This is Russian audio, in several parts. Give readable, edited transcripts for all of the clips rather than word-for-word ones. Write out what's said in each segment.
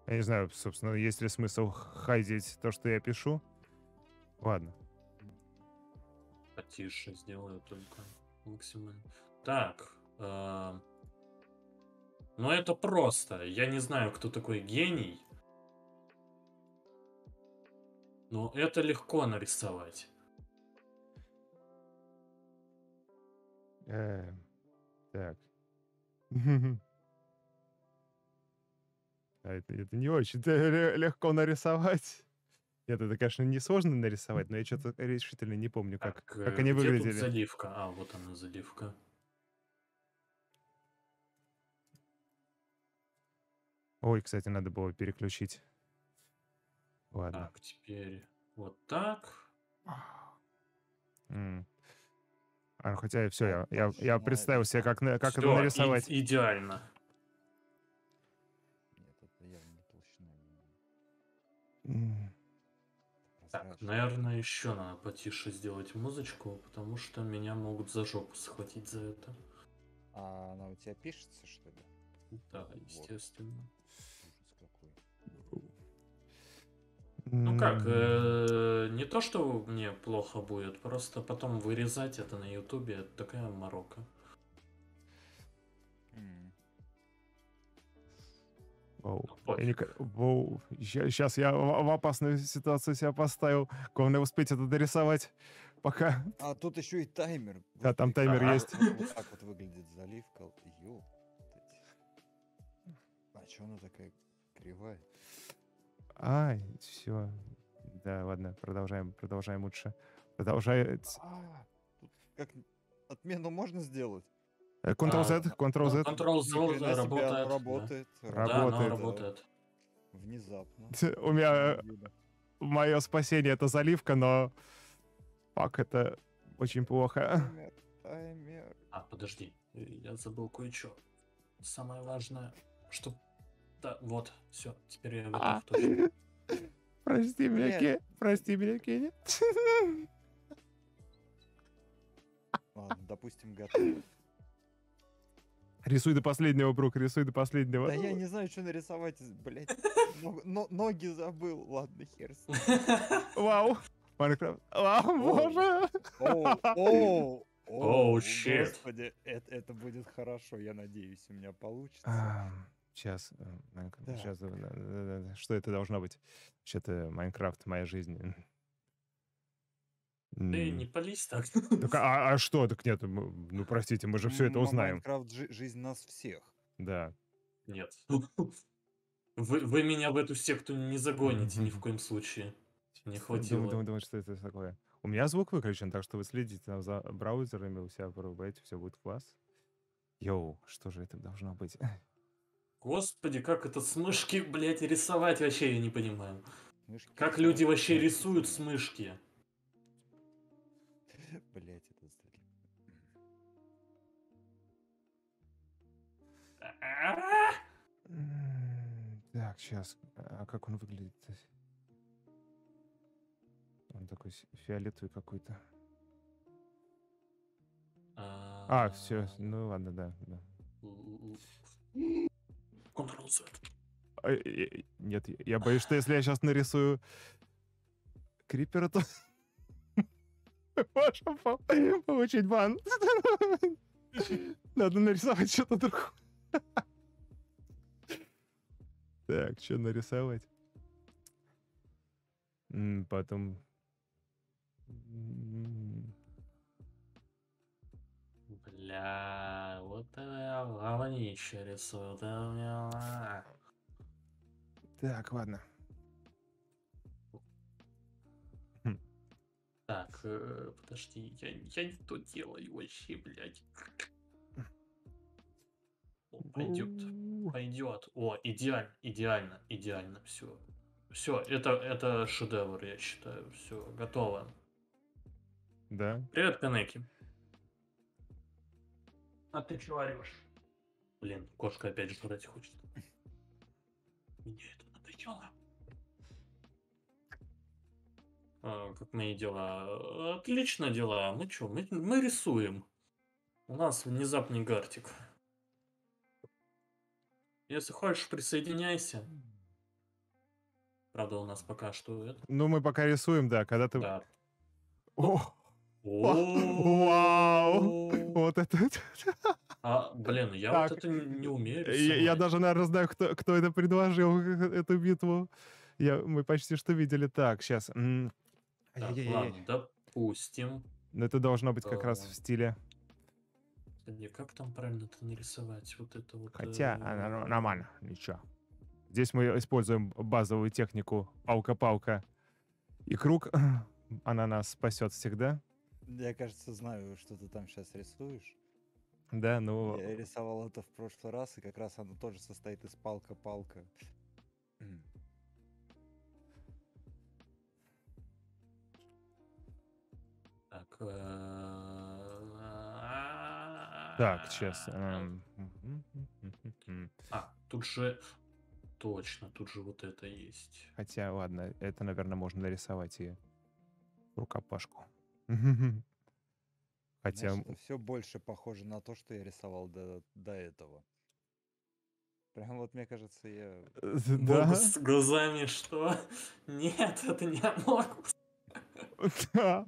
Я не знаю, собственно, есть ли смысл хайдить то, что я пишу. Ладно. Потише сделаю только максимально. Так. Ну это просто. Я не знаю, кто такой гений. Но это легко нарисовать. Так. Это не очень-то легко нарисовать. Нет, это, конечно, несложно нарисовать, но я что-то решительно не помню, Так, как они где тут выглядели. заливка? А, вот она, заливка. Ой, кстати, надо было переключить. Ладно. Так, теперь вот так. Хотя все, Так, я представил себе, как это Все, нарисовать. идеально. Нет, это явно не толщина. Так, Прозрачно. наверное, еще надо потише сделать музычку, потому что меня могут за жопу схватить за это. А она у тебя пишется, что ли? Да, Вот. естественно. Ужас какой. Ну как, не то, что мне плохо будет, просто потом вырезать это на ютубе, это такая морока. Сейчас я в опасную ситуацию себя поставил. Главное успеть это дорисовать, пока... А тут еще и таймер. Да, там таймер есть. Вот так вот выглядит заливка. А че она такая кривая? Ай, все. Да, ладно, продолжаем лучше. Продолжай. Тут как отмену можно сделать? Ctrl-Z, Ctrl-Z. Ctrl-Z работает. Работает. Да, оно работает. Внезапно. У меня мое спасение — это заливка, но фак, это очень плохо. Таймер. А, подожди, я забыл кое-что. Самое важное, что... Да, вот, все, теперь я готов точно. Прости меня, Кенни. Ладно, допустим, готов. Рисуй до последнего, Брук, рисуй до последнего. Да я не знаю, что нарисовать, блядь. Ноги забыл. Ладно, хер с ним. Вау. Майнкрафт. Вау, боже. Оу, щит. Господи, это будет хорошо, я надеюсь, у меня получится. Сейчас, что это должно быть? Что-то Майнкрафт, моя жизнь. Ты не пались так. Так, а что? Так нет, ну простите, мы же все это узнаем. Майнкрафт — жизнь нас всех. Да. Нет. Вы меня в эту секту не загоните ни в коем случае. Не хватило. Думаю, что это такое. У меня звук выключен, так что вы следите там за браузерами, у себя врубаете, все будет класс. Йоу, что же это должно быть? Господи, как это с мышки, блядь, рисовать вообще я не понимаю. Мышки Как рисовать люди вообще отвратительно. рисуют с мышки? Блять, это стали. Так, сейчас. А как он выглядит? Он такой фиолетовый какой-то. Все. Ну ладно, да. Ctrl-Z. Нет, я боюсь, что если я сейчас нарисую крипера, то можем получить бан. Надо нарисовать что-то другое. Так, что нарисовать? Потом... Бля, вот это говнище рисует. Так, ладно. Так, подожди, я не то делаю вообще, блядь. О, пойдет. О, идеально, все. Все, это шедевр, я считаю. Все, готово. Да? Привет, Канеки. А ты чего орешь? Блин, кошка опять жрать хочет. Мне это надоело. Как мои дела? Отлично дела. Мы что, мы рисуем. У нас внезапный гартик. Если хочешь, присоединяйся. Правда, у нас пока что это. Ну, мы пока рисуем, да, когда ты... Да. О, вау! О, Вот это... блин, я вот Так, это не умею я рисовать. даже, наверное, знаю, кто это предложил, эту битву. Мы почти что видели. Так, сейчас. Так, Ай-яй-яй. ладно, допустим. Но это должно быть как раз в стиле. Кстати, как там правильно это нарисовать? Вот это вот. Хотя, нормально, ничего. Здесь мы используем базовую технику палка-палка и круг. Она нас спасет всегда. Я, кажется, знаю, что ты там сейчас рисуешь. Да, ну... Я рисовал это в прошлый раз, и как раз оно тоже состоит из палка-палка. Так. Так, сейчас. Тут же. Точно, тут же вот это есть. Хотя, ладно, это, наверное, можно нарисовать и рукопашку. Хотя... Знаешь, это все больше похоже на то, что я рисовал до этого. Прям вот, мне кажется, я... Да? Бог с глазами, что? Нет, это не Аморгус. Да.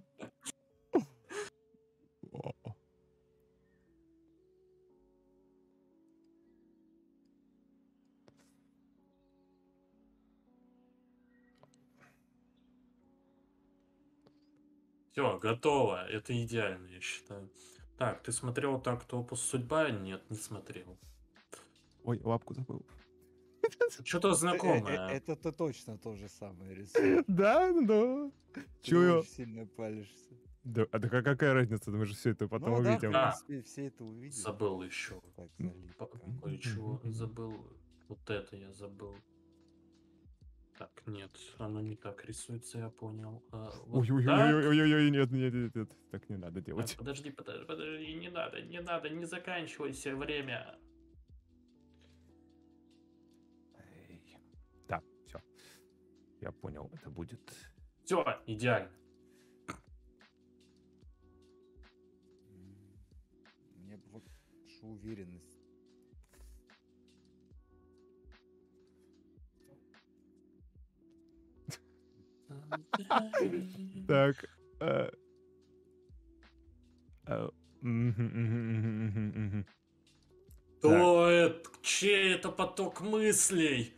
Все, готово. Это идеально, я считаю. Так, ты смотрел так «Топус судьба»? Нет, не смотрел. Ой, лапку забыл. Что-то знакомое. Это ты точно то же самое рисуешь. Да, да. Ты Чую. очень сильно палишься. Да, а так какая разница? Мы же все это потом Ну да, в увидим. принципе, все это увидят. Забыл еще. Так, залипка. Кое-чего забыл. Вот это я забыл. Так, нет, оно не так рисуется, я понял. Вот так. Ой-ой-ой-ой-ой, нет, так не надо Так, делать. подожди, не надо, не заканчивайся, время. Да, все. Я понял, это будет. Все, идеально. Мне бы вот уверенность. Так. Что это? Чей это поток мыслей?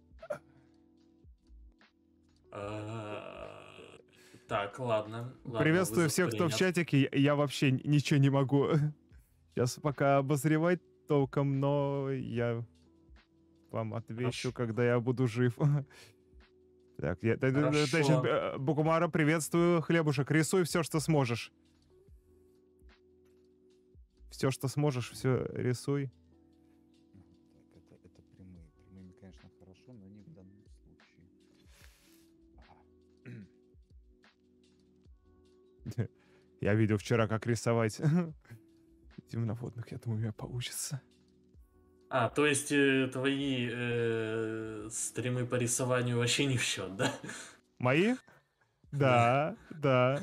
Так, ладно. Приветствую вызов всех, кто в принят. чатике. Я вообще ничего не могу сейчас пока обозревать толком, но я вам отвечу, Хорошо. когда я буду жив. Так, Хорошо. Букумара, приветствую. Хлебушек, рисуй все, что сможешь. Все, что сможешь, все рисуй. Так, это прямые. Прямыми, конечно, хорошо, но не в данном случае. Я видел вчера, как рисовать земноводных. Я думаю, у меня получится. То есть твои стримы по рисованию вообще не в счет, да? Мои? Да, да.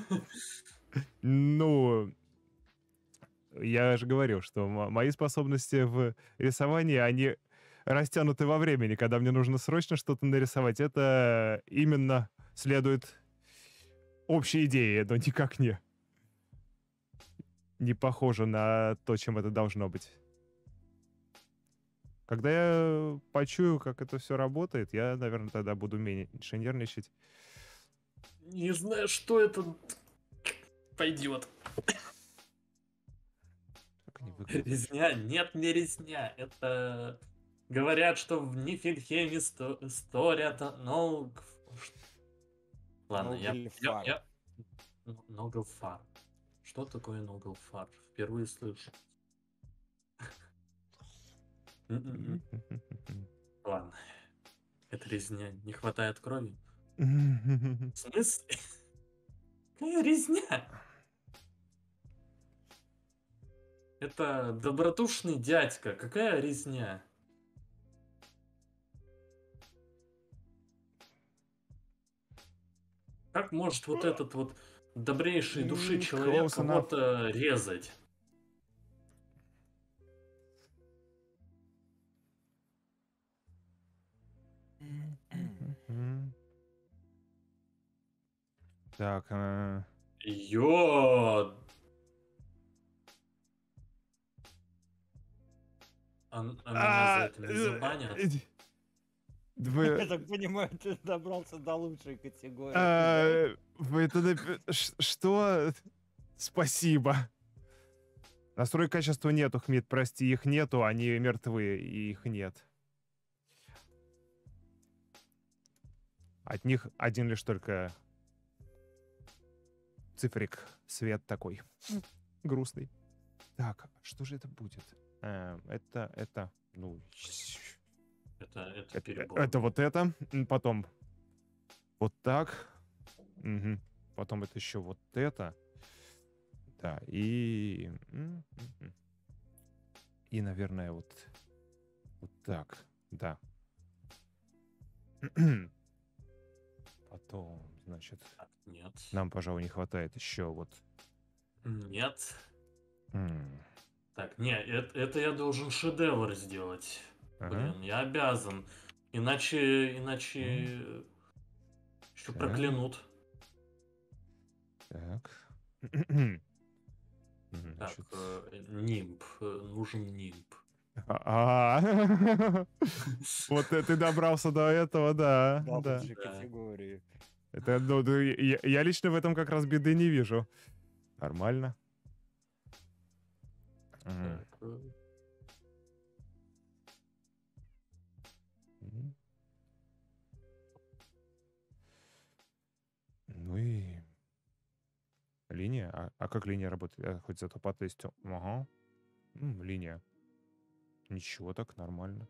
Ну, я же говорил, что мои способности в рисовании, они растянуты во времени. Когда мне нужно срочно что-то нарисовать, это именно следует общей идее, но никак не похоже на то, чем это должно быть. Когда я почую, как это все работает, я, наверное, тогда буду меньше нервничать. Не знаю, что это пойдет. Резня? Нет, не резня. Это говорят, что в Нифельхеме сторят, но... Ладно, я... Ноглфар. Что такое Ноглфар? Впервые слышу. Ладно. Это резня. Не хватает крови? В смысле? Какая резня? Это добродушный дядька. Какая резня? Как может вот этот вот добрейший души человек Close enough. кого-то резать? Так, Ё! Меня за это не забанят? Я так понимаю, ты добрался до лучшей категории. Вы это что? Спасибо. Настрой качества нету, Хмид, прости, их нету, они мертвы, и их нет. От них один лишь только цифрик, свет такой. Грустный. Так, что же это будет? Это, ну... Это перебор. Это вот это, потом вот так, угу. Потом это еще вот это, да, и, наверное, вот так, да. Потом, значит, Так, нет. нам, пожалуй, не хватает еще вот. Нет. Так, не, это я должен шедевр сделать. Блин, я обязан. Иначе еще проклянут. Так. Так, нимб. Нужен нимб. Вот ты добрался до этого, да. Да, же категории. Это, ну, я лично в этом как раз беды не вижу. Нормально. Так, ну и линия. А как линия работает? Я хоть зато потестил. Ага. Линия. Ничего, так нормально.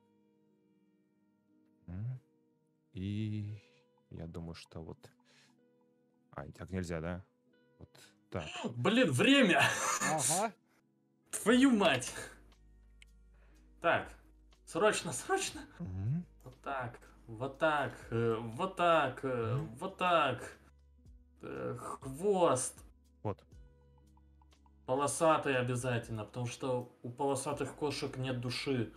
И я думаю, что вот... так нельзя, да? Вот так. блин, время! Ага. Твою мать! Так, срочно. Вот так, вот так, вот так, вот так. Хвост. Вот. Полосатый обязательно, потому что у полосатых кошек нет души.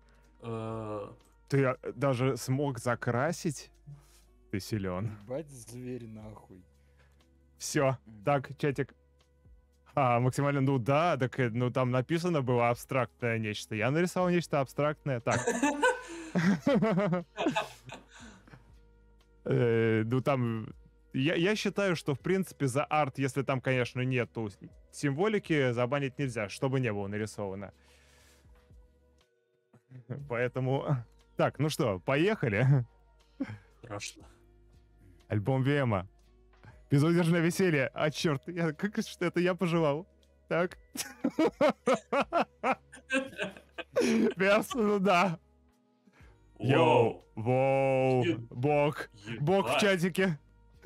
Ты даже смог закрасить? Ты силен. Ебать, зверь нахуй. Все. Так, чатик. Максимально, ну да, так, ну там написано было абстрактное нечто. Я нарисовал нечто абстрактное. Так. Ну там... Я считаю, что, в принципе, за арт, если там, конечно, нету символики, забанить нельзя, чтобы не было нарисовано. Поэтому... Так, ну что, поехали? Страшно. Альбом Вема. Безудержное веселье. Черт, как что это я пожелал? Так. Без, ну да. Йоу, воу, бог. Бог в чатике.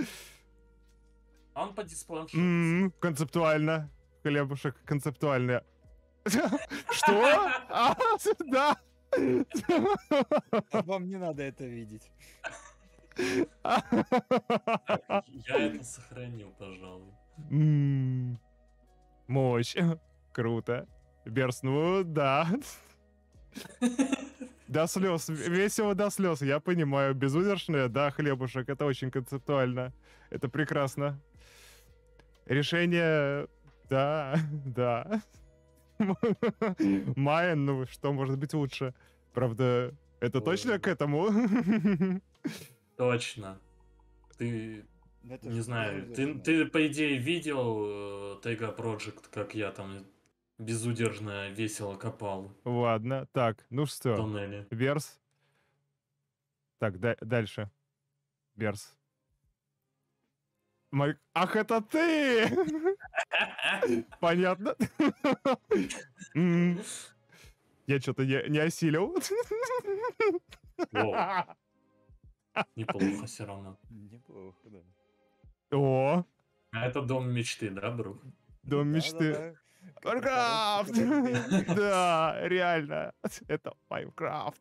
Он по диспланшету. Концептуально. Хлебушек концептуально. Что? Да. Вам не надо это видеть. Так, я это сохранил, пожалуй. Мощь. Круто. Берс, ну да. До слез. Весело до слез. Я понимаю. Безудержное, да, хлебушек. Это очень концептуально. Это прекрасно. Решение... Да, да. Майен, ну что может быть лучше? Правда, это точно к этому? Точно. Ты... Это Не же знаю, безудержное. ты по идее видел Тайга Project, как я там безудержно весело копал Ладно, так, ну в что, тоннеле. Берс. Так, дальше. Берс. Ах, это ты! Понятно. Я что-то не осилил. Воу. Неплохо все равно. Неплохо, да. О, А это дом мечты, да, Брух? дом мечты. Да-да-да. Майнкрафт! Да, реально. Это Майнкрафт.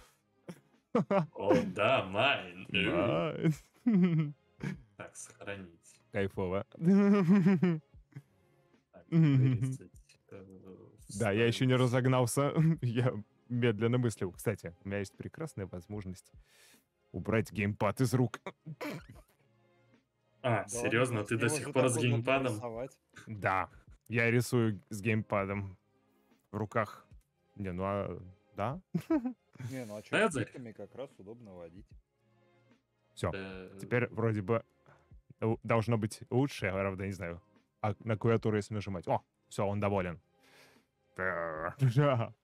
О, да, майн. Майн. Так, сохранить. Кайфово. Так, вырезать, Да, я еще не вставить. разогнался. Я медленно мыслил. Кстати, у меня есть прекрасная возможность убрать геймпад из рук. А, Да ладно, серьезно? с Ты до него сих же пор так с удобно геймпадом? рисовать. Да, я рисую с геймпадом в руках. Не, ну да. Не, ну а чё, Цезарь? стиками как раз удобно водить. Все. Э, Теперь вроде бы должно быть лучше, я правда не знаю. А на клавиатуру если нажимать. О, все, он доволен. Да.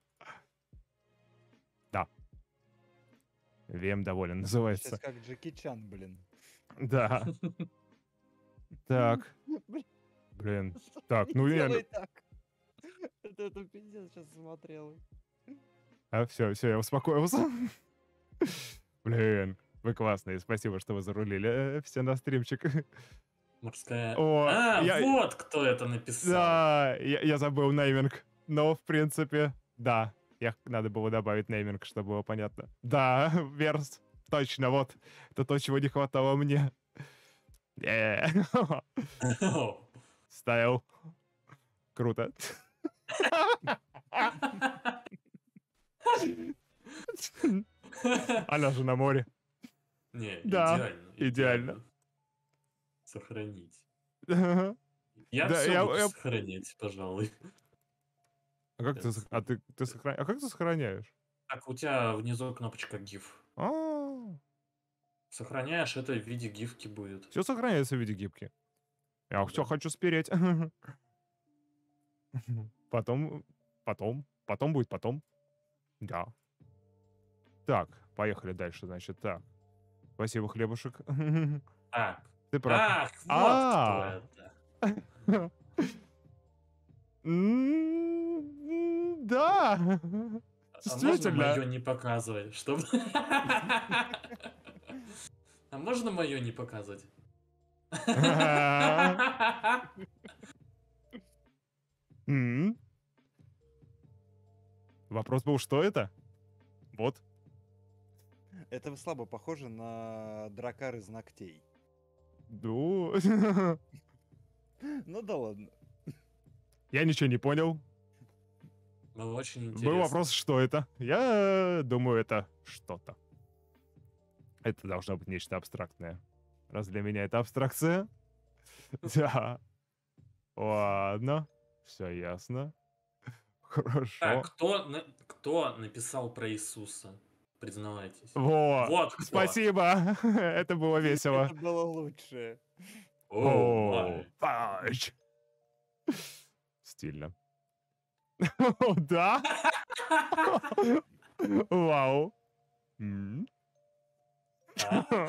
Да. VM доволен Сейчас называется. как Джеки Чан, блин. Да. Так, Блин, блин. что Так, не ну я... делай так. Это пиздец сейчас смотрел. Все, я успокоился. Блин, вы классные. Спасибо, что вы зарулили все на стримчик. Морская... О, А, я... вот кто это написал. Да, я забыл нейминг. Но, в принципе, да. Надо было добавить нейминг, чтобы было понятно. Да, Верс. Точно, вот. Это то, чего не хватало мне. Стайл. Круто. Она же на море. Не, Да, идеально. идеально. Сохранить. Да, Я все буду я... сохранять, пожалуй. А как ты, Сейчас. а а как ты сохраняешь? Так, у тебя внизу кнопочка GIF. Сохраняешь, это в виде гифки будет. Все сохраняется в виде гибки. Я Ну все да. хочу спереть. Потом будет потом. Да. Так, поехали дальше, значит, так. Спасибо, хлебушек. Так. Ты прав. Ах, вот кто это. Да. А можно Действительно. мое не показывать? Чтобы... А можно мое не показывать? М. Вопрос был, что это? Вот. Это слабо похоже на дракар из ногтей. Ну, Ну да ладно. я ничего не понял. Ну, очень Был интересно. вопрос, что это? Я думаю, это что-то. Это должно быть нечто абстрактное. Раз для меня это абстракция. Да. Ладно. Все ясно. Хорошо. Так, кто написал про Иисуса? Признавайтесь. Во. Вот кто. Спасибо. Это было весело. Это было лучше. Оу, О, май. пач. Стильно. Да? Вау. М. А?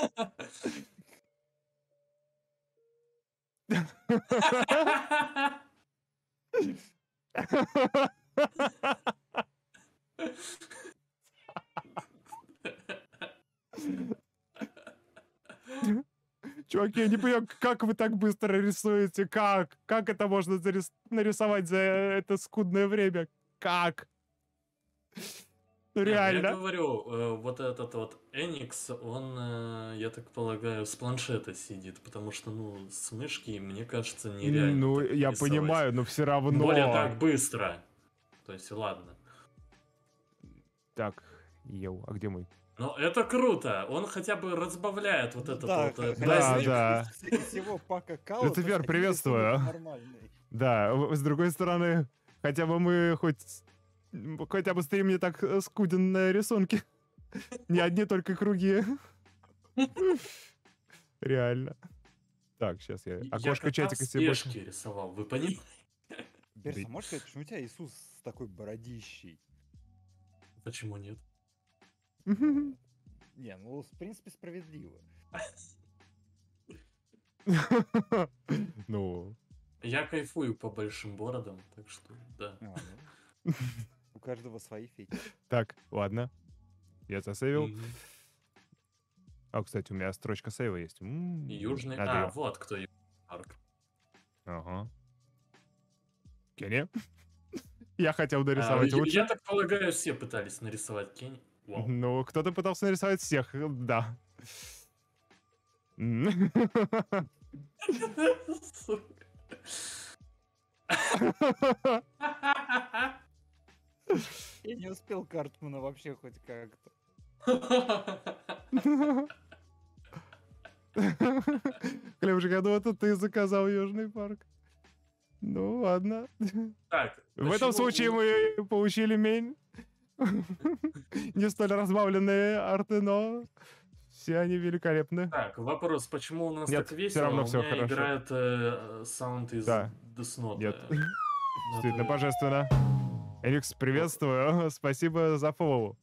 Чуваки, я не понимаю, как вы так быстро рисуете? Как? Как это можно нарисовать за это скудное время? Как? Ну Не, ну я реально. говорю, вот этот вот Эникс, он, я так полагаю, с планшета сидит, потому что, ну, с мышки, мне кажется, нереально Ну, так я рисовать. понимаю, но все Тем более равно. так быстро. То есть, ладно. Так, йоу, а где мой? Но это круто. Он хотя бы разбавляет вот этот Да, вот хотя Да, бы праздник. да. из всего пака кала, Это то, Вер, что приветствую. рисунок нормальный. Да, с другой стороны, хотя бы мы хотя бы стрим не так скуден на рисунки. Не одни только круги. Реально. Так, сейчас я Я окошко кота в чатика себе больше. спешке рисовал, вы понимаете? Берса, Да. можешь сказать, почему у тебя Иисус с такой бородищей? Почему нет? Мгм. Не, ну, в принципе, справедливо. Ну, Я кайфую по большим бородам, так что, да. А, ну, у каждого свои фетиши. так, ладно. Я засейвил. Мгм. А, кстати, у меня строчка сейва есть. Южный... Надо А, её- вот кто Южный парк. Ага. Кенни? Я хотел А, нарисовать я лучше. так полагаю, все пытались нарисовать Кенни. Вау. Ну, кто-то пытался нарисовать всех, да. М. Сука. Я не успел Картмана вообще хоть как-то. Хлебушек, я думал, это ты заказал Южный парк. Ну, ладно. Так, В этом случае мы получили не столь разбавленные арты, но все они великолепны. Так, вопрос, почему у нас Нет, так всё весело? равно У всё меня хорошо. играет саунд из Да. Death Note. Нет. Ну, Действительно, это- божественно. Эликс, приветствую. Спасибо за фоллоу.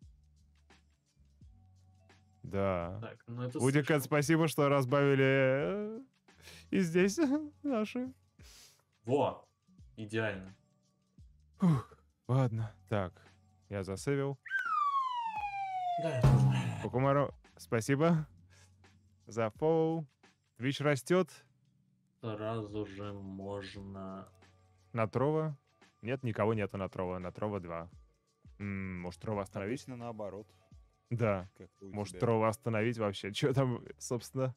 Да. Так, ну это Удикат, слишком- спасибо, что разбавили и здесь наши. Во, идеально. Фух, ладно. Так, я засейвил. Да, я тоже. Покумару, спасибо за фоллоу. Твич растет. Сразу же можно... На Трова. Нет, никого нету на Трова. На Трова 2. Может, Трова остановить? Обычно наоборот. Да. Как у Может, тебя. Трова остановить вообще? Что там, собственно?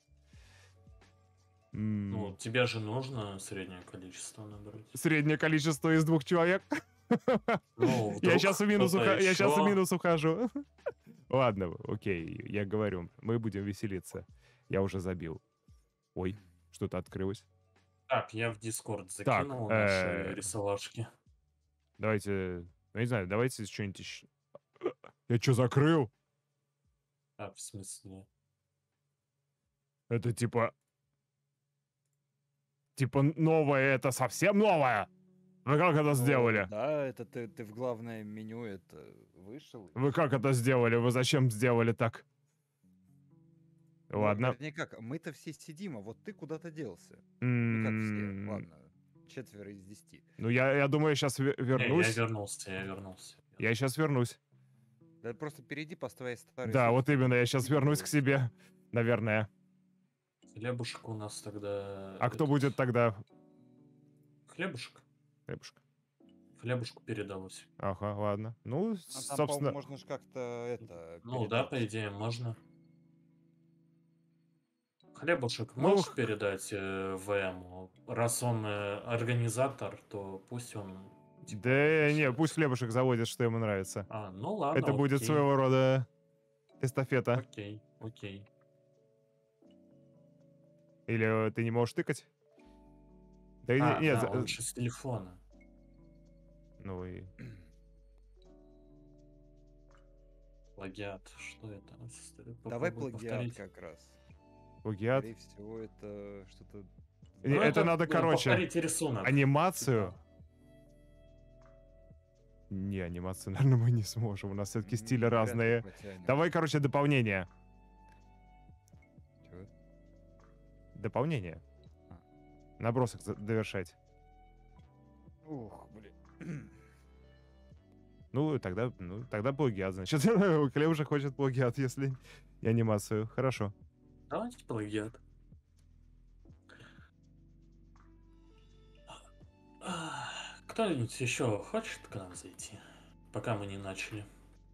Ну, тебе же нужно среднее количество набрать. Среднее количество из 2 человек. Ну, Я вдруг сейчас в минус, кто-то я сейчас в ещё- минус ухожу. Ладно, окей, я говорю, мы будем веселиться. Я уже забил. Ой, что-то открылось. Так, я в Discord закинул наши рисовашки. Давайте, ну, не знаю, давайте что-нибудь еще. Я что, закрыл? А, в смысле? Это типа новое, это совсем новое? Вы как это Ну, сделали? Да, это ты в главное меню это вышел. и Вы как это сделали? Вы зачем сделали так? Ну, Ладно. вернее как, мы-то все сидим, а вот ты куда-то делся. Ну как все, М, ладно. 4 из 10. Ну, я думаю, я сейчас Не, вернусь. я вернулся. Я сейчас вернусь. Да просто перейди по твоей старой Да, ссылке, вот именно, я сейчас и вернусь к всё. себе, наверное. Хлебушек у нас тогда... А кто этот, будет тогда? Хлебушек? Хлебушка. Хлебушку передалось. Ага, ладно. Ну, А там, по-моему, собственно, можно ж как-то это Ну да, по передать. идее, можно. Хлебушек, Ну, можешь передать ВМу? Раз он организатор, то пусть он... типа, да не, всё пусть это- Хлебушек заводит, что ему нравится. А, ну ладно, Это будет окей. своего рода эстафета. Окей. Или ты не можешь тыкать? Да А, нет, да, он же с телефона. ну и... Плагиат, что это? Давай Попробуй плагиат повторить. как раз. Плагиат. Скорее всего, это что-то... Не, Ну, это надо, короче, повторить рисунок. анимацию. Типа. Не, анимацию, наверное, мы не сможем. У нас все-таки стили вряд ли разные. потянем. Давай, короче, дополнение. Чё? Дополнение. А. Набросок довершать. Ух, блин. Ну, тогда плагиат, значит. Клей уже хочет плагиат, если не анимацию. Хорошо. Давайте плагиат. Кто-нибудь еще хочет к нам зайти, пока мы не начали?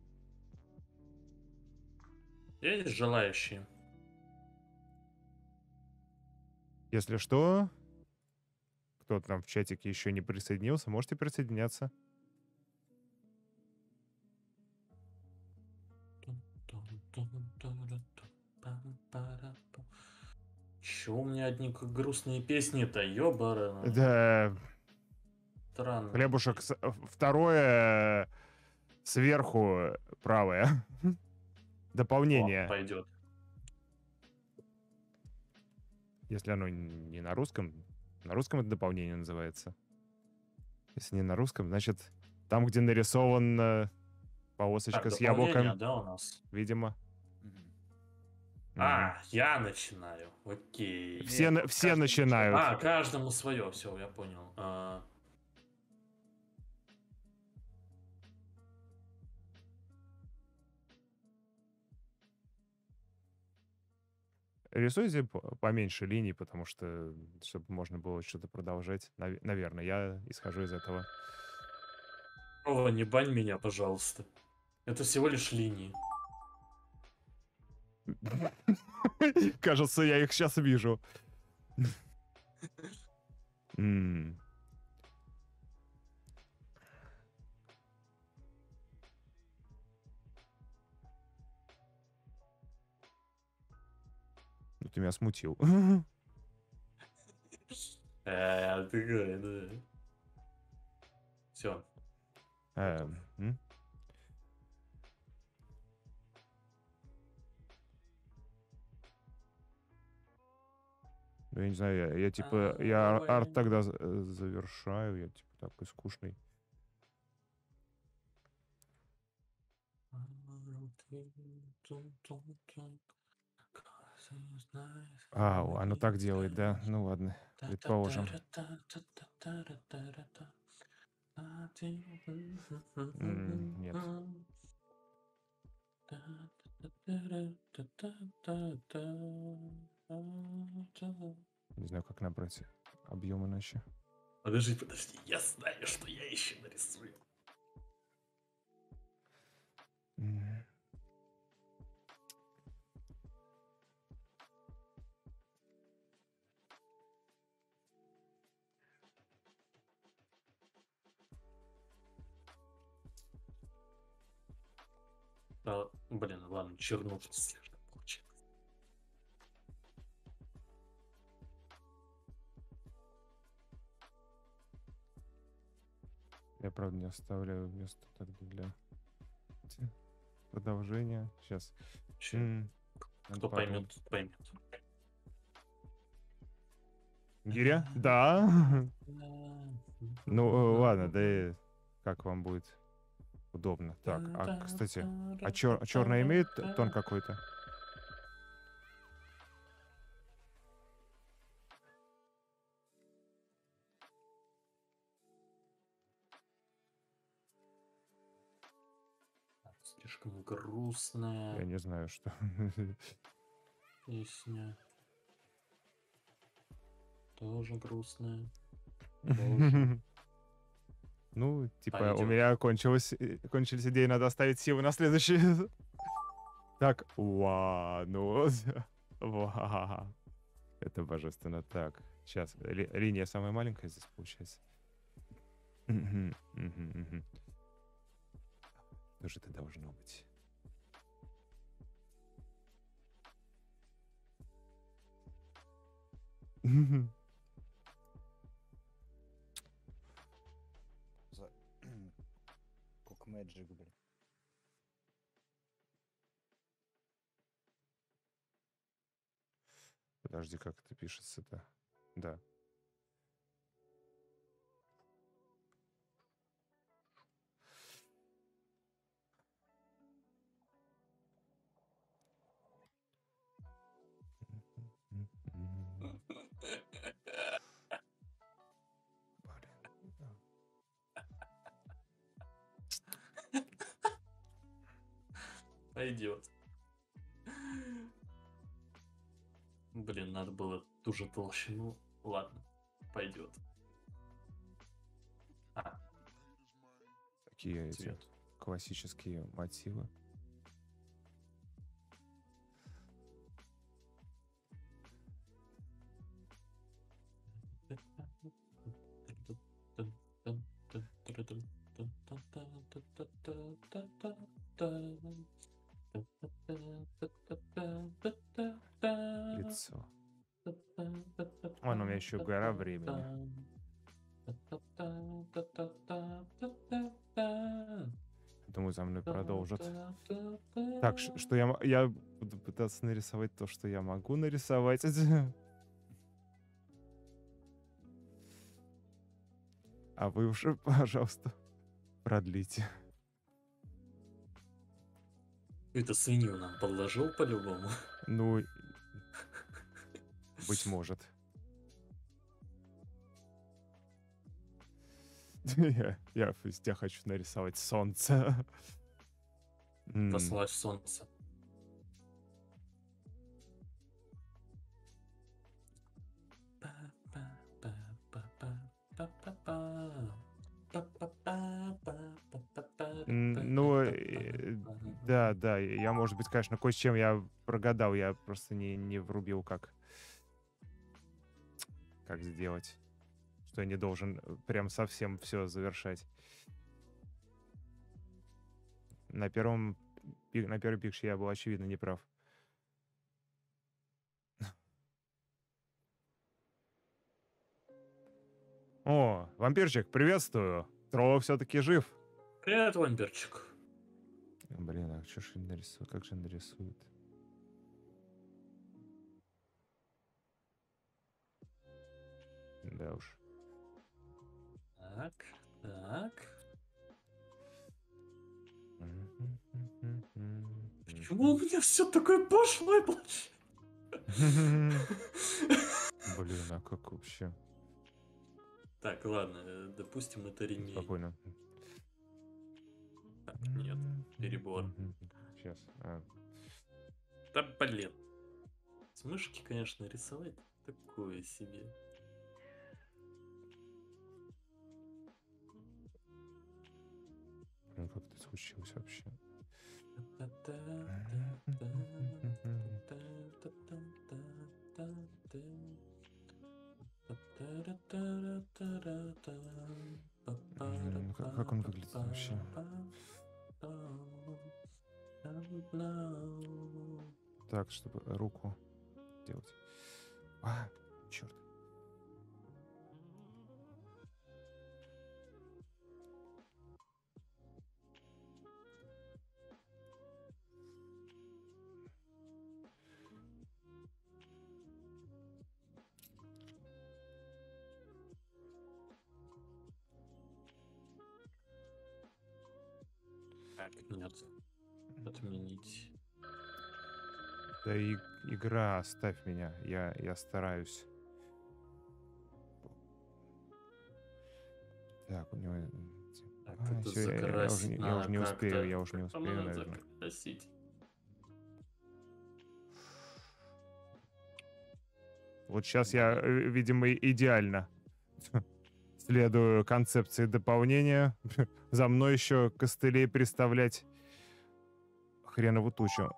Есть желающие? Если что, кто-то там в чатике еще не присоединился, можете присоединяться. Че у меня одни грустные песни-то, ёбара. Да, Странно. Хлебушек, второе сверху правое. Дополнение. Пойдет. Если оно не на русском это дополнение называется. Если не на русском, значит, там, где нарисован полосочка с яблоком, да, у нас. видимо. Мгм. А, я начинаю. Окей. Все, Нет, все каждый начинают. А, каждому свое, все, я понял. Рисуйте поменьше линий, потому что, чтобы можно было что-то продолжать. Наверное, я исхожу из этого. О, не бань меня, пожалуйста. Это всего лишь линии. Кажется, я их сейчас вижу. М. Ты меня смутил. Все. М? Я не знаю, я типа, я арт тогда завершаю, я типа такой скучный. Оно так делает, да? Ну ладно, предположим. Нет, не знаю, как набрать объем иначе. Подожди, я знаю, что я еще нарисую. М. Да, блин, ладно, чернуха слишком получилось. Я, правда, не оставляю место тогда для продолжения. Сейчас. Кто поймет, тот поймет. Гиря? Да. Ну, ладно, да и как вам будет удобно. Так, кстати, черная имеет тон какой-то? Слишком грустная Я не знаю, что. песня. Тоже грустная. Ну, типа, у Пойдёт. меня кончились идеи, надо оставить силы на следующий. Так, ну, это божественно. Так, сейчас, линия самая маленькая здесь получается. Что же это должно быть? Как Magic, блин. Подожди, как это пишется-то? Да. Пойдет. Блин, надо было ту же толщину. Ладно, пойдет. Такие эти Цвет. классические мотивы. Лицо. Вон у меня еще гора времени. Думаю, за мной продолжат. Так, что я буду пытаться нарисовать то, что я могу нарисовать. А вы уже, пожалуйста, продлите. Это свинью нам подложил по-любому. Ну, быть может. Я хочу нарисовать солнце. Послать солнце. Ну, да, я, может быть, конечно, кое с чем я прогадал, я просто не врубил, как сделать, что я не должен прям совсем все завершать. На первой пикше я был, очевидно, неправ. О, вампирчик, приветствую. Тро все-таки жив. Привет, вампирчик. Блин, а что ж он нарисует? Как же он нарисует? Да уж. Так, так. Почему у меня все такое пошлое получается? Блин, а как вообще? Так, ладно, допустим, это ремень. Спокойно. Так, нет, перебор. Сейчас. Да блин. С мышки, конечно, рисовать такое себе. Ну как это случилось вообще? Как он выглядит вообще? Так, чтобы руку делать. А, черт. Так, нет. Отменить. Да и игра, оставь меня. Я стараюсь. Так, у него... Так, А, это всё, я уже закрасить не- я уже не надо успею, как-то. я уже не Как там успею, надо наверное. закрасить? Вот сейчас я, видимо, идеально следую концепции дополнения. За мной еще костылей представлять хренову тучу.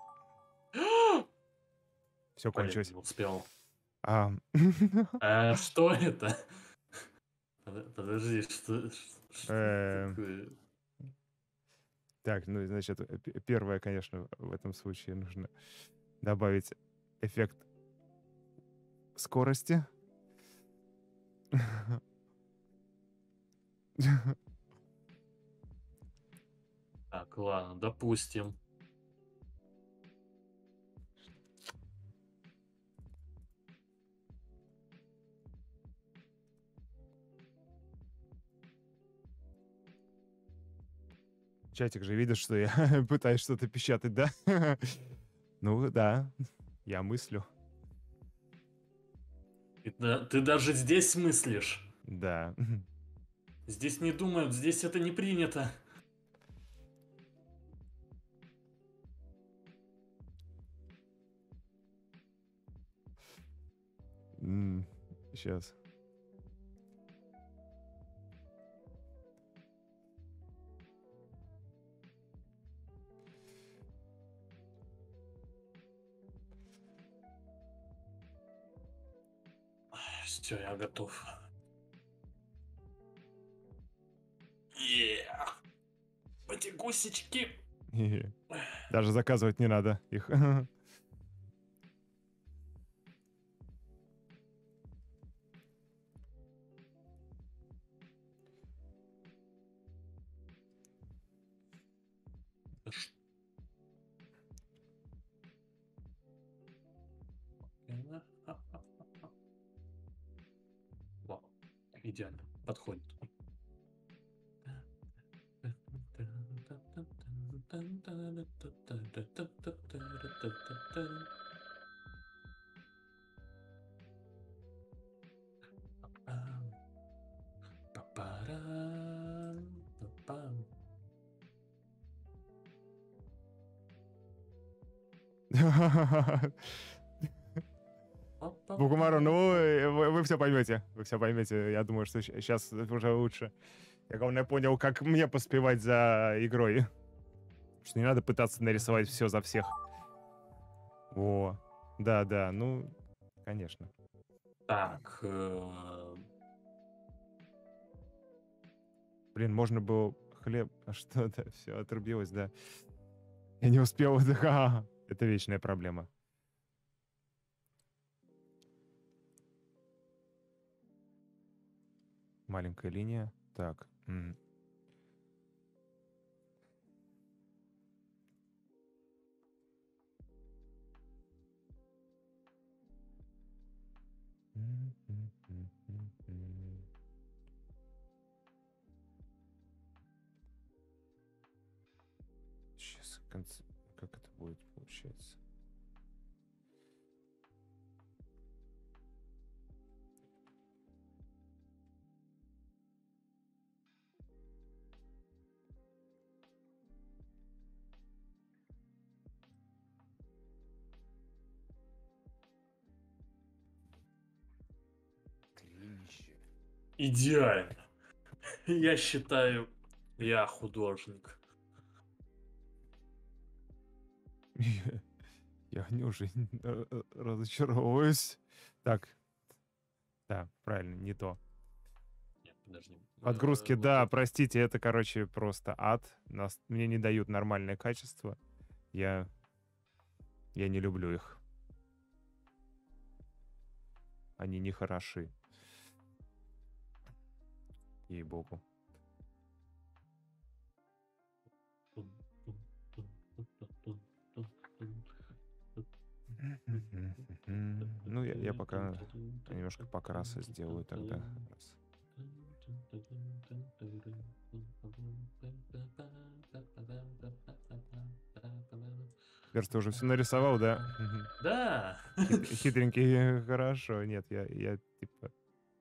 Все Блин, кончилось. не успел. А, Что это? Подожди, что Эм. такое? Так, ну, значит, первое, конечно, в этом случае нужно добавить эффект скорости. Так, ладно, допустим. Чатик же видит, что я пытаюсь что-то печатать, да? Ну, да, я мыслю. Ты даже здесь мыслишь. Да. Здесь не думают, здесь это не принято. Сейчас. Все, я готов. Эти гусечки. Даже заказывать не надо их. Вау, идеально, подходит. Букумару, ну, вы все поймете. Вы все поймете. Я думаю, что сейчас уже лучше. Я, главное, понял, как мне поспевать за игрой. Что не надо пытаться нарисовать все за всех. О, да, ну, конечно. Так, Блин, можно было хлеб... А что-то все отрубилось, да. Я не успел. Это вечная проблема. Маленькая линия. Так. Сейчас как это будет получается? Клинище. Идеально. Я считаю, я художник. Я уже разочаровываюсь. Так. Да, правильно, не то. Нет, подожди. Отгрузки, Вот да, это. простите, это, короче, просто ад. Мне не дают нормальное качество. Я не люблю их. Они не хороши. Ей-богу. Ну, я пока немножко покраса сделаю тогда. Раз. Берс, ты уже все нарисовал, да? Да. Хитренький, хорошо. Нет, я типа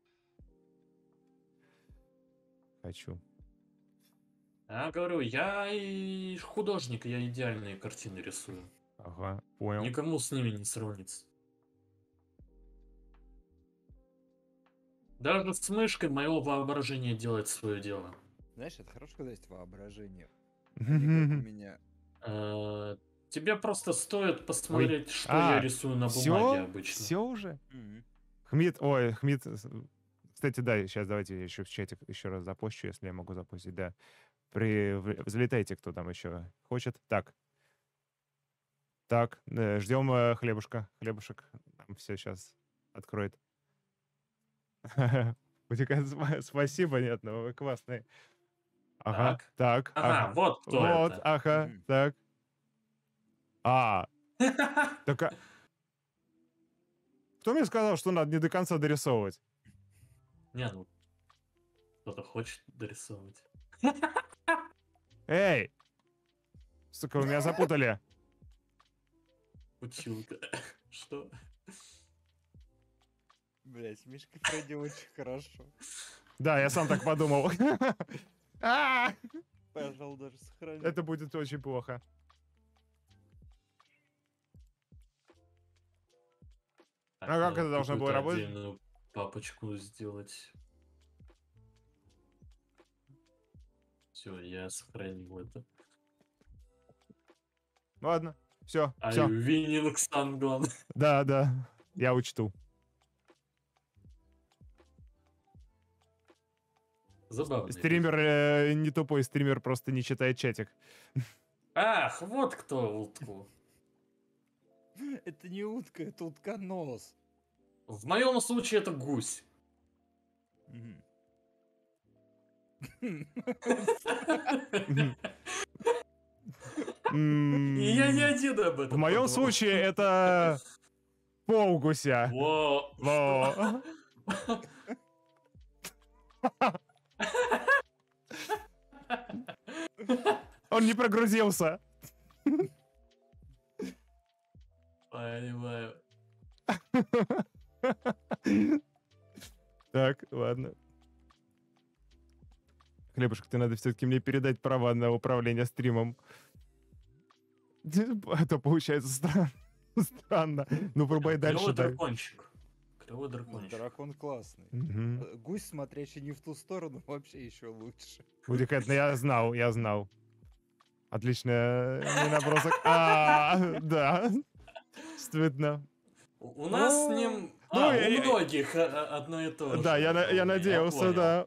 хочу. Я говорю, я и художник, я идеальные картины рисую. Ага, понял. Никому с ними не сравнится. Даже с мышкой мое воображение делает свое дело. Знаешь, это хорошо, когда есть воображение. А не как у меня. Тебе просто стоит Ой. посмотреть, что я рисую на бумаге обычно. Все уже? Мгм. Хмид, кстати, да, сейчас давайте я еще в чатик еще раз запущу, если я могу запустить, да. Взлетайте, кто там еще хочет. Так, ждем хлебушек. Там все сейчас откроет. Утекает. Спасибо, нет, ну вы классные. Ага, так, Ага, вот кто вот, это. ага, Мгм. так. Так, кто мне сказал, что надо не до конца дорисовывать? Не, ну, кто-то хочет дорисовывать. Эй! Сука, вы меня запутали. Училка. Что? Блять, с Мишкой Фредди очень хорошо. Да, я сам так подумал. А! Пожалуй, даже сохраню. Это будет очень плохо. Так, А как надо это должно было какую-то работать? отдельную папочку сделать. Все, я сохранил это. Ладно, все. Winning Sanglan. Да, я учту. Забавно. Стример не тупой, стример просто не читает чатик. Ах, вот кто утку. Это не утка, это утконос. В моем случае это гусь. Мгм. И я не один об В этом моем подумал. случае это полгуся. Во, Во. Он не прогрузился. Понимаю. Так, ладно. Хлебушек, ты надо все-таки мне передать права на управление стримом. Это получается странно. Ну, пробуй дальше. Клевый Да. дракончик. Клевый Ну, дракончик. дракон классный. Мгм. Гусь, смотрящий не в ту сторону, вообще еще лучше. Удикатно, я знал. Отличный набросок. Да. Стыдно. У нас с ним... Ну, у многих одно и то же. Да, я надеялся, понял. да.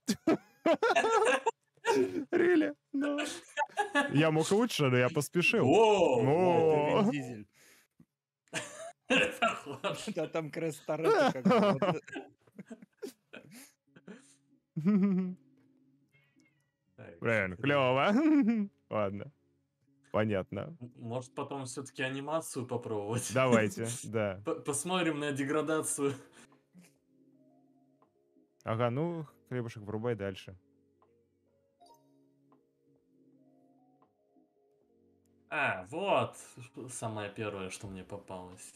Really? Ну. Я мог лучше, но я поспешил. О, О. Это Вин Дизель. похож. Да, там Крест Торетто как бы. Так, Блин, подожди. клево. Ладно, понятно. Может, потом все-таки анимацию попробовать? Давайте, да. Посмотрим на деградацию. Ага, ну, хлебушек, врубай дальше. А, вот самое первое, что мне попалось.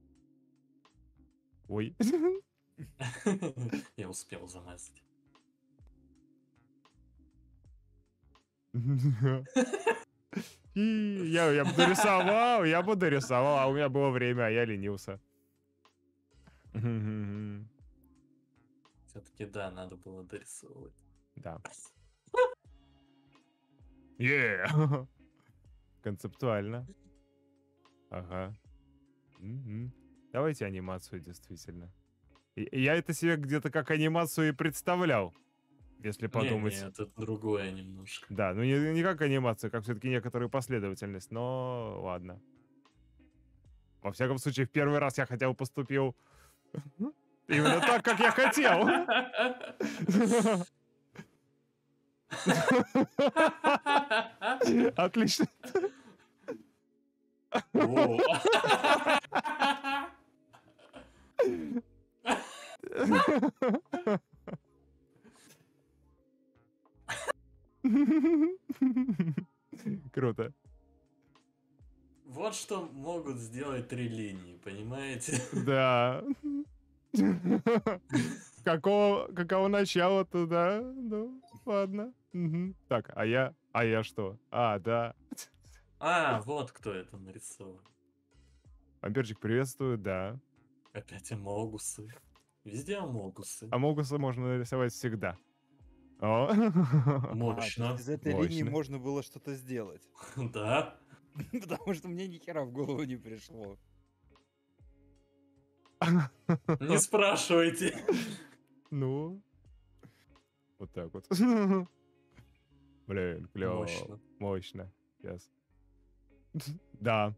Ой. Я успел замазать. И я буду рисовал, а у меня было время, а я ленился. Все-таки да, надо было дорисовывать. Да. Концептуально. Ага. Давайте анимацию, действительно. Я это себе где-то как анимацию и представлял, если подумать. Не, это другое немножко. Да, ну не как анимация, как все-таки некоторую последовательность, но ладно. Во всяком случае, в первый раз я хотя бы поступил именно так, как я хотел. Отлично. Воу. Круто. Вот что могут сделать 3 линии, понимаете? Да. Какого начала туда? Ну, ладно. Мгм. Так, а я что? А, да. А, вот кто это нарисовал. Вампирчик приветствую, да. Опять амогусы. Везде амогусы. Амогуса можно нарисовать всегда. О. То есть Мощно. из этой линии Мощно. можно было что-то сделать. Да. Потому что мне ни хера в голову не пришло. Не спрашивайте. Ну, вот так вот. Блин, клево. Мощно. Мощно. Сейчас. Да.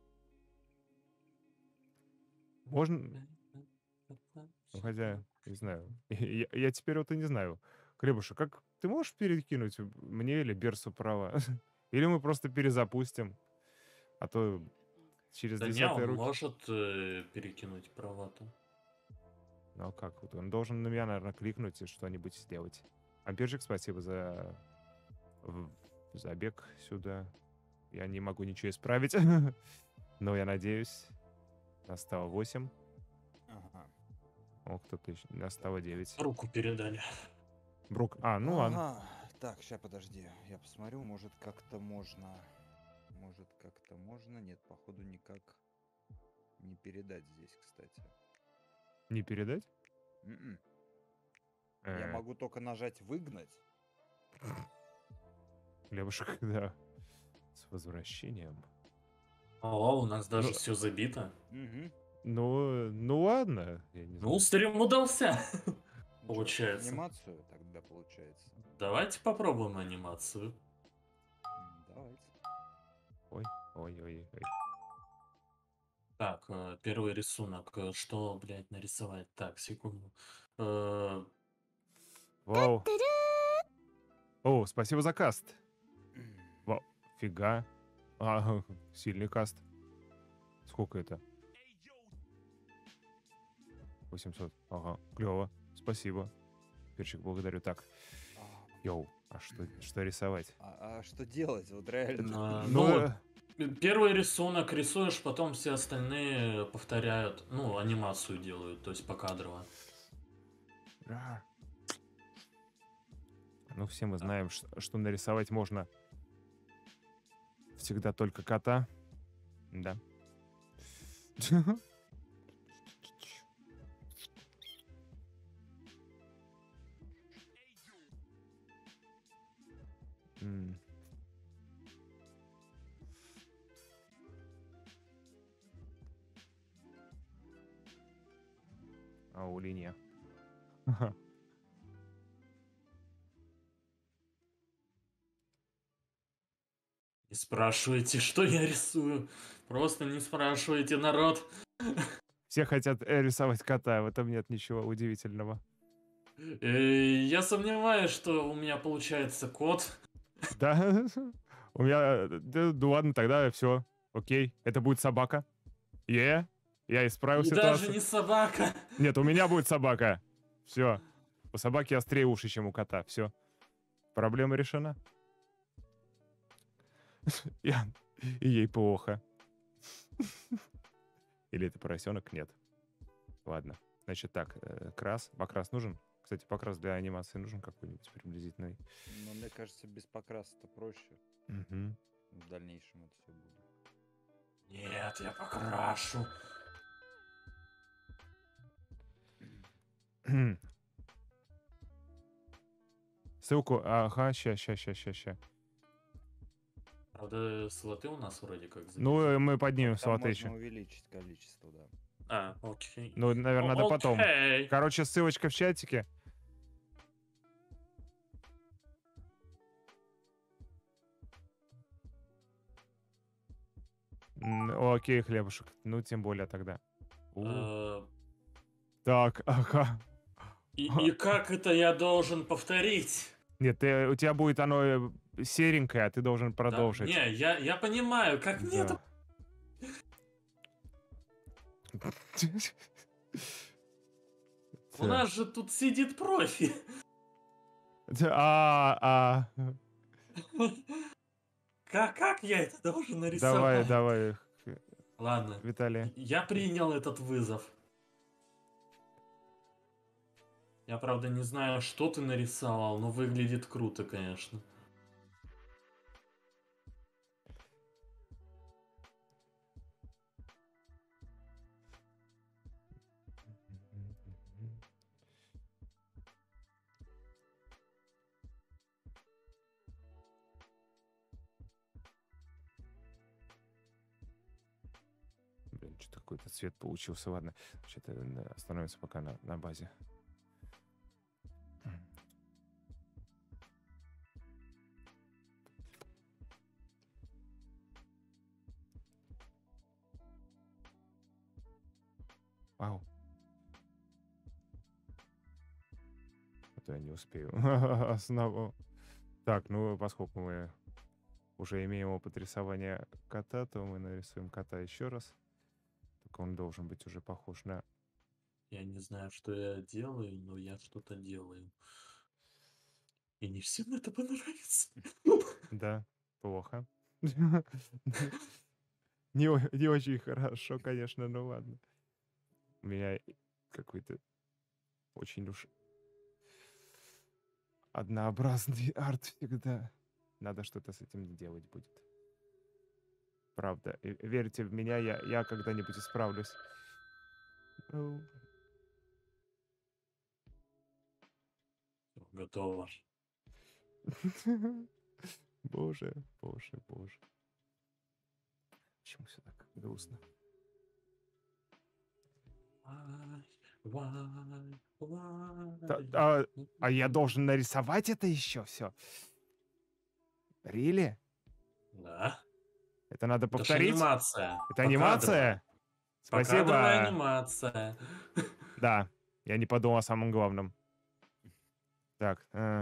Можно... Ну, хотя, не знаю. Я теперь вот и не знаю. Хлебуша, как ты можешь перекинуть мне или Берсу права? Или мы просто перезапустим? А то через Да не, 10-е он руки... может перекинуть права-то. Ну а как? Вот он должен на меня, наверное, кликнуть и что-нибудь сделать. Ампирчик, спасибо за забег сюда. Я не могу ничего исправить. Но я надеюсь. Настало 8. Ага. О, кто-то еще. Настало 9. Руку передали. Брук. А, ну ладно. Ага. Так, сейчас подожди. Я посмотрю, может как-то можно. Может как-то можно. Нет, походу никак не передать здесь, кстати. Не передать? М-м. Я могу только нажать выгнать. Хлебушек, да. С возвращением. О, у нас даже Ну, все забито. Угу. Ну ладно. Я не Ну, знаю. стрим удался. Получается. Анимацию тогда получается. Давайте попробуем анимацию. Давайте. Ой. Так, первый рисунок. Что, блядь, нарисовать? Так, секунду. Э, Вау. О, спасибо за каст. Вау, фига. А, сильный каст. Сколько это? 800. Ага, клево. Спасибо. Перчик, благодарю. Так, йоу, а что рисовать? А что делать? Вот реально. Ну, первый рисунок рисуешь, потом все остальные повторяют, ну, анимацию делают, то есть покадрово. Ну, все мы знаем, что нарисовать можно всегда только кота. Да. Ау, линия. Не спрашивайте, что я рисую. Просто не спрашивайте, народ. Все хотят рисовать кота, в этом нет ничего удивительного. Я сомневаюсь, что у меня получается кот. Да, у меня... Да ладно, тогда все. Окей, это будет собака. Я исправил И даже ситуацию. не собака. Нет, у меня будет собака. Все. У собаки острее уши, чем у кота. Все. Проблема решена. И ей плохо. Или это поросенок? Нет. Ладно. Значит так, покрас нужен? Кстати, покрас для анимации нужен какой-нибудь приблизительный? Но мне кажется, без покраса-то проще. Мгм. В дальнейшем это все будет. Нет, я покрашу. Ссылку, ага, ща. Правда, слоты у нас вроде как Ну, заведены. мы поднимем Там слоты можно еще. увеличить количество, да. Окей. Ну, наверное, надо потом. Окей. Короче, ссылочка в чатике. Окей, хлебушек. Ну, тем более тогда. Э, Так, ага. И как это я должен повторить? Нет, у тебя будет оно серенькое, а ты должен Да, продолжить. не, я понимаю, как мне это... Да. У нас же тут сидит профи. А, Как я это должен давай, нарисовать? Ладно, Виталий. я принял этот вызов. Я, правда, не знаю, что ты нарисовал, но выглядит круто, конечно. Блин, что-то какой-то цвет получился. Ладно, что-то остановимся пока на базе. Вау. А то я не успею. Основу. Так, ну, поскольку мы уже имеем опыт рисования кота, то мы нарисуем кота еще раз. Только он должен быть уже похож на... Я не знаю, что я делаю, но я что-то делаю. И не всем это понравится. Да, плохо. Не очень хорошо, конечно, но ладно. У меня какой-то очень уж однообразный арт всегда. Надо что-то с этим делать будет. Правда. Верьте в меня, я когда-нибудь исправлюсь. Ну, Готово. Боже. Почему все так грустно? А я должен нарисовать это еще все? Really? Да. Это надо Это ж повторить? анимация. Это Покадровая. анимация? Покадровая Спасибо. анимация. Да, я не подумал о самом главном. Так,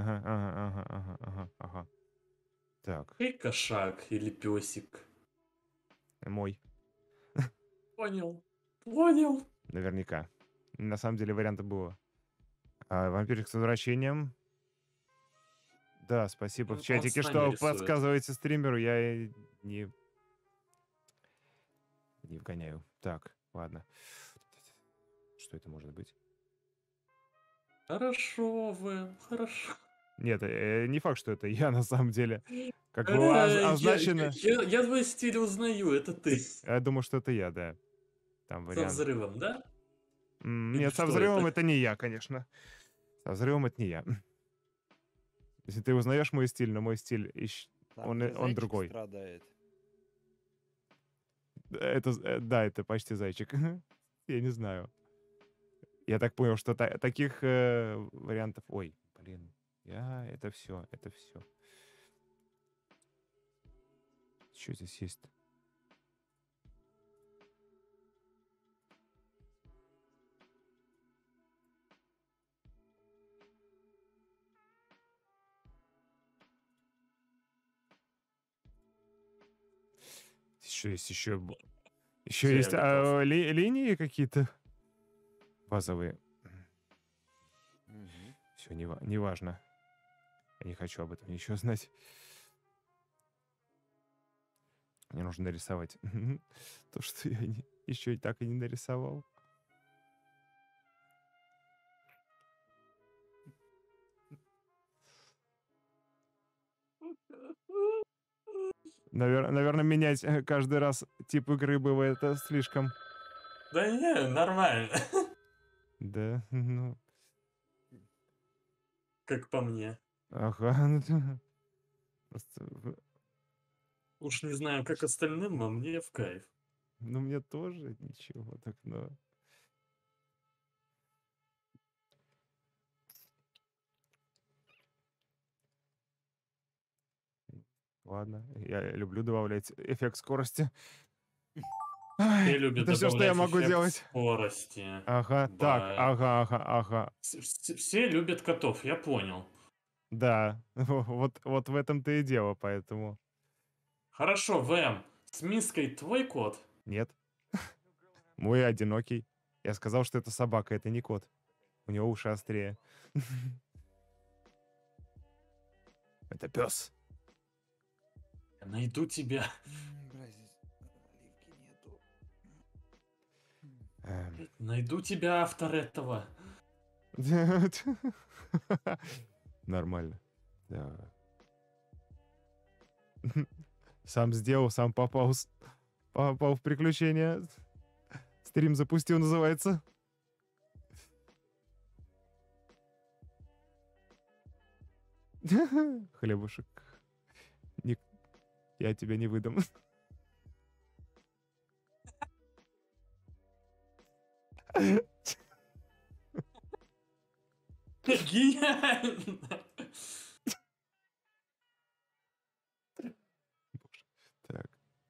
ага. Так, И кошак или песик. мой. Понял. Наверняка. На самом деле вариантов было. Вампирчик с возвращением. Да, спасибо в Он чатике, с нами что рисует. подсказываете стримеру. Я и не вгоняю. Так, ладно. Что это может быть? Хорошо вы, хорошо. Нет, не факт, что это я на самом деле. Как было означено. Я твой стиль узнаю, это ты. Я думаю, что это я, да. Там Со вариант. взрывом, да? Или Нет, со что взрывом это? это не я, конечно. Со взрывом это не я. Если ты узнаешь мой стиль, но мой стиль, Там, где он зайчик другой. страдает. Да, это почти зайчик. Я не знаю. Я так понял, что таких вариантов... Ой, блин. Это все. Что здесь есть? Что есть еще? Всё, Еще я есть готов. линии какие-то базовые. Мгм. Все, неважно. Я не хочу об этом ничего знать. Мне нужно нарисовать то, что я еще и так и не нарисовал. Наверное, менять каждый раз тип игры бывает слишком. Да не, нормально, Да, ну, как по мне. ага. Просто, Уж не знаю, как остальным, а мне в кайф. ну, мне тоже ничего так, но... Ладно, я люблю добавлять эффект скорости. Все Ай, любят это все, что я добавлять могу эффект делать. скорости. Ага, так, ага. Все любят котов, я понял. Да, вот в этом-то и дело, поэтому... Хорошо, Вэм, с миской твой кот? Нет, мой одинокий. Я сказал, что это собака, это не кот. У него уши острее. Это пес. Я найду тебя. Бля, здесь оливки нету. Найду тебя, автор этого. Нормально. Да. Сам сделал, сам попал, попал в приключения. Стрим запустил, называется. Хлебушек. Я тебя не выдам. Гениально! Так.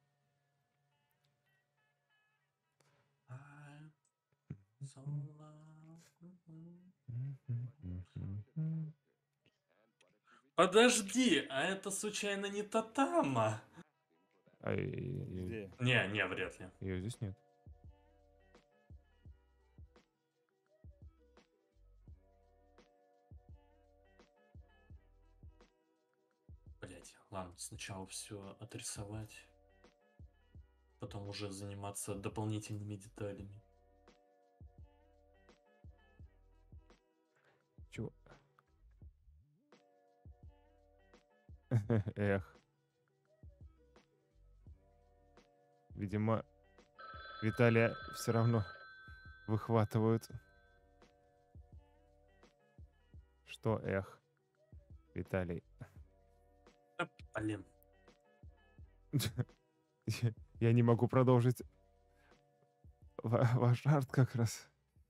Подожди, а это случайно не Татама? Где? Не, вряд ли. Ее здесь нет. Блять, ладно, сначала все отрисовать, потом уже заниматься дополнительными деталями. Чего? Эх. Видимо, Виталия все равно выхватывают. Что эх, Виталий? Блин. Я не могу продолжить ваш арт как раз.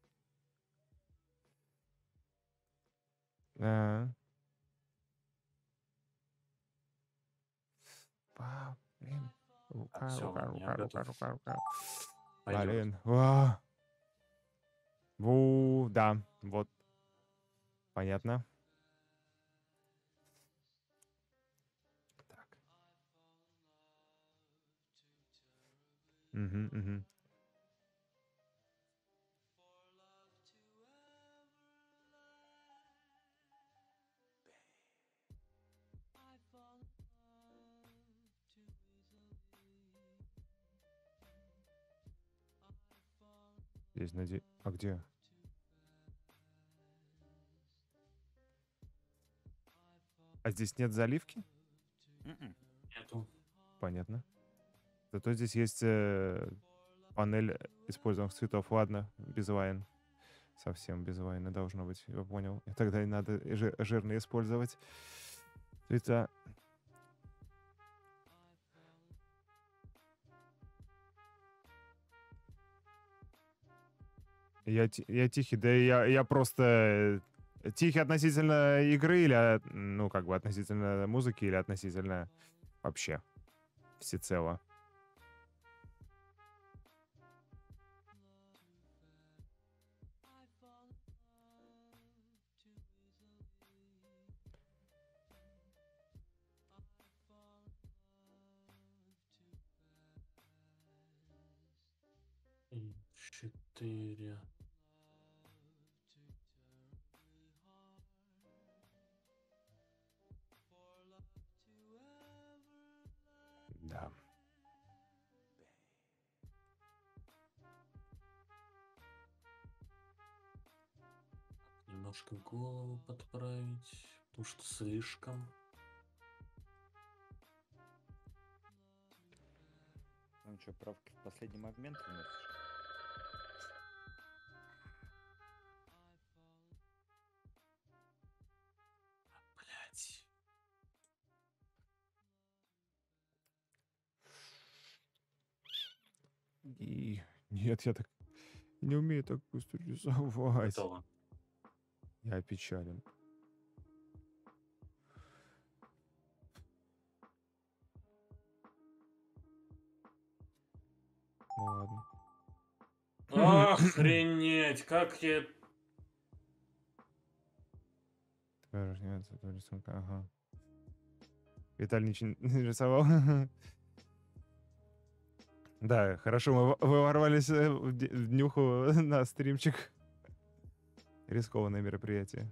А. Блин. Так, все, ладно, я готов. Рука. Пойдет. Блин. Да, вот. Понятно. Так. Угу. Здесь А где? А здесь нет заливки? Мгм. Нету. Понятно. Зато здесь есть панель использованных цветов. Ладно, без вайн. Совсем без вайна должно быть. Я понял. И тогда и надо жирно использовать цвета. Я тихий, да я просто тихий относительно игры или, ну, как бы относительно музыки или относительно вообще всецело. 4. Да. Немножко голову подправить, потому что слишком. Ну что, правки в последний момент вносишь? Блять. И... Нет, я так не умею так быстро рисовать. Готово. Я опечален. Ну ладно. Охренеть, как я... Нет, это рисунка, ага. Виталий ничего не рисовал. Да, хорошо, вы ворвались в днюху на стримчик. Рискованное мероприятие.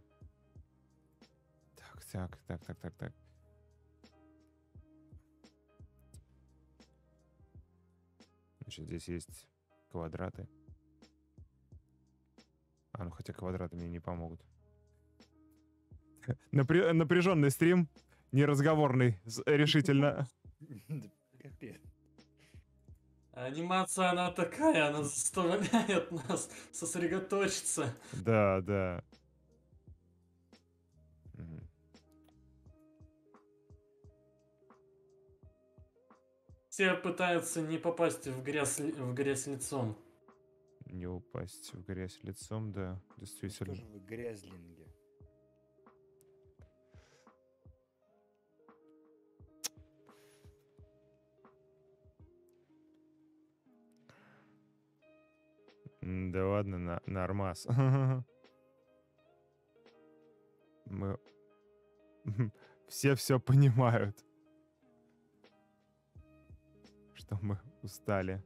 Так. Значит, здесь есть квадраты. Ну хотя квадраты мне не помогут. Напряженный стрим, неразговорный, решительно. Капец. Анимация, она такая, она заставляет нас сосредоточиться. Да. Мгм. Все пытаются не попасть в грязь лицом. Не упасть в грязь лицом, да, Ну действительно. что же вы грязлинги? Да ладно, нормас. Мы... все понимают, что мы устали.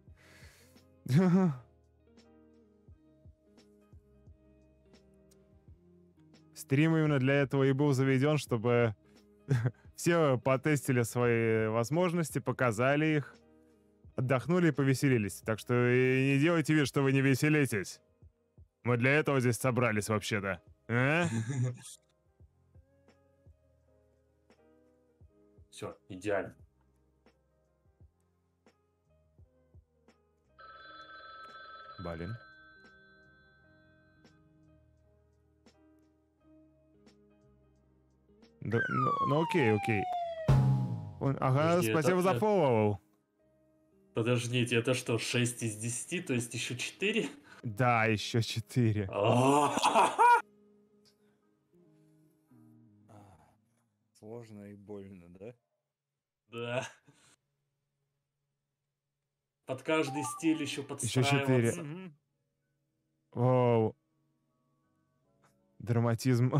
Стрим именно для этого и был заведен, чтобы все потестили свои возможности, показали их, отдохнули и повеселились. Так что и не делайте вид, что вы не веселитесь. Мы для этого здесь собрались вообще-то. А? Все, идеально. Блин. Да, ну окей. Ага, Подожди, спасибо за фоллоу. Подождите, это что, 6 из 10, то есть еще 4? Да, еще 4. Сложно и больно, да? Да. Под каждый стиль еще Еще 4. подстраиваться. Оу. Драматизм.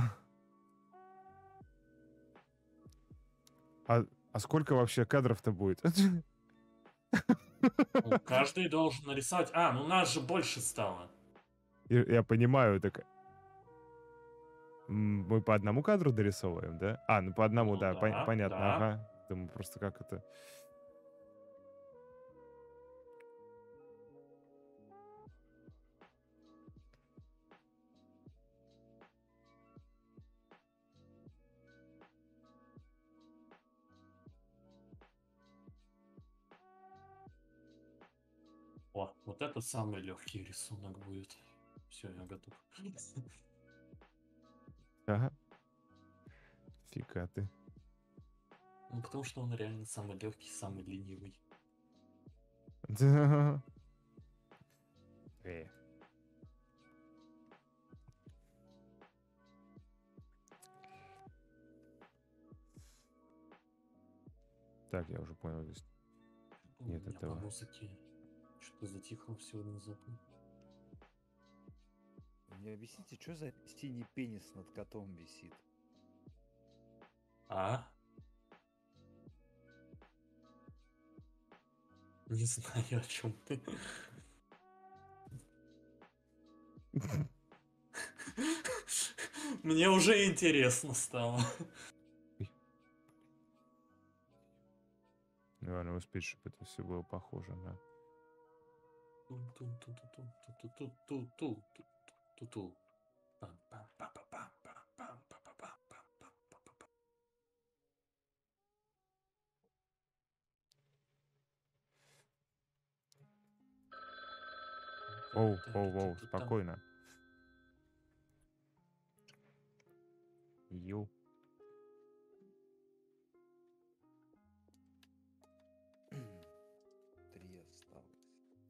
А сколько вообще кадров-то будет? Ну, каждый должен нарисовать. Ну нас же больше стало. Я понимаю, так... Мы по одному кадру дорисовываем, да? Ну по одному, Ну да, да, понятно, да. ага. Думаю, просто как это... О, вот это самый легкий рисунок будет. Все, я готов. Ага. Фига ты. Ну, потому что он реально самый легкий, самый ленивый. Да. Так, я уже понял здесь. Нет У меня по этого. музыке что-то затихло все внезапно. Мне объясните, что за синий пенис над котом висит? Не знаю, о чем ты. Мне уже интересно стало. Наверное, успеть, чтобы это все было похоже на... Ту-ту-ту-ту-ту-ту-ту-ту-ту. Оу, оу, оу, спокойно. Ю. 3 осталось.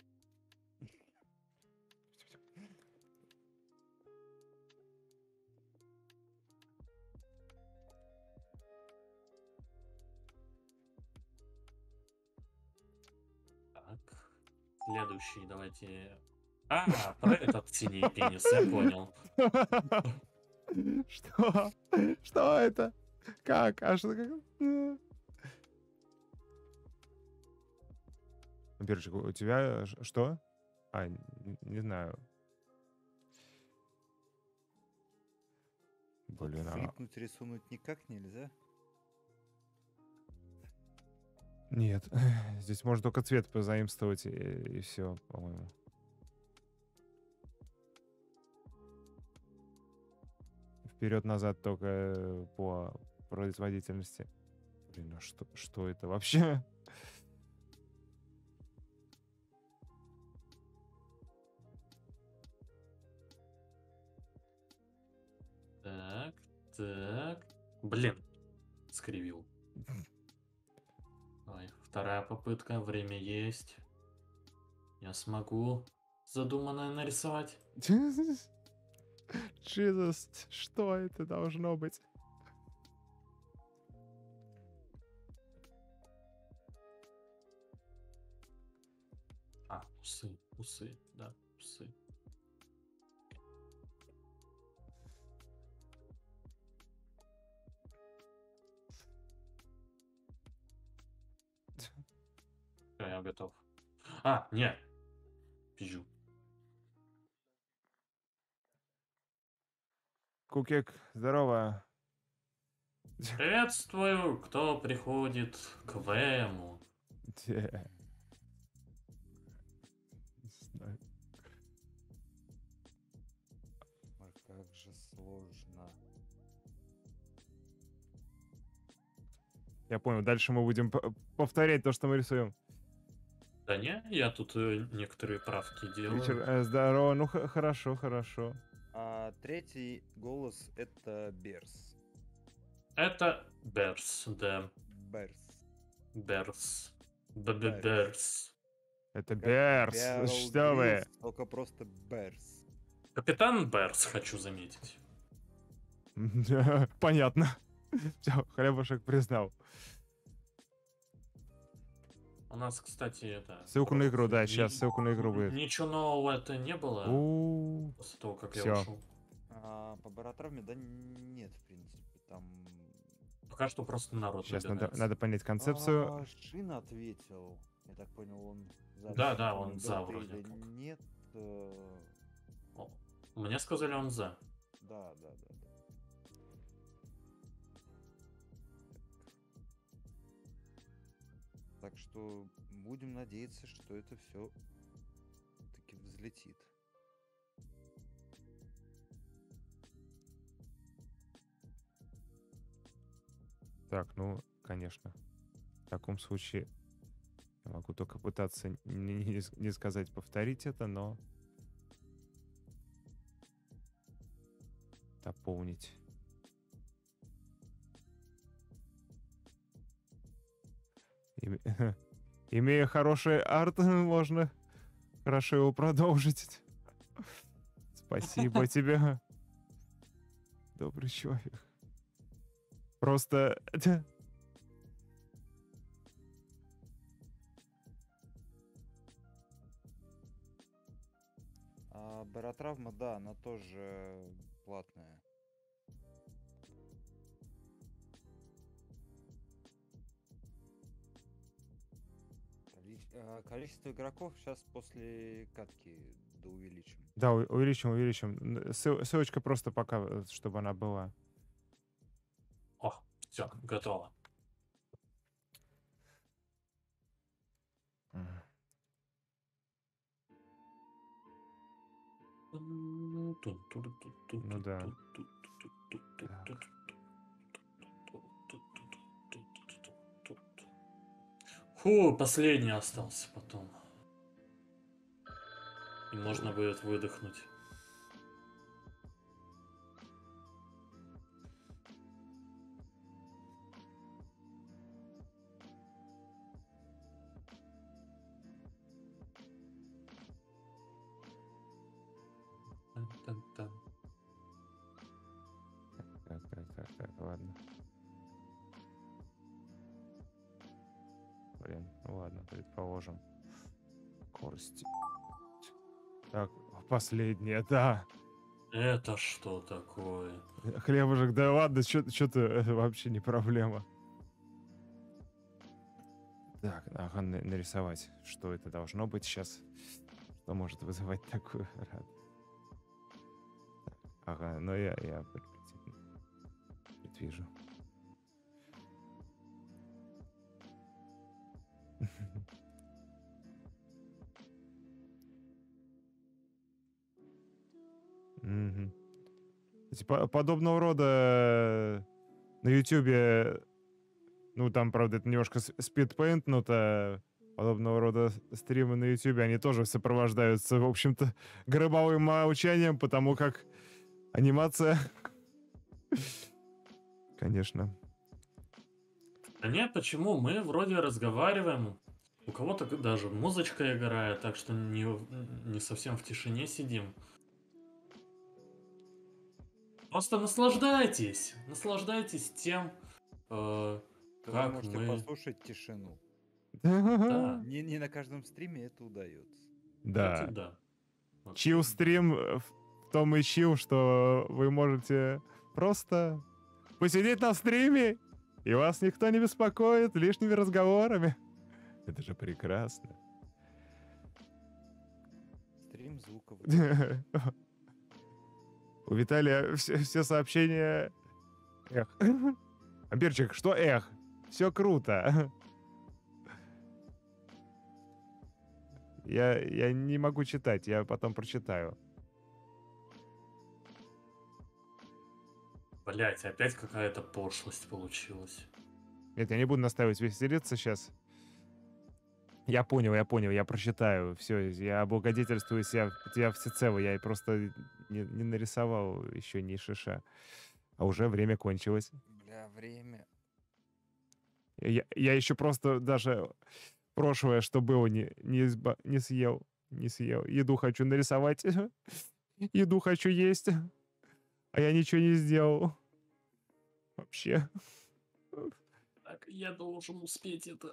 Так. Следующий, давайте. Про этот синий пенис, я понял. Что? Что это? Как? А что? Перчик, у тебя что? Не знаю. Тут Блин, флипнуть, рисунуть никак нельзя? нет. Здесь можно только цвет позаимствовать и все, по-моему. Вперед-назад только по производительности. Блин, а что это вообще? Так, так. Блин, скривил. Давай, вторая попытка, время есть. Я смогу задуманное нарисовать. Джизус, что это должно быть? Усы, да, усы. Всё, я готов. Нет. Пизжу. Кукик, здорово. Приветствую, кто приходит к ВМу. Не знаю. Ой, как же сложно. Я понял, дальше мы будем повторять то, что мы рисуем. Да не, я тут некоторые правки делаю. Вечер, здорово, ну хорошо, хорошо. А третий голос это Берс. Это Берс, да. Берс. Берс. Берс. Берс. Это Как Берс, Bear что вы? Grylls, только просто Берс. Капитан Берс, хочу заметить. Понятно. Все, хлебушек признал. У нас, кстати, это... Ссылку на игру, да, сейчас ссылку на игру будет. Ничего нового это не было после того, как я Всё. ушел. По баротравме, да, нет, в принципе, там... Пока что просто народ Сейчас набирается. надо понять концепцию. Шин ответил. Я так понял, он за. Да, Не он помню, за был ты вроде или как. нет. Мне сказали, он за. Да. Так что будем надеяться, что это все таки взлетит. Так, ну, конечно. В таком случае я могу только пытаться не сказать повторить это, но дополнить. Имея хороший арт, можно хорошо его продолжить. Спасибо тебе, добрый человек. Просто... Баротравма, да, она тоже платная. Количество игроков сейчас после катки да увеличим. Да, увеличим, увеличим. Ссылочка просто пока, чтобы она была. О, все, готово. Мгм. Ну да. Так. Фу, последний остался потом. И можно будет выдохнуть. Тан-тан-тан. Так, ладно. Блин, ну ладно, предположим. Кости. Так, последнее, да. Это что такое? Хлебушек, да ладно, что-то это вообще не проблема. Так, ага, нарисовать, что это должно быть сейчас, что может вызывать такую радость. Ага, ну я предвижу. Мгм. Типа, подобного рода на Ютубе, ну там, правда, это немножко спидпейнтнуто, подобного рода стримы на Ютубе, они тоже сопровождаются, в общем-то, гробовым молчанием, потому как анимация, конечно. Да нет, почему? Мы вроде разговариваем. У кого-то даже музычка играет, так что не совсем в тишине сидим. Просто наслаждайтесь. Наслаждайтесь тем, Да вы как можете мы... послушать тишину. Да, Не на каждом стриме это удается. кстати, Да. да. Вообще, Чил да. стрим в том и чил, что вы можете просто посидеть на стриме, и вас никто не беспокоит лишними разговорами. Это же прекрасно. Стрим звуковой. У Виталия все сообщения... Эх. Амперчик, что эх? Все круто. Я не могу читать, я потом прочитаю. Блять, опять какая-то пошлость получилась. Нет, я не буду настаивать веселиться сейчас. Я понял, я прочитаю. Все, я облагодетельствую тебя всецело. Я просто не нарисовал еще ни шиша. А уже время кончилось. Бля, время. Я еще просто даже прошлое, что было, не съел. Не съел. Еду хочу нарисовать. Еду хочу есть. А я ничего не сделал. Вообще. Так, я должен успеть это.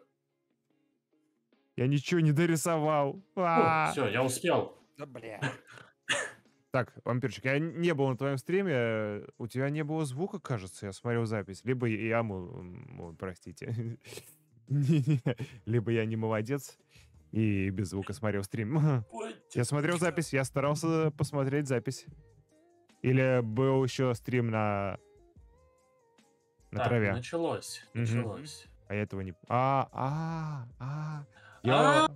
Я ничего не дорисовал. О, все, я успел. Да бля. Так, вампирчик, я не был на твоем стриме. У тебя не было звука, кажется, я смотрел запись. Либо я, простите. Не-не, либо я не молодец и без звука смотрел стрим. Я смотрел запись, я старался посмотреть запись. Или был еще стрим на Так, траве. началось. Мгм. Началось. А я этого не... А,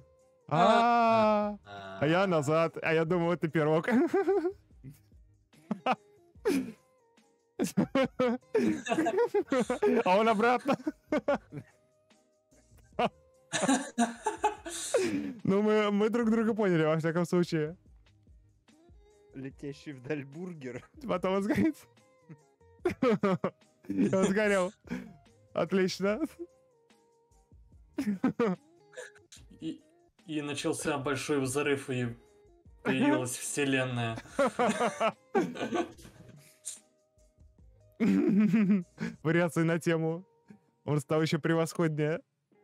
А я назад. А я думал, это пирог. А он обратно. Ну, мы друг друга поняли, во всяком случае. Летящий вдаль бургер. Потом он сгорит. И он сгорел. Отлично. И начался большой взрыв, и появилась вселенная. Вариации на тему. Он стал еще превосходнее.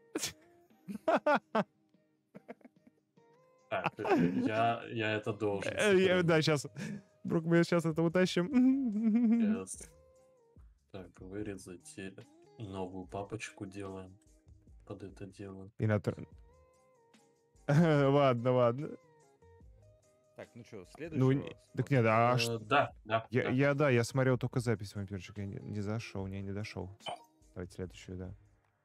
Так, я это должен. Да, сейчас. Брук, мы сейчас это утащим. Сейчас. Так, вырезать. И новую папочку делаем. Под это дело. И на... Ладно. Так, ну что, Ну, следующего так нет, смотрим. Да, да, да. Да, я смотрел только запись, вампирчик, я не зашел, не дошел. Давайте следующую, да.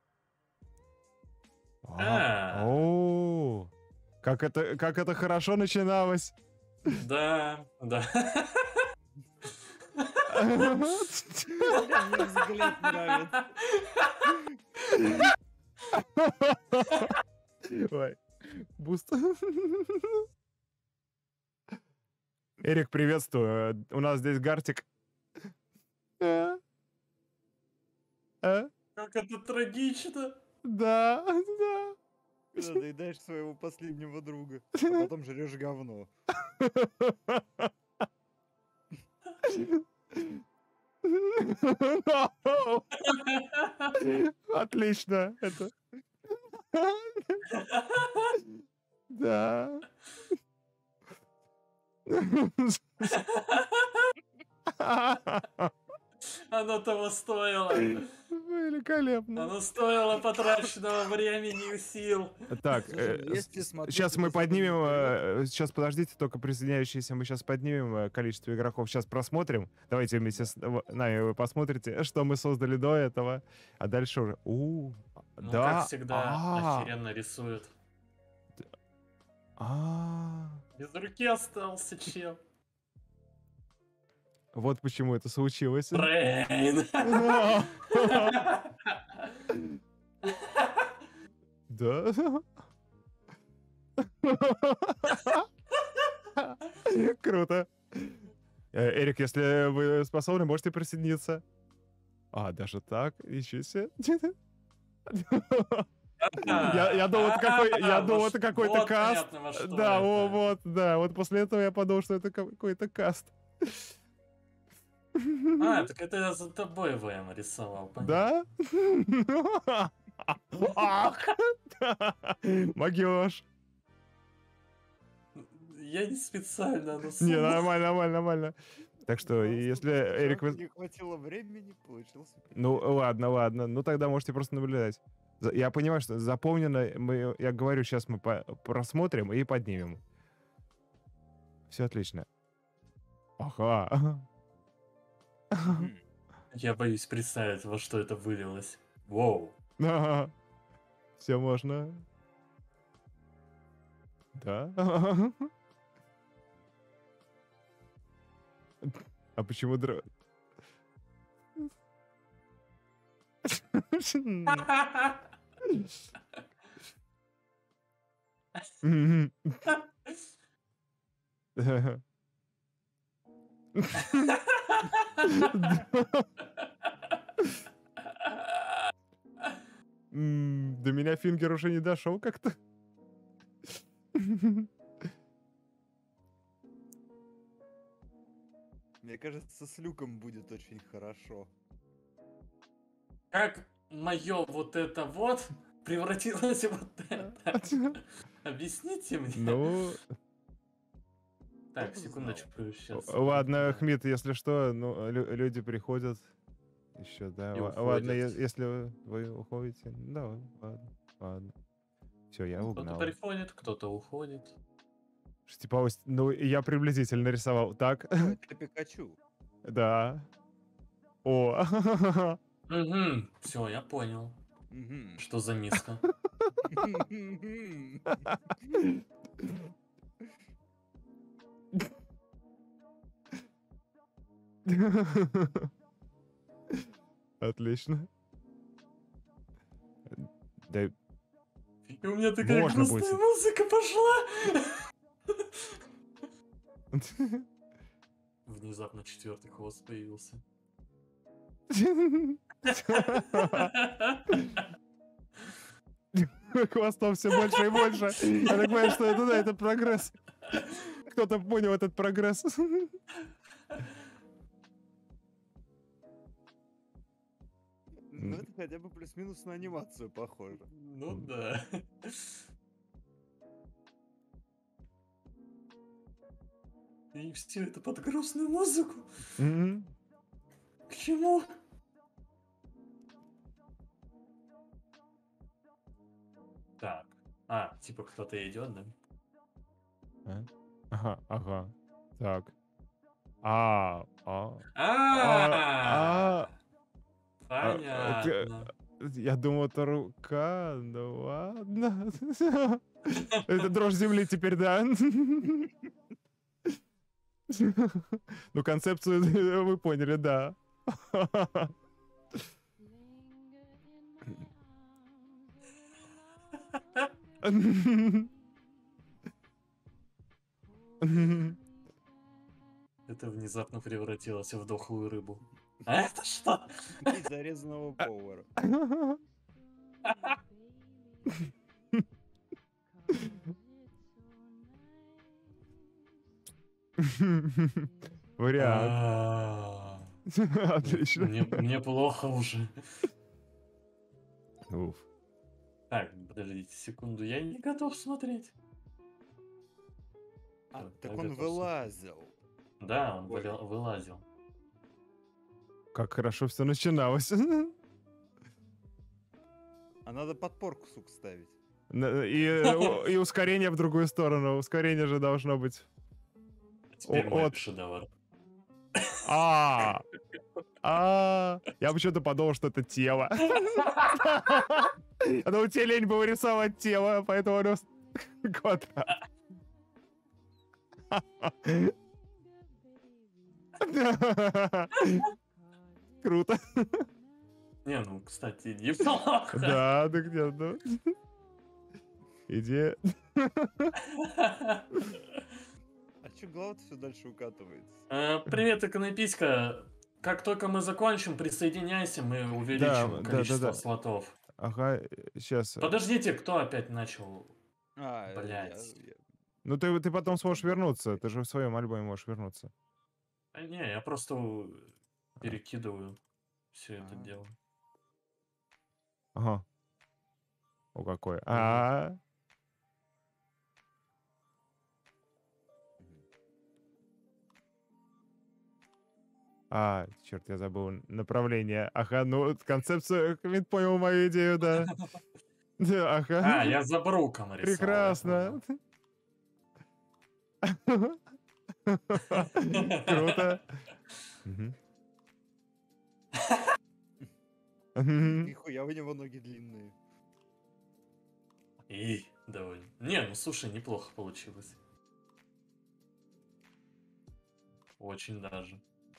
О, как это хорошо начиналось. Да, да. Мне взгляд нравится. Ой, буст. Эрик, приветствую. У нас здесь Гартик. А? А? Как это трагично. Да, да. Когда доедаешь своего последнего друга, а потом жрешь говно. Отлично. Это. Да. Оно того стоило. Великолепно. Оно стоило потраченного времени и сил. Так, Слушай, ну если смотреть сейчас мы это задом поднимем, наперёд- сейчас подождите, только присоединяющиеся мы сейчас поднимем количество игроков. Сейчас просмотрим. Давайте вместе с нами вы посмотрите, что мы создали до этого. А дальше уже... Ну, да. как всегда, охеренно рисует. Без руки остался чел. Вот почему это случилось. Брейн. Да. Круто. Эрик, если вы способны, можете присоединиться. Даже так? Ничего себе. Я думал, это какой-то Вот каст. понятно, во что Да, это. вот, да. Вот после этого я подумал, что это какой-то каст. Так это я за тобой ВМ рисовал, понятно. Да? Ах! Магёж. Я не специально, но Не, нормально. Так что, если Эрик... Жалко, не хватило времени, получился. Ну, ладно. Ну, тогда можете просто наблюдать. Я понимаю, что запомнено. Я говорю, сейчас мы просмотрим и поднимем. Все отлично. Ага. Я боюсь представить, во что это вылилось. Воу. Все можно. Да. А почему Мгм. До меня Фингер уже не дошел как-то. Мне кажется, с Люком будет очень хорошо. Как мое вот это вот превратилось в вот это? Объясните мне. Ну, Так, Кто бы секундочку, сейчас. ладно, Хмит, если что, ну, люди приходят еще, да. И Ладно, уходят. если вы уходите, да, ладно. Все, я Кто-то угнал. приходит, кто-то уходит. Типа, ну, я приблизительно рисовал. Так, О, это Пикачу. да. О, Угу, все, я понял. Мгм. Что за миска? Отлично. Да, И у меня такая Можно грустная будет. музыка пошла. Внезапно четвертый хвост появился. Хвостов все больше и больше. Я так понимаю, что это, да, это прогресс. Кто-то понял этот прогресс. Ну, это хотя бы плюс-минус на анимацию похоже. Ну да. И все это под грустную музыку. Мгм. К чему? Так. Типа кто-то идет, да? А? Ага, ага. Так. А, а, А, а, а, понятно. я думал, это рука, ну ладно. Это дрожь земли теперь, да? Ну, концепцию вы поняли, да. Это внезапно превратилось в дохлую рыбу. А это что? И зарезанного повара. Вариант. А, Отлично. Мне плохо уже. Уф. Так, подождите секунду, я не готов смотреть. А, Всё, так я он готов смотреть. вылазил. Да, он Ой. вылазил. Как хорошо все начиналось. А надо подпорку, сука, ставить. И ускорение в другую сторону. Ускорение же должно быть. Теперь мой От. шедевр. Я почему-то подумал, что это тело. А у тебя лень было рисовать тело, поэтому оно квадрат. Круто. Не, ну, кстати, неплохо. Да, да где-то. Идея. А чё глава-то все дальше укатывается? Привет, Иконописька. Как только мы закончим, присоединяйся, мы увеличим Да, количество слотов. Ага, сейчас. Подождите, кто опять начал? А, Блядь. Ну ты потом сможешь вернуться. Ты же в своем альбоме можешь вернуться. Не, я просто перекидываю все это Ага. дело. Ага. О, какой. Черт, я забыл направление. Ага, ну концепцию, Хамид понял мою идею, да. Да, ага. Я за бруком рисовал. Прекрасно. Круто. Нихуя у него ноги длинные. И довольно. Не, ну слушай, неплохо получилось. Очень даже.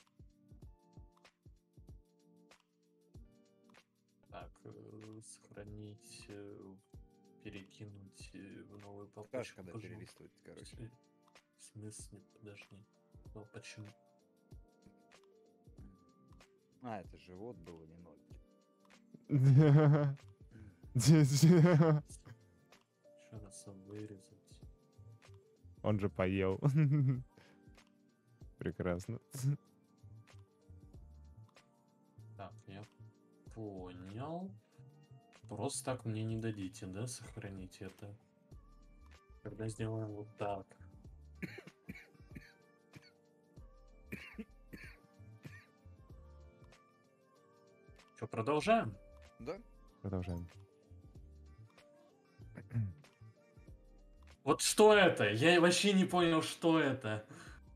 Так, сохранить, перекинуть в новую Скажешь, папочку. когда перелистывать, короче. В смысле, подожди. Ну почему? А, это живот был, не ноги. Еще раз вырезать. Он же поел. Прекрасно. Так, я понял. Просто так мне не дадите, да, сохранить это? Когда сделаем вот так. Что, продолжаем? Да? Продолжаем. Вот что это? Я вообще не понял, что это.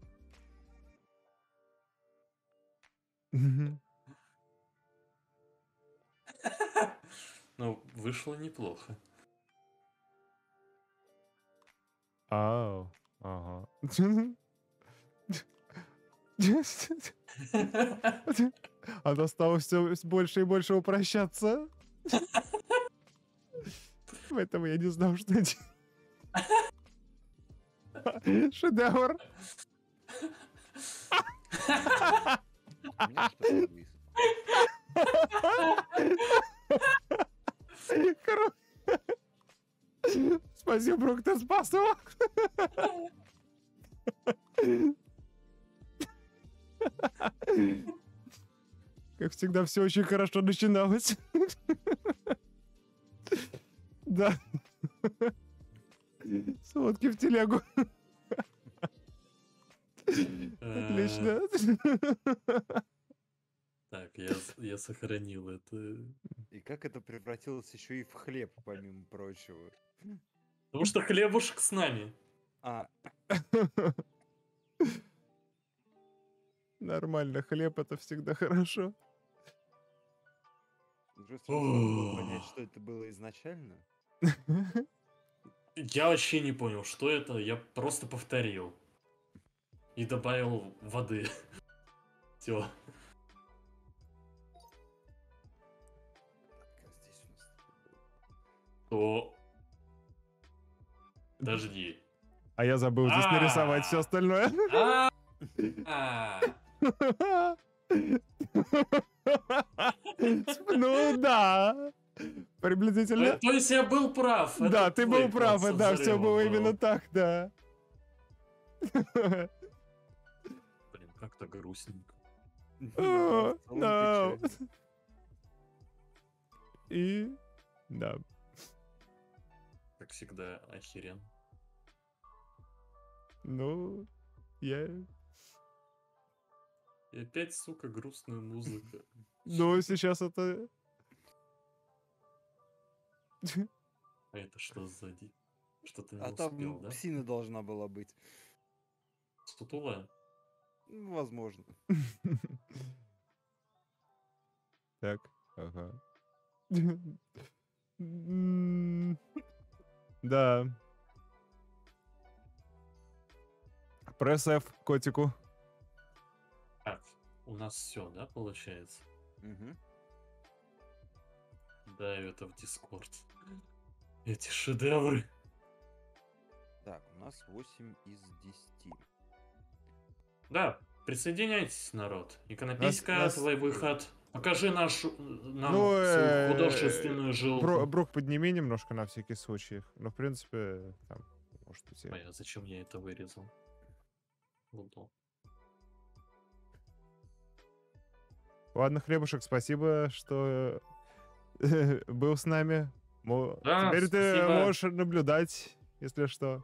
Ну, вышло неплохо. Ага. Она стала все больше и больше упрощаться. Поэтому я не знал, что делать. Шедевр. У меня что-то высыпало. Спасибо, Брук, ты спас его. Как всегда, все очень хорошо начиналось. Да. Сводки в телегу. Отлично. Так, я сохранил это. И как это превратилось еще и в хлеб, помимо прочего? Потому что хлебушек с нами. А, Нормально, хлеб это всегда хорошо. уже сложно было понять, что это было изначально. Я вообще не понял, что это. Я просто повторил. И добавил воды. Все. Так, а здесь у нас было. То... Подожди. А я забыл здесь нарисовать все остальное. А, а. Ну да. Приблизительно. То есть я был прав. Да, это ты твой был прав, план со да, все взрывом было был. именно так, да. Блин, как-то грустненько. Да, в целом No. печально. И да. Как всегда, охерен. Ну, я... И опять, сука, грустная музыка. Ну, сейчас это... А это что сзади? Что-то не А успел, там да? псина должна была быть. Сутулая? Ну, возможно. Так, ага. М, Да. Пресс F котику. Так, у нас все, да, получается? Мгм. Да, это в Дискорд. Эти шедевры. Так, у нас 8 из 10. Да, присоединяйтесь, народ. Нас- Иконописька, твой выход. Покажи нам Ну, свою художественную жилку. Брук, подними немножко на всякий случай. Ну, в принципе, там, может быть, Ой, а зачем я это вырезал? Удобно. Ладно, Хлебушек, спасибо, что был с нами. Да, Теперь ты спасибо. можешь наблюдать, если что.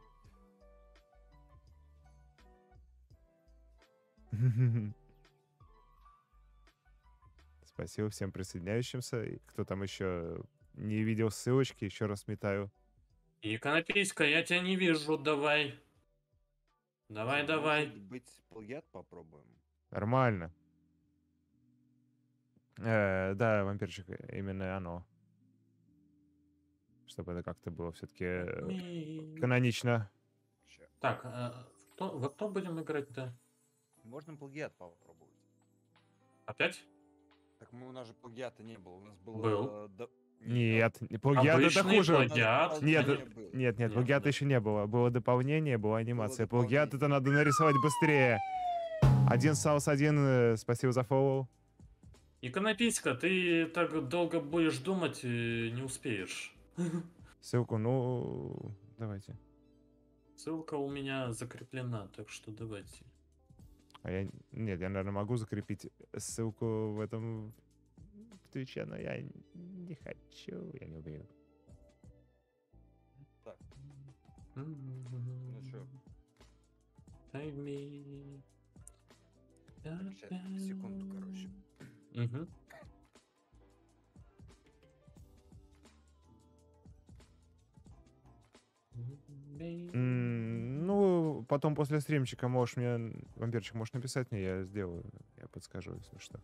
Спасибо всем присоединяющимся. И кто там еще не видел ссылочки, еще раз метаю. Иконописька, я тебя не вижу, давай. Давай, Может давай. быть, плагиат попробуем? Нормально. Да, вампирчик, именно оно. Чтобы это как-то было все-таки канонично. Ща. Так, во кто будем играть-то? Можно плагиат попробовать. Опять? Так у нас же плагиата не было. У нас было... Был. Нет, плагиат это Обычный хуже. плагиат. Нет, Дополнение было. нет, Нет, плагиата да. еще не было. Было дополнение, была анимация. Плагиат дополнение. это надо нарисовать быстрее. Один Саус, один, спасибо за фоллоу. Иконописька, ты так долго будешь думать и не успеешь. Ссылку, ну, давайте. Ссылка у меня закреплена, так что давайте. А я, нет, я, наверное, могу закрепить ссылку в этом в Твиче, но я не хочу, я не уверен. Так, ну чё? Save me. Так, ща, секунду, короче. Мгм. Ну, потом после стримчика можешь мне, вампирчик, можешь написать мне, я сделаю, я подскажу, если что.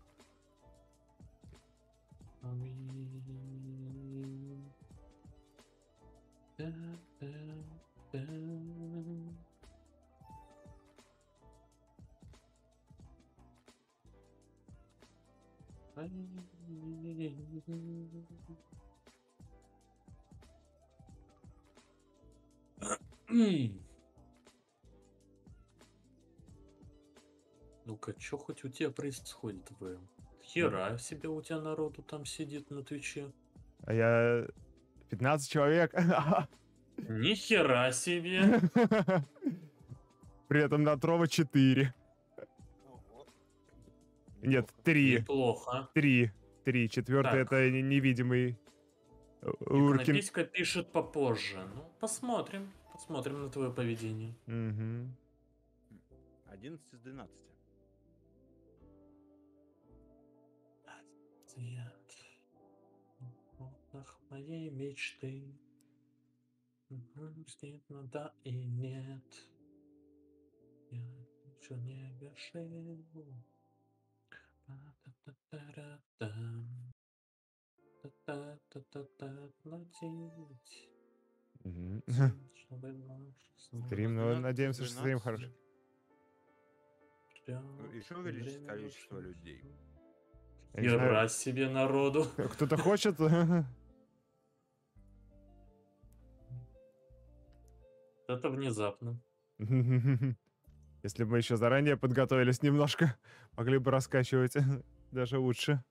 Ну-ка, что хоть у тебя происходит, ВМ? Хера себе у тебя народу там сидит на Твиче. А я 15 человек. Ни хера себе. При этом на Трова 4. Ого. Нет, Неплохо. 3. Неплохо. 3. 3. Четвертый Так. это невидимый Уркин. Иконописька пишет попозже. Ну, посмотрим. Посмотрим на твое поведение. Мгм. 11 из 12. Цвет в окнах моей мечты. Действительно, да и нет. Я ничего не вершил. Па-та-та-та-ра-там. Та-та-та-та-та, платить. Мгм. Чтобы наш Стрим, С ну, 12 до надеемся, что стрим 12 хороший. еще увеличить количество людей. Я не знаю, Хера себе народу. кто-то хочет? Это внезапно. Если бы мы еще заранее подготовились немножко, могли бы раскачивать даже лучше.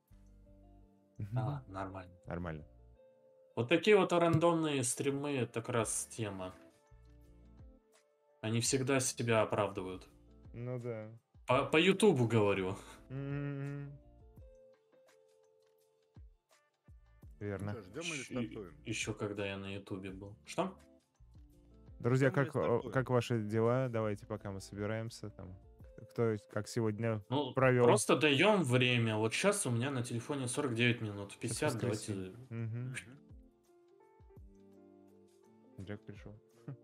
Нормально. Нормально. Вот такие вот рандомные стримы, это как раз тема. Они всегда себя оправдывают. Ну да. По Ютубу говорю. М. Верно. Что, ждем или стартуем? Еще когда я на Ютубе был. Что? Друзья, Ждем или стартуем? как ваши дела? Давайте, пока мы собираемся. Там, кто как сегодня Ну, провел. просто даем время. Вот сейчас у меня на телефоне 49 минут. 50 воскресенье. давайте. Мгм. Джек пришел.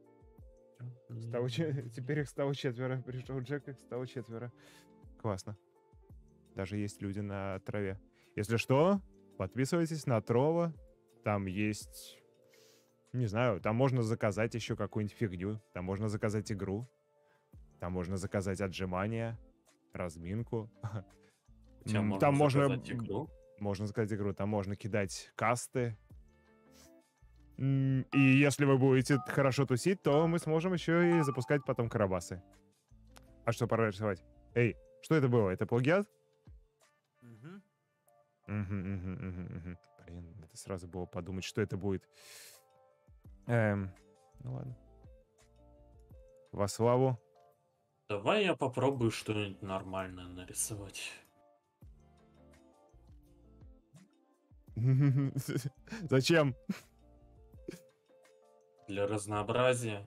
Теперь их стало 4. Пришел Джек, их стало 4. Классно. Даже есть люди на траве. Если что, подписывайтесь на Трова. Там есть... Не знаю, там можно заказать еще какую-нибудь фигню. Там можно заказать игру. Там можно заказать отжимания, разминку. Хотя Там можно... заказать игру. Можно заказать игру. Там можно кидать касты. И если вы будете хорошо тусить, то мы сможем еще и запускать потом карабасы. А что пора рисовать? Эй, что это было? Это плагиат? Мгм. Блин, это сразу было подумать, что это будет. Ну ладно. Во славу. Давай я попробую что-нибудь нормальное нарисовать. Зачем? Для разнообразия.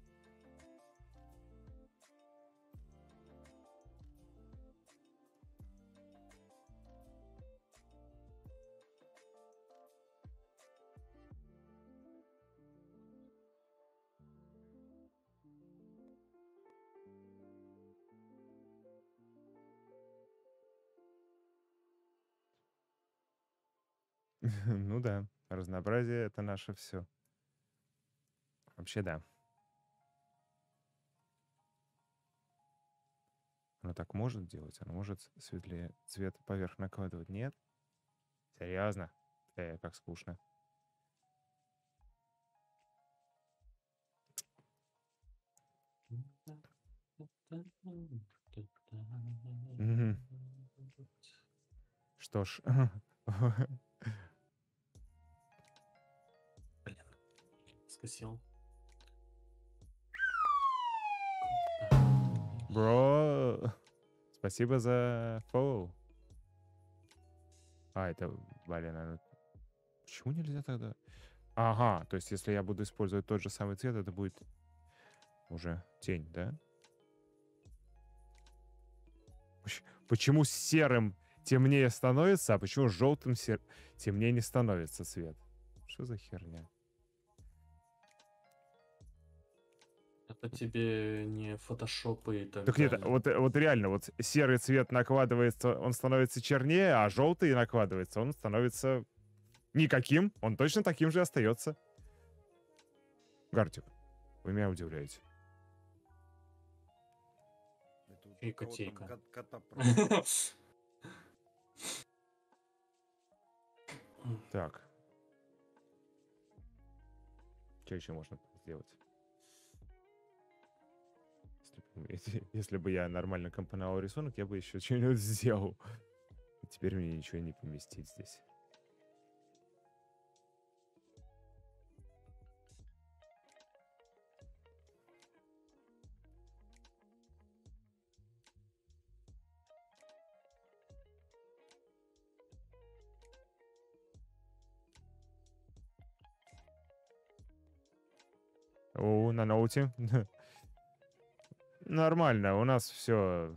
Ну да, разнообразие — это наше все. Вообще да. Оно так может делать, оно может светлее цвет поверх накладывать. Нет? Серьезно? Как скучно. Мгм. Что ж. Блин, скосил. Бро, спасибо за фоллоу. Это, блин, почему нельзя тогда? Ага, то есть если я буду использовать тот же самый цвет, это будет уже тень, да? Почему с серым темнее становится, а почему с желтым темнее не становится цвет? Что за херня? Это тебе не фотошопы и так Так нет, далее. вот реально, вот серый цвет накладывается, он становится чернее, а желтый накладывается, он становится никаким, он точно таким же остается. Гартик, вы меня удивляете. Это вот И у кого там котейка. кота просто. Так. Что еще можно сделать? Если бы я нормально компоновал рисунок, я бы еще что-нибудь сделал. Теперь мне ничего не поместить здесь. На ноуте. Нормально, у нас все.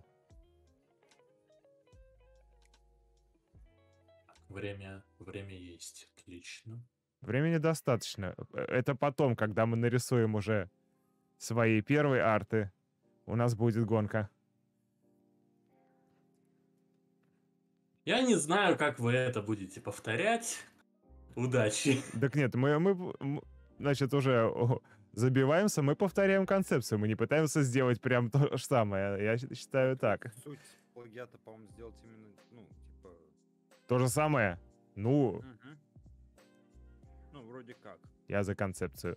Время есть. Отлично. Времени достаточно. Это потом, когда мы нарисуем уже свои первые арты, у нас будет гонка. Я не знаю, как вы это будете повторять. Удачи. Так нет, значит, уже забиваемся, мы повторяем концепцию, мы не пытаемся сделать прям то же самое. Я считаю так. Суть плагиата, по-моему, сделать именно, ну, типа... То же самое. Ну, Мгм. Ну, вроде как. я за концепцию.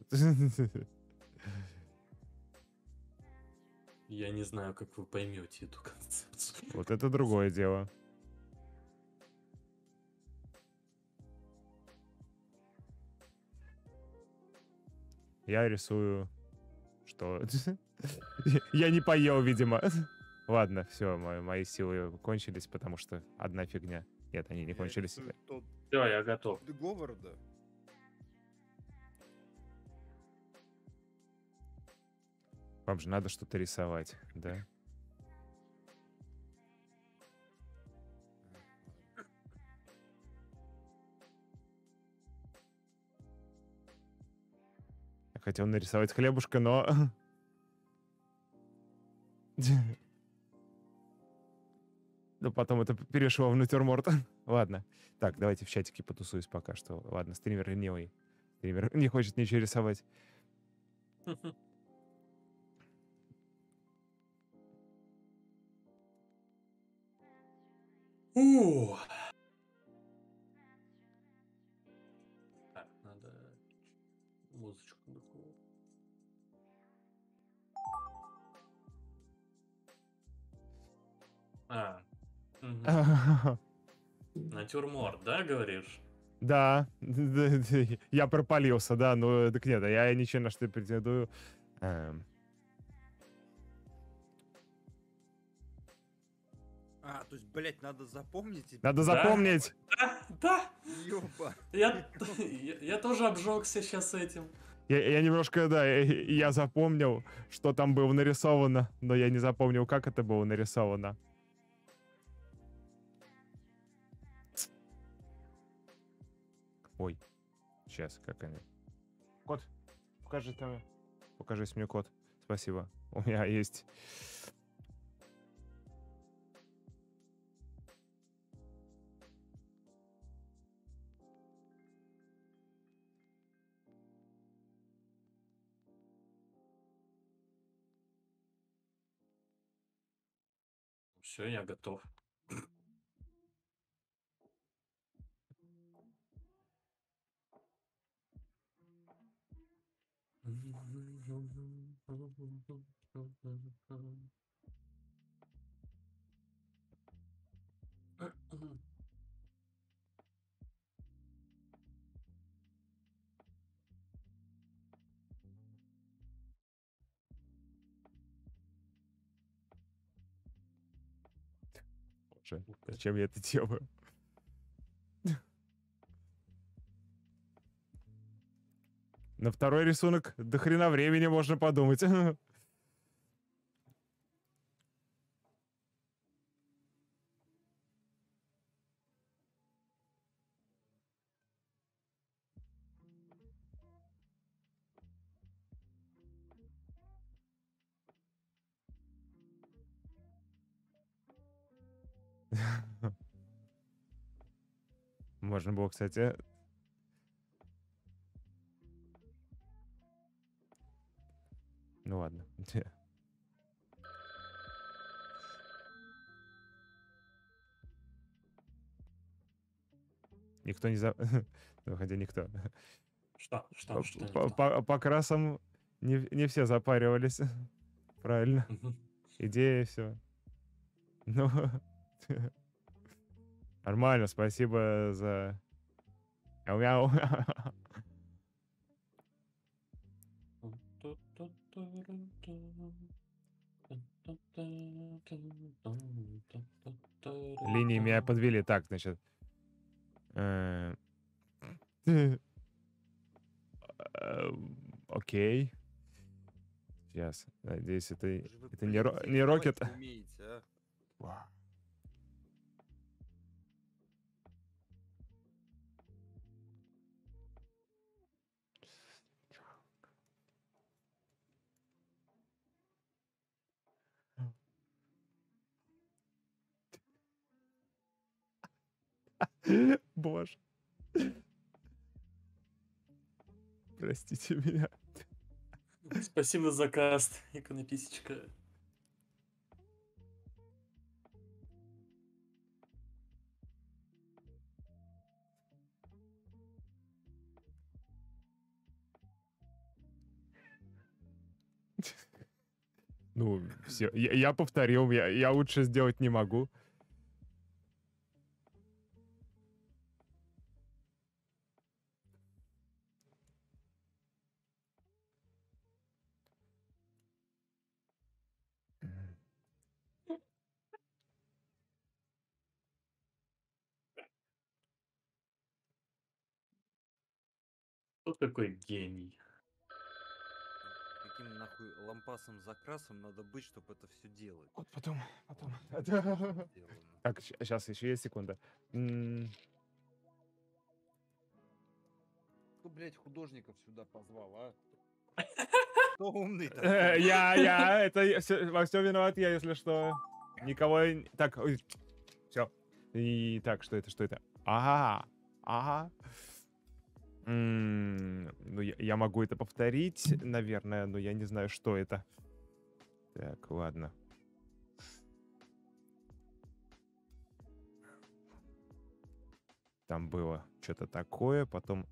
Я не знаю, как вы поймете эту концепцию. Вот это другое дело. Я рисую... Что? Я не поел, видимо. Ладно, все, мои силы кончились, потому что одна фигня. Нет, они не Я кончились. рисую тот Все, я готов. Говарда. Вам же надо что-то рисовать, да? Я хотел нарисовать хлебушка, но... Но потом это перешло в натюрморт. Ладно. Так, давайте в чатике потусуюсь пока что. Ладно, стример ленивый. Стример не хочет ничего рисовать. Ух. Так, надо музычку такую. Мгм. Натюрморт, да, говоришь? Да, я пропалился, да, но так нет, я ничего на что претендую. То есть, блядь, надо запомнить? Надо Да. запомнить! Да, Ёба. я тоже обжегся сейчас этим. Я немножко, да, я запомнил, что там было нарисовано, но я не запомнил, как это было нарисовано. Ой, сейчас, как они. Кот, покажись мне кот. Спасибо. У меня есть. Все, я готов. Боже, зачем я это делаю? На второй рисунок до хрена времени можно подумать. Можно было, кстати... Ну ладно. Никто не за... Ну, хотя никто. Что не то? По красам не все запаривались. Правильно. Мгм. Идея, все. Ну, нормально, спасибо за... Мяу-мяу. Линии меня подвели. Так, значит... Окей. Сейчас. Надеюсь, это не Рокет. Боже. Простите меня. Спасибо за каст, иконописечка. Ну, все. Я повторил, я лучше сделать не могу. Кто такой гений? Каким нахуй лампасом-закрасом надо быть, чтобы это все делать? Вот потом. Сделано. Так, сейчас еще есть секунда. Кто, блядь, художников сюда позвал, а? Кто умный Во всем виноват я, если что. Никого... Так, все. И так, что это? Ага. Ну, я могу это повторить, наверное, но я не знаю, что это. Так, ладно. Там было что-то такое, потом...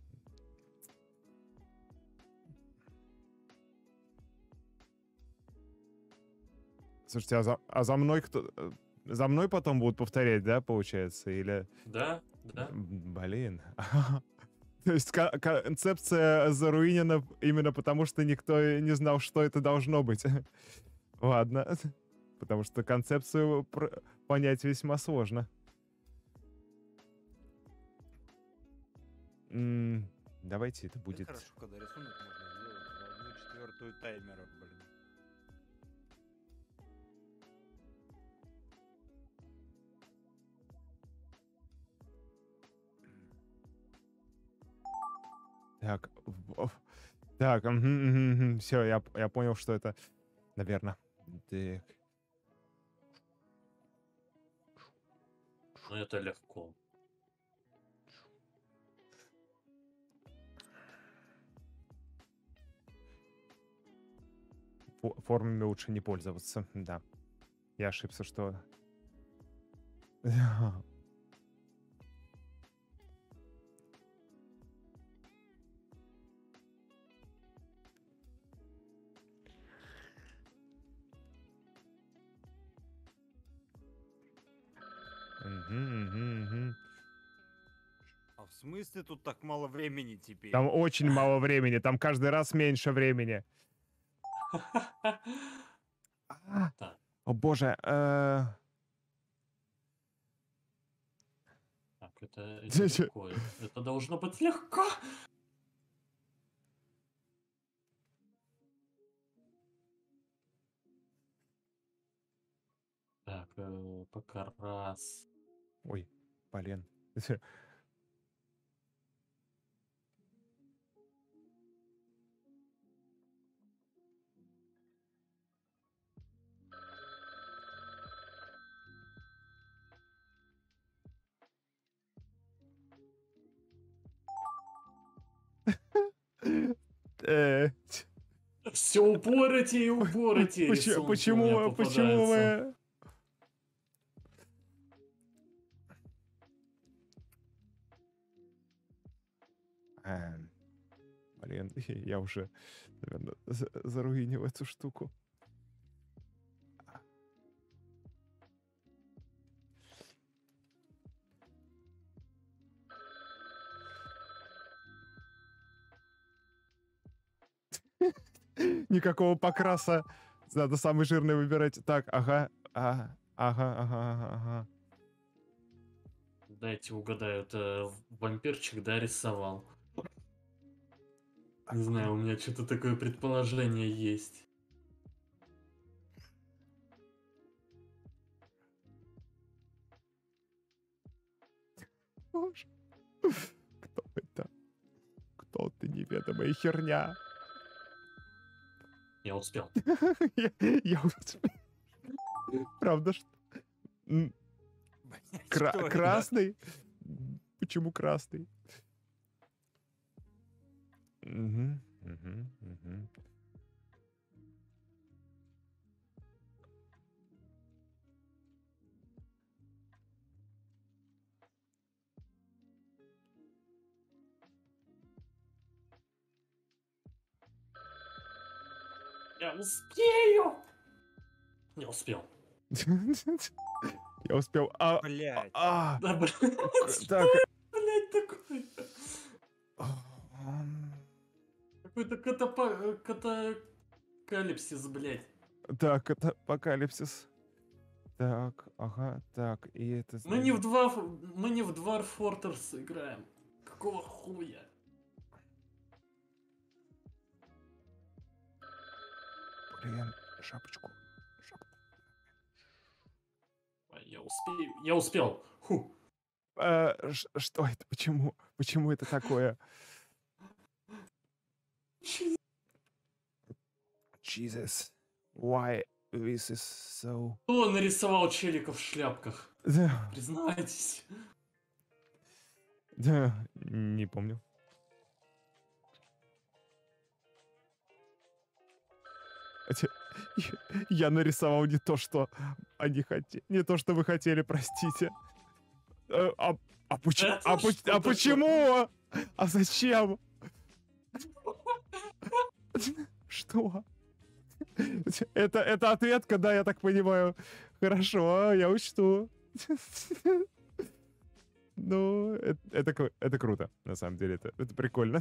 Слушайте, за мной кто... За мной потом будут повторять, да, получается? Или... Да. Блин. То есть концепция заруинена именно потому, что никто не знал, что это должно быть. Ладно. Потому что концепцию понять весьма сложно. Давайте это будет... Хорошо, когда рисунок можно сделать за 1/4 таймера, блин. Так, так, все, я понял, что это, наверное. Так. Ну это легко. Формами лучше не пользоваться, да. Я ошибся, что... А в смысле тут так мало времени теперь? Там очень мало времени, там каждый раз меньше времени. Так. О боже. Так, это легко. Это должно быть легко. Так, пока раз. Ой, блин. Все упорите и упорите. Рисунки у меня Почему попадаются. вы... Блин, я уже, наверное, заруинил эту штуку. Никакого покраса. Надо самый жирный выбирать. Так, ага. Дайте угадаю, это вампирчик, да, рисовал? Не знаю, у меня что-то такое предположение есть. Боже. Кто это? Кто ты, неведомая херня? Я успел. Я успел. Правда, что... Что это? Красный? Почему красный? Мгм, мгм, мгм. Я успею! Не успел. Я успел. Блядь. Да, блядь, Так. что, блядь, такое? ам, Какой-то катакалипсис, блядь. Так, это апокалипсис. Так, ага, так, и это Мы не значит... в Dwarf Fortress играем. Какого хуя? Блин, шапочку. Я успею. Я успел. Ху. Что это? Почему? Почему это такое? Jesus. Why this is so... Кто нарисовал челиков в шляпках? Да, Признайтесь. да, не помню. Хотя я нарисовал не то, что они хотели. Не то, что вы хотели, простите. Это что такое? Почему? А зачем? Что? Это ответка, да, я так понимаю. Хорошо, я учту. Ну, это круто, на самом деле. Это прикольно.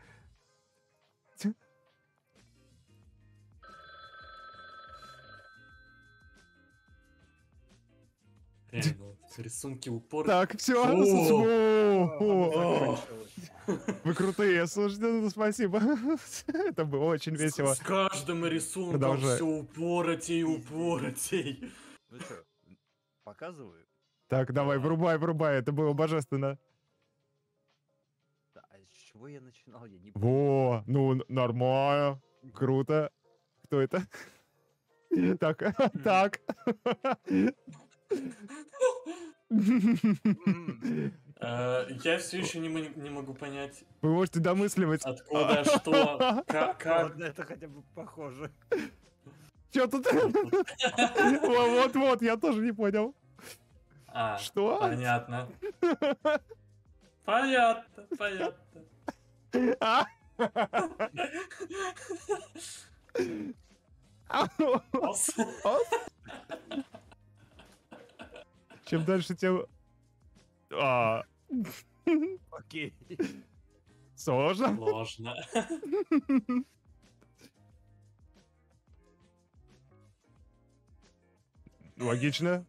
Реально, вот рисунки упор. Так, все. О! Вы крутые, слушайте, ну, спасибо. Это было очень весело. С каждым рисунком Продолжай. все упоротей и упоротей. Ну что, показываю? Так, давай, Давай. врубай, это было божественно. Да, а с чего я начинал? Я не помню. Во, ну, нормально, круто. Кто это? Так, так. Я все еще не могу понять, Вы можете домысливать. откуда, что, как. Ладно, это хотя бы похоже. Что тут? Вот, я тоже не понял. А, Что? понятно. Понятно. А? Ос. Чем дальше, тем... Окей. Сложно. Сложно. Логично.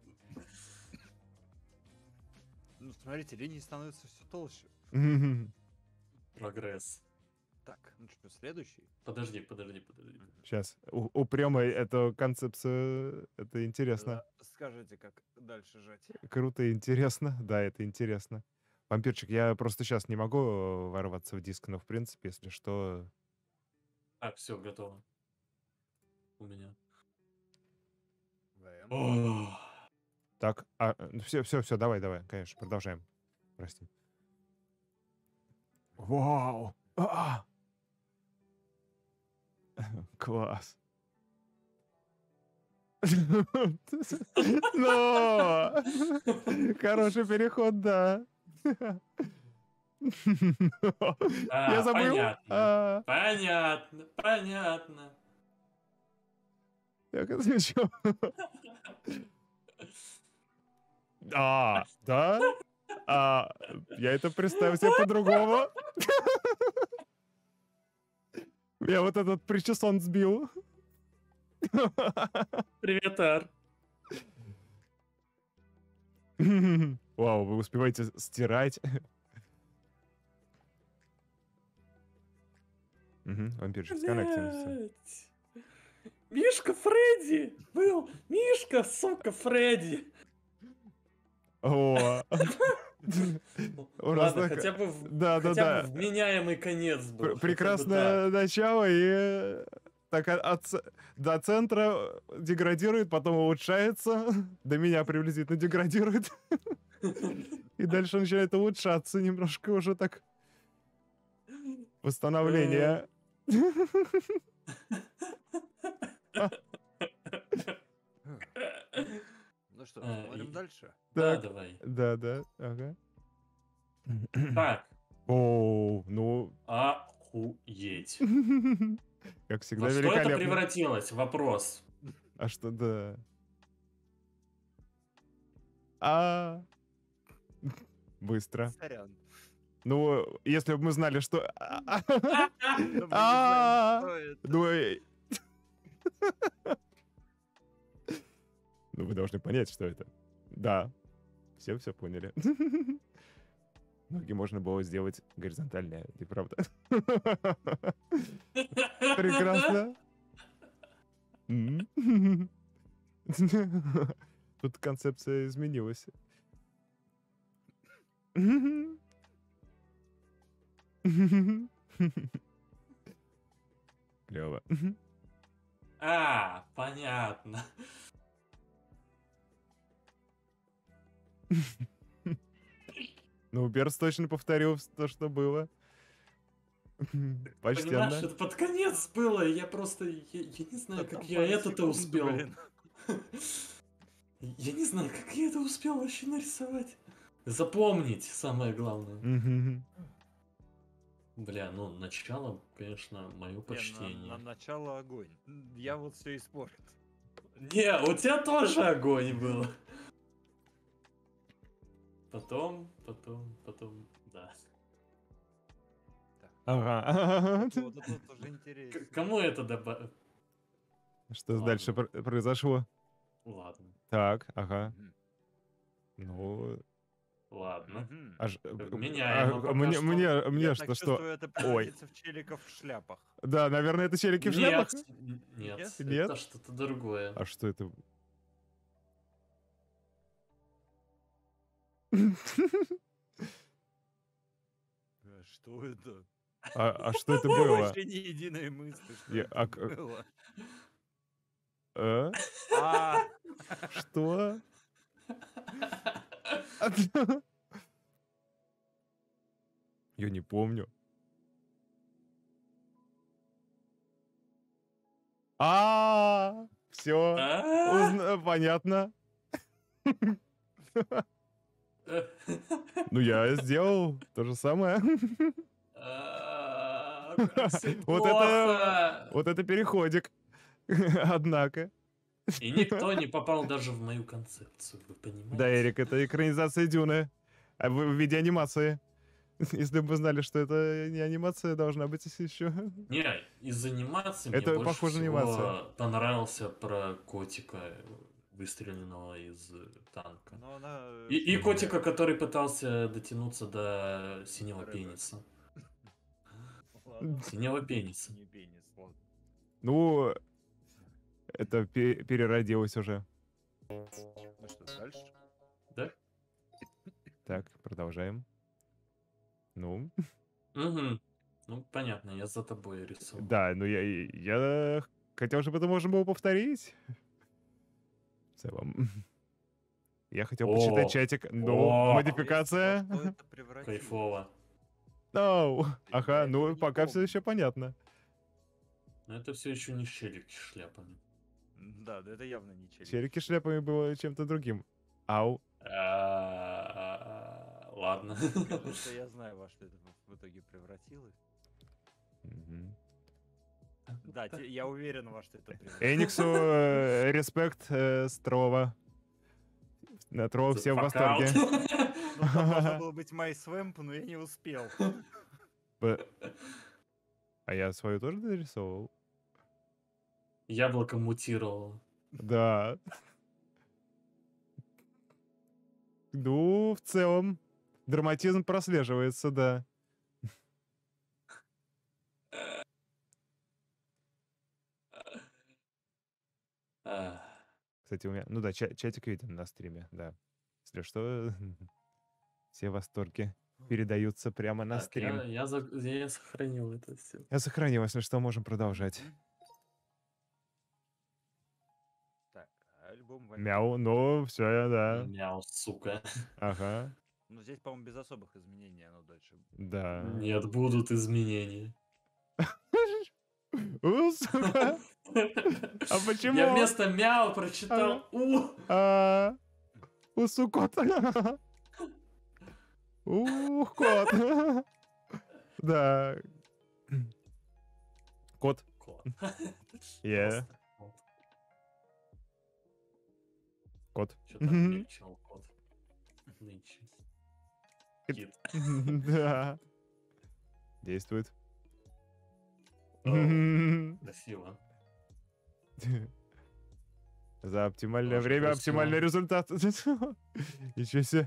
Ну, смотрите, линии становятся все толще. Прогресс. Так, ну что, следующий? Подожди. Сейчас. Упрямый эту концепцию. Это интересно. Скажите, как дальше жать. Круто и интересно. Да, это интересно. Вампирчик, я просто сейчас не могу ворваться в диск, но в принципе, если что... Так, все, готово. У меня. ВМ. Ох. Так, все, давай, конечно, продолжаем. Прости. Вау! Класс. Но! Хороший переход, да. Я забыл. Понятно. Так, это чё? Да? Я это представил себе по-другому. Я вот этот причесон сбил. Привет, Ар. Вау, вы успеваете стирать. Вампирчик, сконнектимся. Блядь. Мишка Фредди был. Мишка, сука, Фредди. О. Ладно, хотя бы вменяемый конец был. Прекрасное начало и так до центра деградирует, потом улучшается, до меня приблизительно деградирует. И И дальше начинает улучшаться немножко уже так. Восстановление. Ну что, смотрим И- дальше. Да, Так, давай. да, ага. Так, О, ну, охуеть. как Во всегда, что это великолепно. превратилось? Вопрос. А что, да. А, быстро. Сорян. Ну, если бы мы знали, что... Но мы не знаем, А, что это. Ну, ну, вы должны понять, что это. Да, все поняли. Ноги можно было сделать горизонтальные, ты правда? Прекрасно. М. Тут концепция изменилась. Клево. Понятно. Ну, Берс точно повторил то, что было. Понимаешь, Почтенно. это под конец было, и я просто... Я не знаю, Да как там я пару это-то секунд, успел. блин. Я не знаю, как я это успел вообще нарисовать. Запомнить, самое главное. Мгм. Бля, ну, начало, конечно, мое Не, почтение. на начало огонь. Я вот все испортил. Не, у тебя тоже огонь был. Потом, да. Ага. Вот это вот уже интересно. Кому это добавить? Что Ладно. дальше произошло? Ладно, Так, ага. Мгм. Ну, ладно. Мгм. Меняемо пока мне, что. мне Я что, так что... чувствую, это Ой. превратится в челиков в шляпах. Да, наверное, это челики в шляпах? Нет, нет, Нет? Нет? это что-то другое. А что это? Что это? А что это У меня было? вообще ни единой мысли, что Я- это а к- было. А? А, Что? Я не помню. Все, А? понятно. Ну, я сделал то же самое. Как всё Вот плохо. это переходик. Однако. И никто не попал даже в мою концепцию, вы понимаете? Да, Эрик, это экранизация Дюны. В виде анимации. Если бы вы знали, что это не анимация, должна быть еще. Не, из анимации Это мне больше похоже на всего анимацию. понравился про котика, выстреленного из танка. но она... И котика, который пытался дотянуться до синего Рыбы. пениса. Ладно, Синего пениса. не пенис, ладно. Ну, это переродилось уже. Ну что, дальше? Да? Так, продолжаем. Ну, Угу. Ну, понятно, я за тобой рисовал. да, ну я хотел, чтобы это можно было повторить. В целом. Я хотел почитать О, чатик. Ну, о. модификация. Во что это превратилось? Кайфово. Ноу. Я Ага, этого ну не пока все помню. еще понятно. Но это все еще не щелики с шляпами. Да, да это явно не челик. Челики шляпами было чем-то другим. Ау. Ладно. Кажется, я знаю, во что это в итоге превратилось. Мгм. Да, я уверен, во что это превратилось. Эниксу респект Строва. На Трова все в восторге. Ну, там должно было быть MySwamp, но я не успел. А я свою тоже дорисовывал? Яблоко мутировало. Да. Ну, в целом, драматизм прослеживается, да. Ах. Кстати, у меня... Ну да, чатик виден на стриме, да. Если что, все восторги передаются прямо на Так, стрим. я сохранил это все. Я сохранил, если что, можем продолжать. Мгм. Так, альбом Мяу, ну, все, да. Мяу, сука. Ага. Ну, здесь, по-моему, без особых изменений оно дальше. Да. Нет, будут изменения. Сука. А Я почему? вместо мяу прочитал у. Кот. Кот. Да. Кот. Кот. Yeah. Просто кот. Кот. Что-то облегчил кот. Нынче. Кит. Да. Действует. Оу, красиво. За оптимальное Тоже время красиво. оптимальный результат. Ничего себе.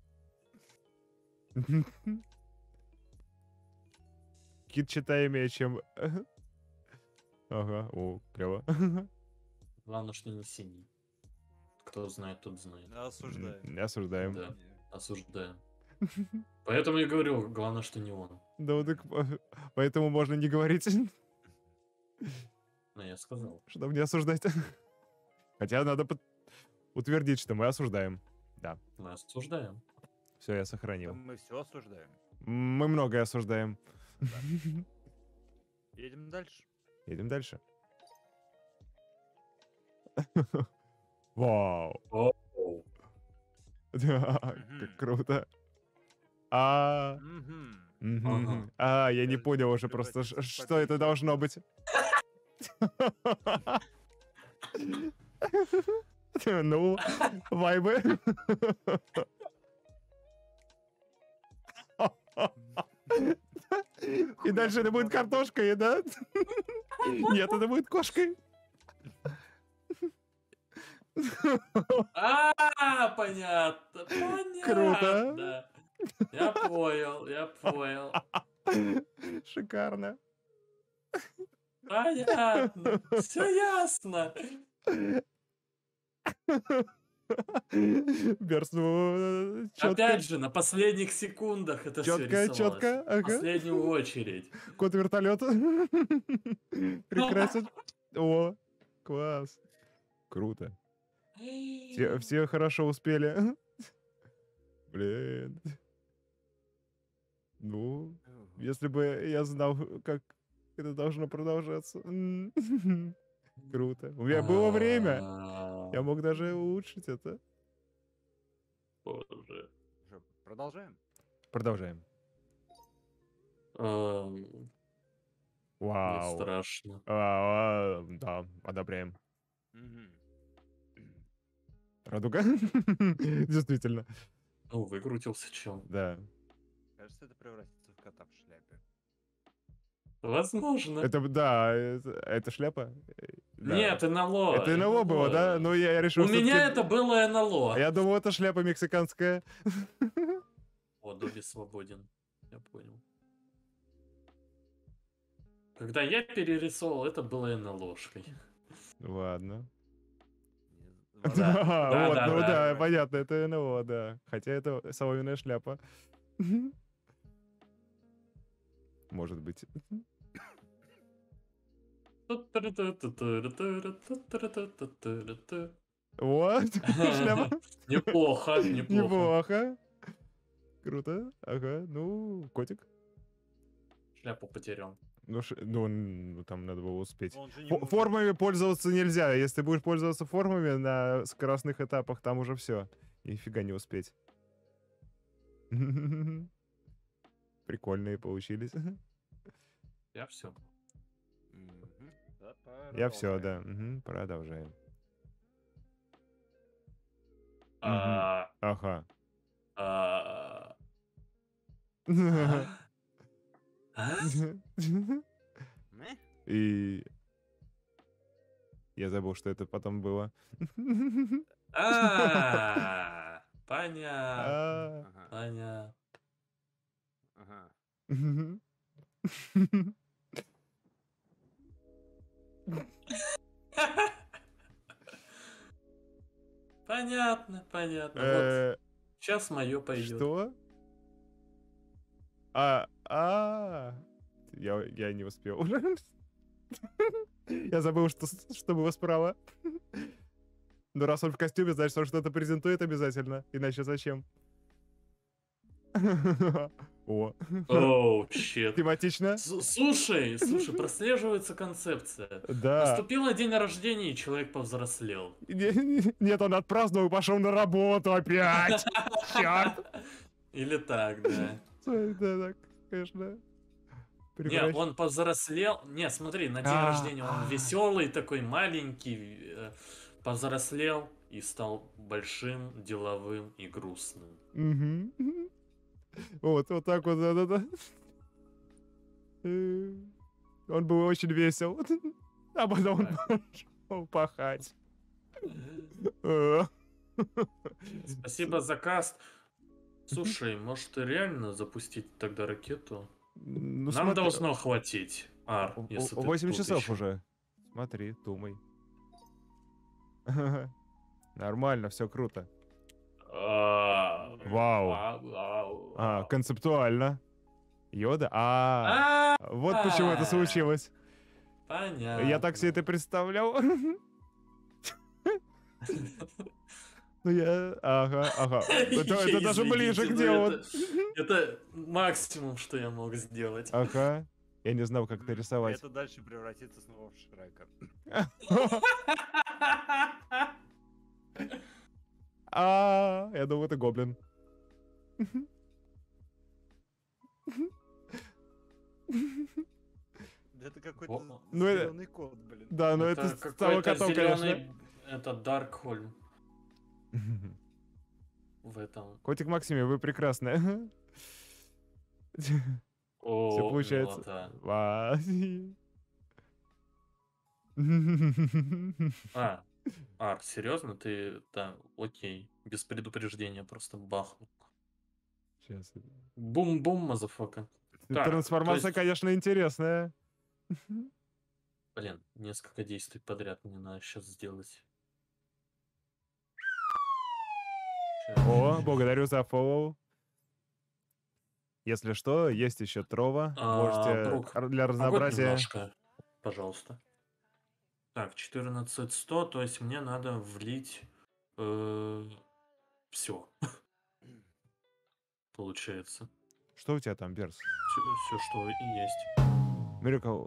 Кит читаемее, чем... Ага, о, клево. Главное, что не синий. Кто знает, тот знает. Осуждаю. Осуждаем. Да, осуждаю. Поэтому я говорю, главное, что не он. Да вот так, поэтому можно не говорить, Но я сказал. чтобы не осуждать. Хотя надо утвердить, что мы осуждаем. Да, Мы осуждаем. все, я Да сохранил. мы все осуждаем. Мы многое осуждаем. Едем дальше. Едем дальше. Вау. Оу. Да, как круто. А, Мгм. я не Я понял уже превратился просто, в что это победителя. должно быть. Ну, вайбы. И дальше это будет картошкой, да? Нет, это будет кошкой. Понятно. Круто. Понятно. Я понял, я понял. Шикарно. Понятно. Все ясно. Берс, ну, четко, Опять же, на последних секундах это все четко, рисовалось. четко. В Ага. последнюю очередь. Кот вертолет. Прекрасен. О, класс. Круто. Все хорошо успели. Блин. Ну, если бы я знал, как это должно продолжаться. Круто. У меня было время. Я мог даже улучшить это. Боже. Уже продолжаем. Продолжаем. Мне Вау. страшно. Да, одобряем. Мгм. Радуга? Действительно. Ну, выкрутился чел. Да. Кажется, это превратится в кота в шляпе. Возможно. Это шляпа? Да. Нет, НЛО. Это НЛО было, да? Ну, я решил, У что меня всё-таки- это было НЛО. А я думал, это шляпа мексиканская. О, Добби свободен. Я понял. Когда я перерисовал, это было НЛОшкой. Ладно. Не з- Да, Да, да, вот, да, ну да. да, понятно, это НЛО, да. Хотя это соломенная шляпа. Может быть. Вот, шляпа. Неплохо, неплохо. Неплохо. Круто. Ага, ну, котик. Шляпу потерял. Ну, там надо было успеть. Он же не может. Формами пользоваться нельзя. Если будешь пользоваться формами на скоростных этапах, там уже все. Нифига не успеть. Прикольные получились. Я все. Мгм. Да, Я все, продолжаем. да. Мгм, продолжаем. А, Ага. а, а? Мэ? И я забыл, что это потом было. Понятно. А. Ага. Понятно. Ага. Понятно, понятно. Вот Э, сейчас мое пойдет. Что? Я не успел уже. Я забыл, что было справа. Но раз он в костюме, значит, он что-то презентует обязательно. Иначе зачем? О, Оу, щет. тематично? Слушай, прослеживается концепция. Да. Наступил день рождения, и человек повзрослел. Нет, он отпраздновал и пошел на работу опять. Черт. Или так, да. Да, так, конечно. Не, он повзрослел. Не, смотри, на день рождения он веселый, такой маленький, повзрослел и стал большим, деловым и грустным. Мгм. Вот так вот, да-да-да. Он был очень весел. А потом он пошел пахать. Спасибо за каст. Слушай, может реально запустить тогда ракету? Ну, Нам смотри, должно хватить. Ар, если ты 8 тут часов ещё. уже. Смотри, думай. Нормально, все круто. Вау. Концептуально. Йода? Вот почему это случилось. Понятно. Я так себе это представлял. Ну я... Ага. Это даже ближе к Извините, делу. но это максимум, что я мог сделать. Ага. Я не знал, как это рисовать. Это дальше превратится снова в Шрека. Я думал, это гоблин. Это какой-то Ну, зеленый кот, блин. Да, но это стало какой-то котом, конечно. зелёный, это Даркхольм в этом. Котик Максиме, вы прекрасны. Все О, получается. милота. Ар, серьезно? Ты, да, окей. Без предупреждения просто бахнул. Сейчас. Бум-бум, мазафака. Так, Трансформация, то есть- конечно, интересная. Блин, несколько действий подряд мне надо сейчас сделать. О, благодарю за фоллоу. Если что, есть еще Трова. Можете Брук, для погодь разнообразия. немножко, пожалуйста. Так, 14100, то есть мне надо влить все, получается. Что у тебя там, Берс? Все, что и есть. Миракл.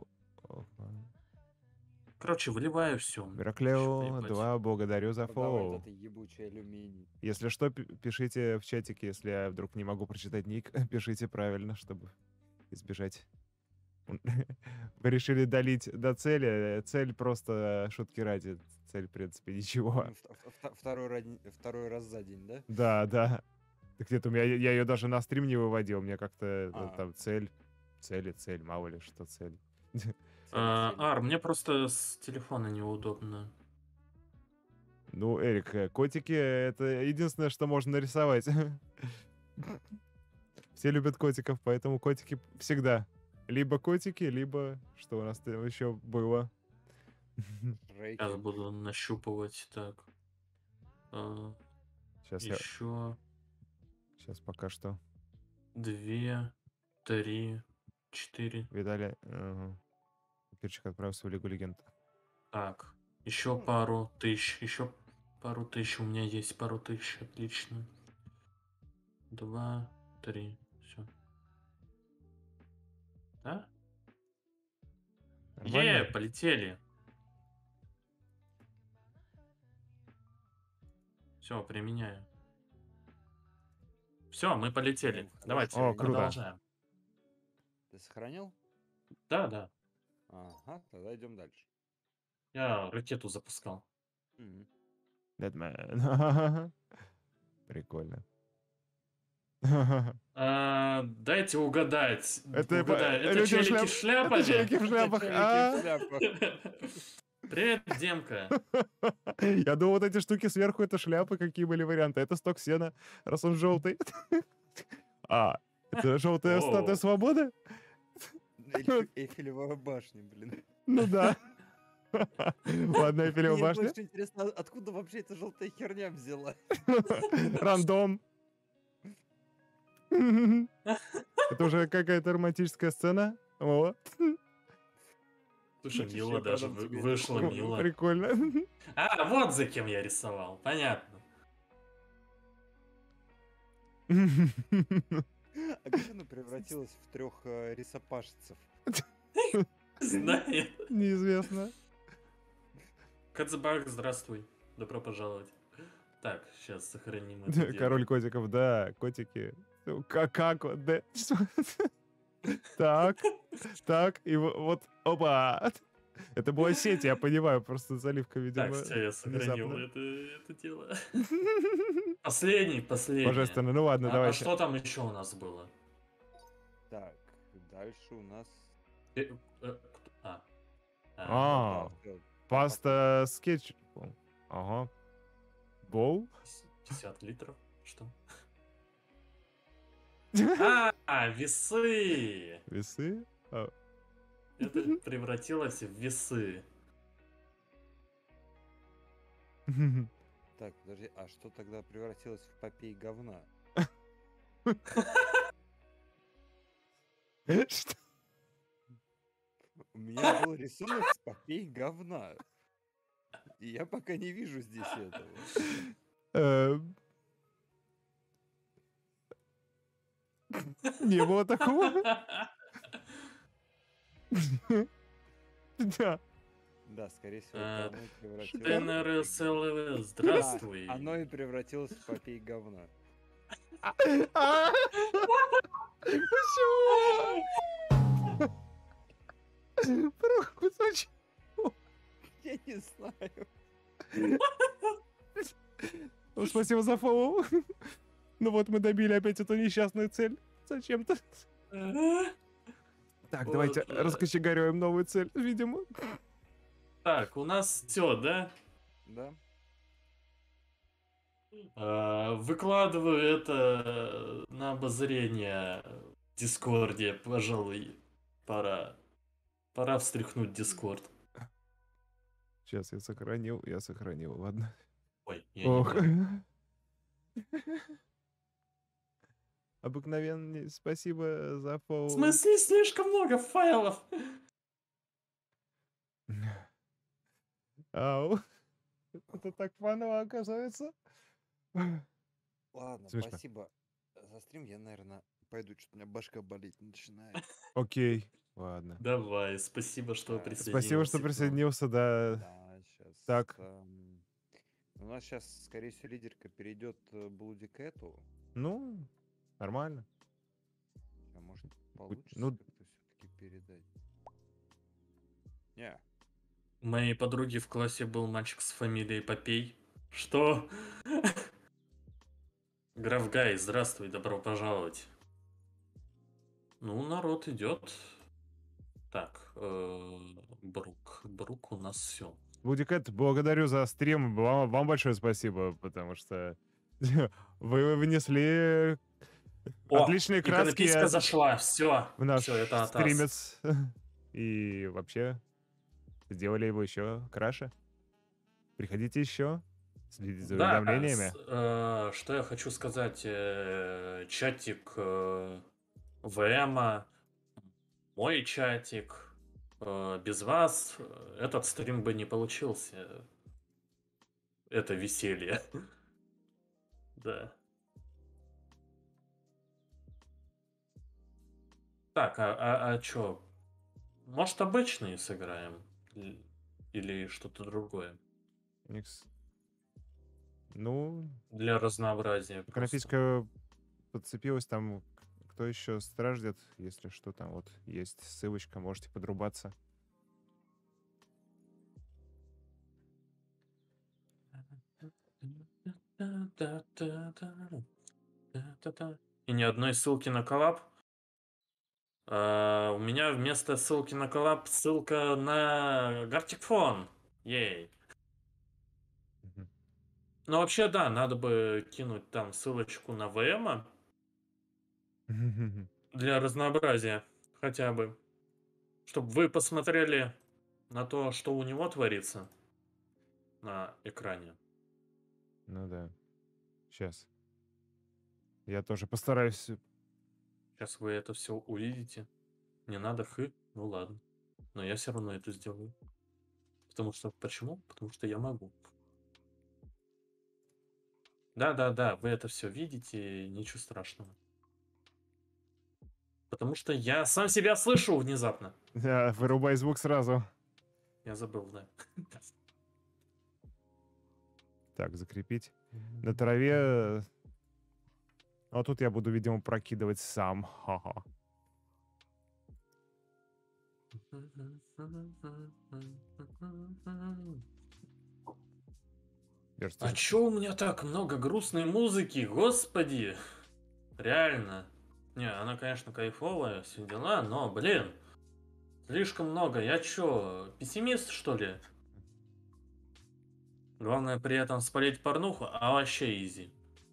Короче, выливаю все. Мираклео 2, благодарю за Продавай фоллоу. этот ебучий алюминий. Если что, пишите в чатике, если я вдруг не могу прочитать ник, пишите правильно, чтобы избежать. Вы решили долить до цели, цель просто шутки ради, цель, в принципе, ничего. Второй раз за день, да? Да. Так где-то я ее даже на стрим не выводил, мне как-то там цель, мало ли что цель. Ар, мне просто с телефона неудобно. Ну, Эрик, котики — это единственное, что можно нарисовать. Все любят котиков, поэтому котики всегда. Либо котики, либо что у нас там еще было. Сейчас буду нащупывать так. Сейчас Еще Сейчас пока что. 2, 3, 4. Видали? Перчик отправился в Лигу Легенд. Так, еще пару тысяч. Еще пару тысяч. У меня есть пару тысяч. Отлично. 2, 3. Все. Да? Нормально? Полетели. Все, применяю. Все, мы полетели. Давайте, О, круто. продолжаем. Ты сохранил? Да. Ага, тогда идем дальше. Я ракету запускал. Deadman. Прикольно. Дайте угадать. Это Это люди в челики в шляпах? Это челики в шляпах. Привет, Демка. Я думал, вот эти штуки сверху — это шляпы. Какие были варианты? Это сток сена, раз он желтый. Это желтая статуя свободы? Эйфелева башня, блин. Ну да. Ладно, Эйфелева Мне башня. больше интересно, откуда вообще эта желтая херня взяла? Рандом. Это уже какая-то романтическая сцена. О, Слушай, Хочешь, мило я даже продам тебе вышло, мило. прикольно. Вот за кем я рисовал. Понятно. А как она превратилась в 3 рисопашцев? Знает. Неизвестно. Кацбак, здравствуй. Добро пожаловать. Так, сейчас сохраним это дело. Король котиков, да, котики. Ну, как вот, да. Так, и вот, опа. Это была сеть, я понимаю, просто заливка, видимо, Так, все, я сохранил внезапно. это дело. Последний. Божественно, ну ладно, А давайте. что там еще у нас было? Так, дальше у нас... А. А, паста с кетчупом. Ага. Боу? 50 литров? Что? Весы! Весы? А. Это превратилось в весы. Так, подожди, а что тогда превратилось в попей говна? Что? У меня был рисунок с попей говна. И я пока не вижу здесь этого. Не было такого? Да. Да, скорее всего, говно превратилось... Штенер СЛВ, здравствуй. Оно и превратилось в попей говна. Почему? Кусочек. Я не знаю. Ну, спасибо за фоллоу. Ну вот мы добили опять эту несчастную цель. Зачем-то. Так, давайте раскочегариваем новую цель, видимо. Так, у нас все, да? Да. Выкладываю это на обозрение в Дискорде, пожалуй, пора встряхнуть Дискорд. Сейчас я сохранил, ладно. Ой, я Ох. не Обыкновенный, спасибо за фоллоу. В смысле, слишком много файлов? Ау. Это так фаново оказывается. Ладно, Смешно. спасибо за стрим. Я, наверное, пойду, что-то у меня башка болеть начинает. Окей, ладно. Давай, спасибо, что Да. присоединился. Спасибо, что к нам. присоединился, да. Да, сейчас. Так. У нас сейчас, скорее всего, лидерка перейдет Блуди Кэту. Ну, нормально. А может, получится ну- как-то все-таки передать? Не. У моей подруги в классе был мальчик с фамилией Попей. Что? Графгай, здравствуй, добро пожаловать. Ну, народ идет. Так, Брук у нас все. Вудикэт, благодарю за стрим. Вам большое спасибо, потому что вы внесли отличные краски Иконописка зашла, все. в наш Все, это от нас. стримец. И вообще сделали его еще краше. Приходите еще. Следите за уведомлениями. Что я хочу сказать. Чатик ВМа, мой чатик. Без вас этот стрим бы не получился. Это веселье. Да. Так, а чё? Может, обычные сыграем? Или что-то другое? Ну, Для разнообразия. просто. иконописка подцепилась там. Кто еще страждет, если что, там вот есть ссылочка, можете подрубаться. И ни одной ссылки на коллаб? У меня вместо ссылки на коллаб ссылка на Gartic Phone. Ей. Мгм. Ну, вообще, да, надо бы кинуть там ссылочку на ВМа для разнообразия хотя бы. Чтобы вы посмотрели на то, что у него творится на экране. Ну да. Сейчас. Я тоже постараюсь. Сейчас вы это все увидите. Не надо ну ладно. Но я все равно это сделаю. Потому что, почему? Потому что я могу. Да, вы это все видите, ничего страшного. Потому что я сам себя слышу внезапно. Да, вырубай звук сразу. Я забыл, да. Так, закрепить. На траве... А тут я буду, видимо, прокидывать сам. Ха-ха. А чё у меня так много грустной музыки, господи? Реально. Не, она, конечно, кайфовая, все дела, но, блин, слишком много. Я чё, пессимист, что ли? Главное при этом спалить порнуху, а вообще изи.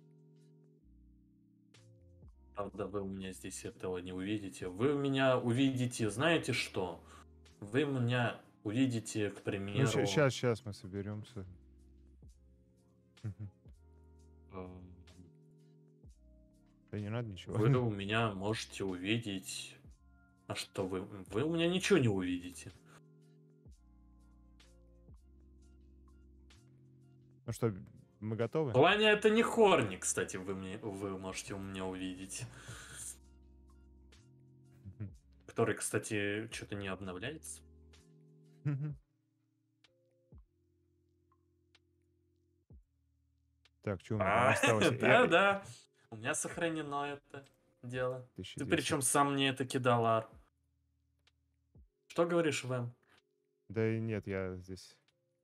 Правда, вы у меня здесь этого не увидите. Вы у меня увидите, знаете что? Вы меня увидите, к Ну, примеру... сейчас мы соберемся. Да не надо ничего. Вы у меня можете увидеть... А что вы? Вы у меня ничего не увидите. Ну что, мы готовы? В плане это не хорни, кстати, вы можете у меня увидеть. Который, кстати, что-то не обновляется. Так, что у меня там осталось? Да. У меня сохранено это дело. Ты причем сам мне это кидал, Ар. Что говоришь, Вэм? Да и нет, я здесь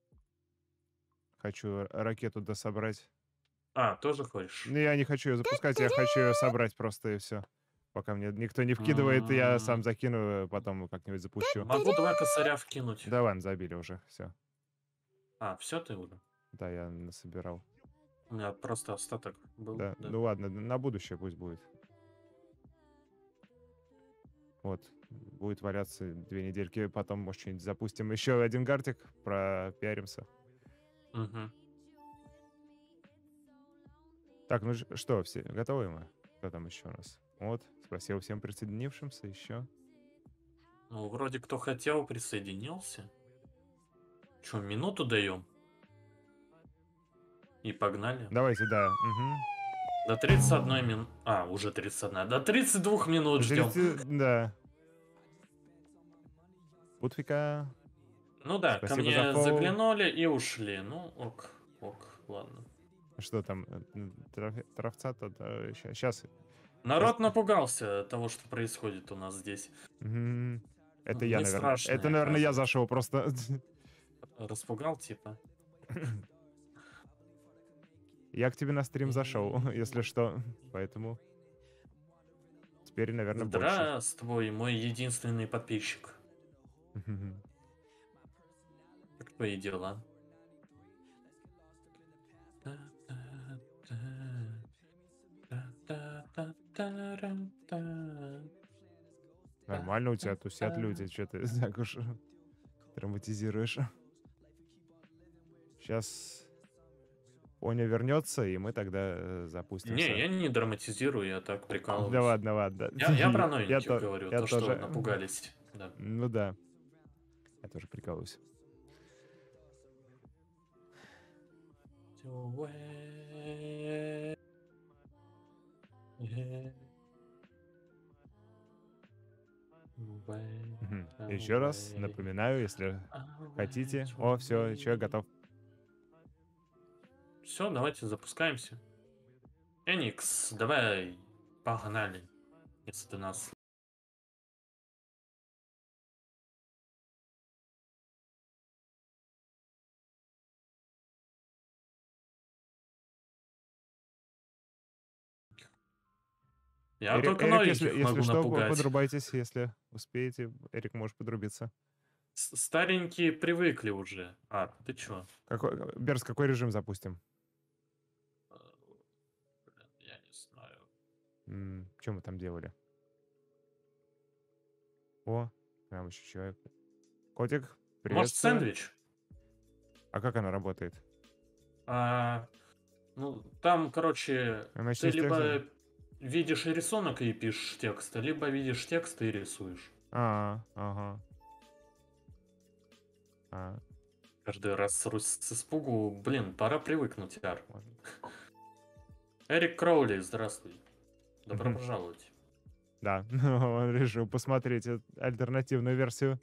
хочу ракету дособрать. А, тоже хочешь? Ну, я не хочу ее запускать, я хочу ее собрать просто и все. Пока мне никто не вкидывает, я сам закину, потом как-нибудь запущу. Могу 2 косаря вкинуть. Да ладно, забили уже, все. А, все ты уже? Да, я насобирал. У меня просто остаток был. Да, ну ладно, на будущее пусть будет. Вот, будет валяться 2 недельки, потом, может, что-нибудь запустим. Еще один гартик, пропиаримся. Угу. Так, ну что, все готовы мы? Кто там еще у нас? Вот, спасибо всем присоединившимся еще. Ну, вроде кто хотел, присоединился. Че, минуту даем? И погнали. Давайте, да. Угу. До 31 минут. А, уже 31. До 32 минут ждем. Да. Путфика. Ну да, Спасибо ко мне за фоллоу. заглянули и ушли. Ну, ок, ладно. Что там? Травца-то? Сейчас. Народ напугался того, что происходит у нас здесь. Это Не я, наверное. страшно, Это, наверное, я оказывается. зашел просто. Распугал, типа. Я к тебе на стрим зашел, если что. Поэтому теперь, наверное, больше. Здравствуй, мой единственный подписчик. Как твои дела? Нормально у тебя тусят люди, что ты так уж драматизируешь. Сейчас Оня вернется, и мы тогда запустимся. Не, я не драматизирую, я так прикалываюсь. Да ладно. Я про новеньких говорю, я то, тоже... что напугались. Да. Ну да. Я тоже прикалываюсь. Еще раз напоминаю, если хотите. О, все, человек готов. Все, давайте запускаемся. Эникс, давай, погнали, если ты нас... Я Эрик, только Эрик, новеньких если могу что, напугать. подрубайтесь, если успеете. Эрик, можешь подрубиться. Старенькие привыкли уже. А, ты чё? Берс, какой режим запустим? Я не знаю. Что мы там делали? О, там еще человек. Котик, привет. Может, сэндвич? А как она работает? Ну, там, короче, Она ты либо видишь рисунок и пишешь текст, либо видишь текст и рисуешь. Ага. Каждый раз с испугу, блин, пора привыкнуть, Ар. Эрик Кроули, здравствуй. Добро пожаловать. Да, он решил посмотреть альтернативную версию.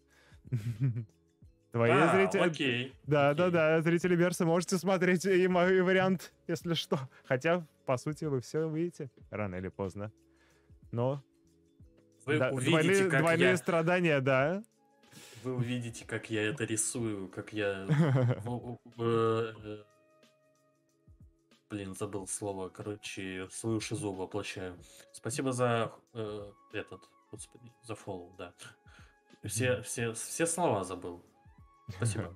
Твои зрители... окей. Да, зрители Берса, можете смотреть и мой вариант, если что. Хотя, по сути, вы все увидите рано или поздно. Но Вы да, увидите, как двойные я... страдания, да. Вы увидите, как я это рисую, как я... Блин, забыл слово. Короче, свою шизу воплощаю. Спасибо за господи, за фоллоу, да. Все слова забыл. Спасибо.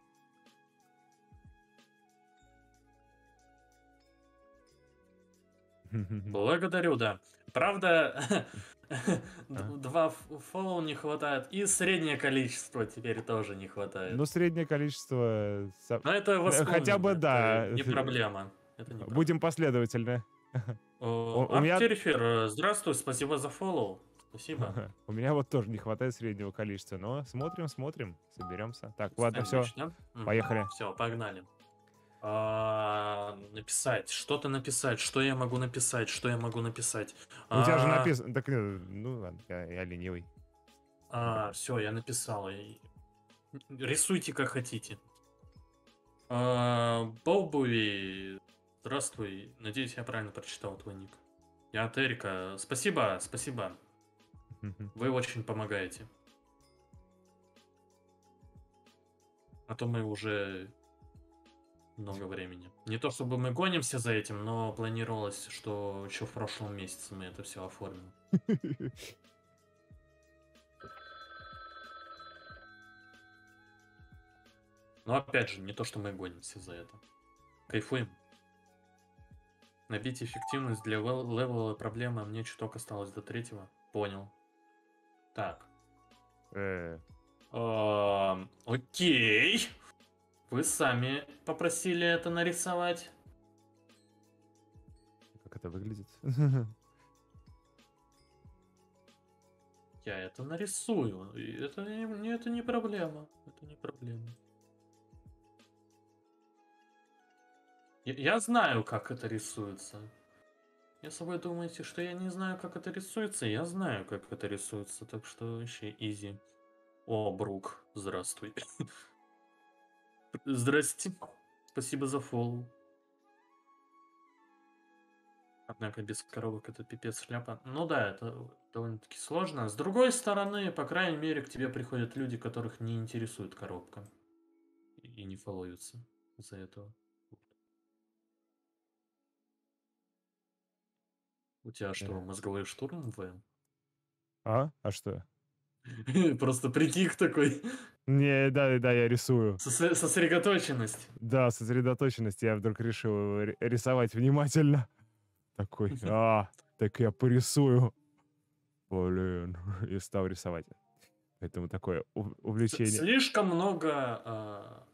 Благодарю, да. Правда, 2 фоллоу не хватает, и среднее количество теперь тоже не хватает. Ну, среднее количество... Но это восполнимо. Хотя бы, да. Это не проблема. Будем последовательны. У меня... Аптерифер, здравствуй, спасибо за фоллоу. Спасибо. У меня вот тоже не хватает среднего количества, но смотрим, соберемся. Так, ладно, все, поехали. Все, погнали. Написать, что-то написать, что я могу написать. У тебя же написано... Так, ну ладно, я ленивый. Все, я написал. Рисуйте, как хотите. Бобуи, здравствуй. Надеюсь, я правильно прочитал твой ник. Я от Эрика. Спасибо. Вы очень помогаете. А то мы уже много времени. Не то чтобы мы гонимся за этим, но планировалось, что еще в прошлом месяце мы это все оформим. Но опять же, не то, что мы гонимся за это. Кайфуем. Набить эффективность для левела проблемы, а мне чуток осталось до 3-го. Понял. Так. Окей. Вы сами попросили это нарисовать. Как это выглядит? Я это нарисую. Это не проблема. Это не проблема. Я знаю, как это рисуется. Если вы думаете, что я не знаю, как это рисуется, я знаю, как это рисуется. Так что вообще изи. О, Брук, здравствуй. Здрасте. Спасибо за фоллоу. Однако без коробок это пипец шляпа. Ну да, это довольно-таки сложно. С другой стороны, по крайней мере, к тебе приходят люди, которых не интересует коробка. И не фолловятся из-за этого. У тебя что, мозговой штурм в? А что? Просто притих такой. Не, да, я рисую. Сосредоточенность. Да, сосредоточенность. Я вдруг решил рисовать внимательно. Такой, так я порисую. Блин, и стал рисовать. Поэтому такое увлечение. Слишком много...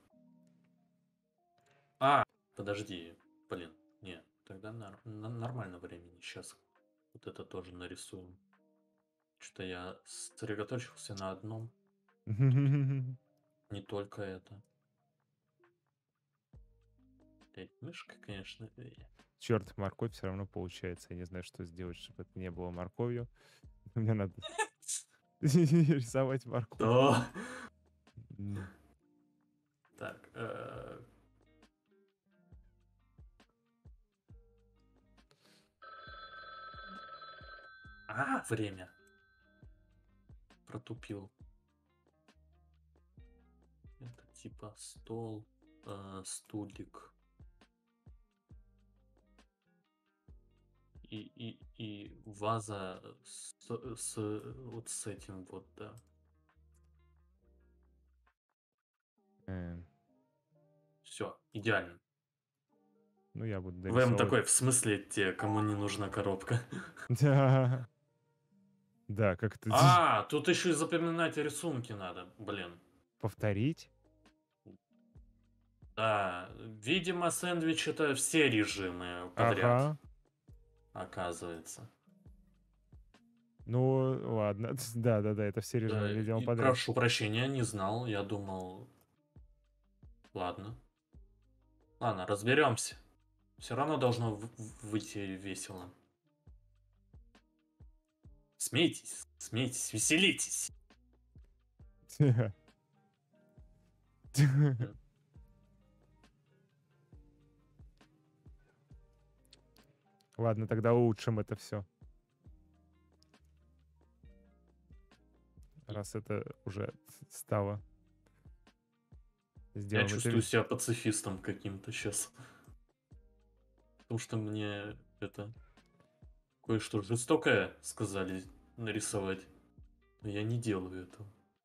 подожди. Блин, нет. Тогда нормально времени. Сейчас вот это тоже нарисуем. Что-то я сосредоточился на одном. Не только это. Мышка, конечно. Черт, морковь все равно получается. Я не знаю, что сделать, чтобы это не было морковью. Мне надо рисовать морковь. Так. Время. Протупил. Это типа стол, стульик. И ваза вот с этим вот, да. Все, идеально. Ну, я буду дорисовывать. ВМ такой, в смысле те, кому не нужна коробка? Да, как это... Тут еще и запоминать рисунки надо, блин. Повторить? Да, видимо, сэндвич это все режимы подряд. Оказывается. Ну, ладно. Да, это все режимы, видимо, подряд. Прошу прощения, не знал. Я думал... Ладно, разберемся. Все равно должно выйти весело. Смейтесь, смейтесь, веселитесь. Ладно, тогда улучшим это все. Раз это уже стало. Я Сделаем чувствую это. себя пацифистом каким-то сейчас. Потому что мне это кое-что жестокое сказали нарисовать. Но я не делаю этого.